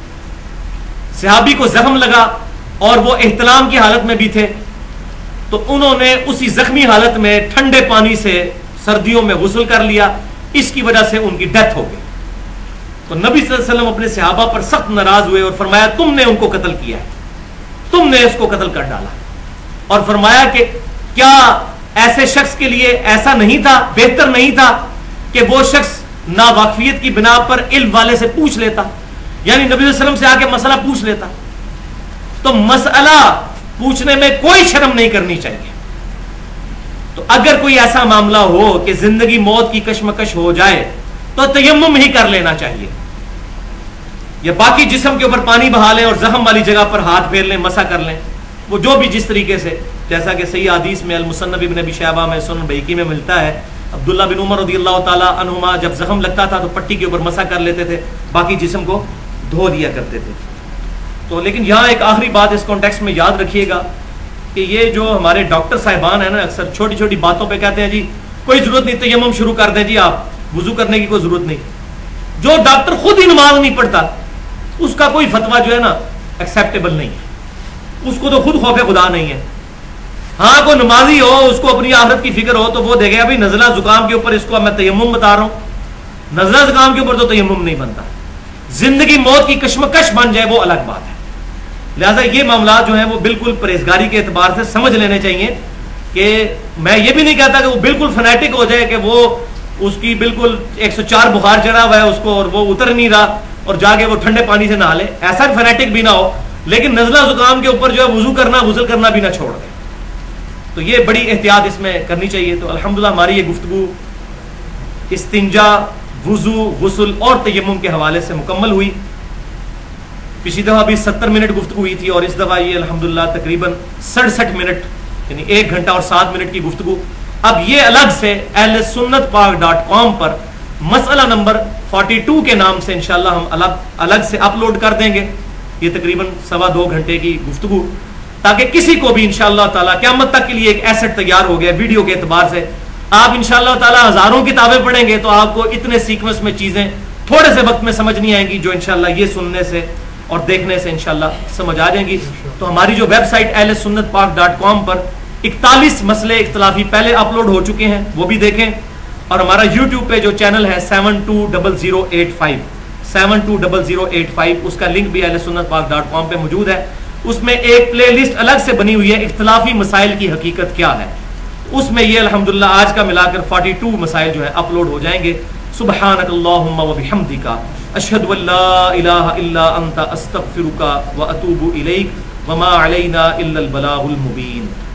صحابی کو زخم لگا اور وہ احتلام کی حالت میں بھی تھے، تو انہوں نے اسی زخمی حالت میں ٹھنڈے پانی سے سردیوں میں غسل کر لیا، اس کی وجہ سے ان کی ڈیتھ ہو گئی. تو نبی صلی اللہ علیہ وسلم اپنے صحابہ پر سخت ناراض ہوئے اور فرمایا تم نے ان کو قتل کیا ہے، تم نے اس کو قتل کر ڈالا. اور فرمایا کہ کیا ایسے شخص کے لیے ایسا نہیں تھا، بہتر نہیں تھا کہ وہ شخص ناواقفیت کی بنا پر علم والے سے پوچھ لیتا، یعنی نبی صلی اللہ علیہ وسلم سے آ کے مسئلہ پوچھ لیتا. تو مسئلہ پوچھنے میں کوئی شرم نہیں کرنی چاہیے. تو اگر کوئی ایسا معاملہ ہو کہ زندگی موت کی کشمکش ہو جائے تو تیمم ہی کر لینا چاہیے، یا باقی جسم کے اوپر پانی بہا لیں اور زخم والی جگہ پر ہاتھ پھیر لیں، مسح کر لیں، وہ جو بھی جس طریقے سے، جیسا کہ صحیح حدیث میں المصنف ابن ابی شیبہ میں سنن بہقی میں ملتا ہے، عبداللہ بن عمر رضی اللہ تعالیٰ عنہما جب زخم لگتا تھا تو پٹی کے اوپر مسح کر لیتے تھے، باقی جسم کو دھو دیا کرتے تھے. تو لیکن یہاں ایک آخری بات اس کانٹیکسٹ میں یاد رکھیے گا کہ یہ جو ہمارے ڈاکٹر صاحبان ہیں نا، اکثر چھوٹی چھوٹی باتوں پہ کہتے ہیں جی کوئی ضرورت نہیں، تیمم شروع کر دیں جی، آپ وضو کرنے کی کوئی ضرورت نہیں. جو ڈاکٹر خود ہی نماز نہیں پڑھتا اس کا کوئی فتویٰ جو ہے نا ایکسیپٹیبل نہیں ہے، اس کو تو خود خوف خدا نہیں ہے. ہاں کوئی نمازی ہو، اس کو اپنی آخرت کی فکر ہو تو وہ دیکھے ابھی نزلہ زکام کے اوپر اس کو میں تیمم بتا رہا ہوں، نزلہ زکام کے اوپر تو تیمم نہیں بنتا. زندگی موت کی کشمکش بن جائے وہ الگ بات ہے. لہٰذا یہ معاملات جو ہیں وہ بالکل پرہیزگاری کے اعتبار سے سمجھ لینے چاہیے. کہ میں یہ بھی نہیں کہتا کہ وہ بالکل فنیٹک ہو جائے کہ وہ اس کی بالکل 104 بخار چڑھا ہوا ہے اس کو اور وہ اتر نہیں رہا اور جا کے وہ ٹھنڈے پانی سے نہا لے، ایسا فنیٹک بھی نہ ہو، لیکن نزلہ زکام کے اوپر جو ہے وضو کرنا غسل کرنا بھی نہ چھوڑ دے. تو یہ بڑی احتیاط اس میں کرنی چاہیے. تو الحمدللہ ہماری یہ گفتگو استنجا، وضو، غسل اور تیمم کے حوالے سے مکمل ہوئی. پچھلی دفعہ بھی 70 منٹ گفتگو ہوئی تھی اور اس دفعہ یہ الحمدللہ تقریباً 67 منٹ یعنی 1 گھنٹہ اور 7 منٹ کی گفتگو. اب یہ الگ سے اہل سنت پاک.com پر مسئلہ نمبر 42 کے نام سے انشاءاللہ ہم الگ سے اپلوڈ کر دیں گے. یہ تقریباً 2.25 گھنٹے کی گفتگو، تاکہ کسی کو بھی انشاءاللہ تعالیٰ قیامت تک کے لیے ایک ایسٹ تیار ہو گیا ویڈیو کے اعتبار سے. آپ انشاءاللہ تعالیٰ ہزاروں کتابیں پڑھیں گے تو آپ کو اتنے سیکوینس میں چیزیں تھوڑے سے وقت میں سمجھ نہیں آئیں گی، جو انشاءاللہ یہ سننے سے اور دیکھنے سے انشاءاللہ سمجھ آ جائیں گی. تو ہماری جو ویب سائٹ اہل سنت پاک.com پر 41 مسئلے اختلافی پہلے اپلوڈ ہو چکے ہیں، وہ بھی دیکھیں. اور ہمارا یوٹیوب پہ جو چینل ہے 720085 اس کا لنک بھی اہل سنت پاک.com پہ موجود ہے. اس میں ایک پلے لسٹ الگ سے بنی ہوئی ہے اختلافی مسائل کی حقیقت کیا ہے. اس میں یہ الحمدللہ آج کا ملا کر 42 مسائل جو ہے اپلوڈ ہو جائیں گے. سبحانک اللہم و بحمدک اشہد ان لا الہ الا انت استغفرک و اتوب الیک وما علینا الا البلاغ المبین.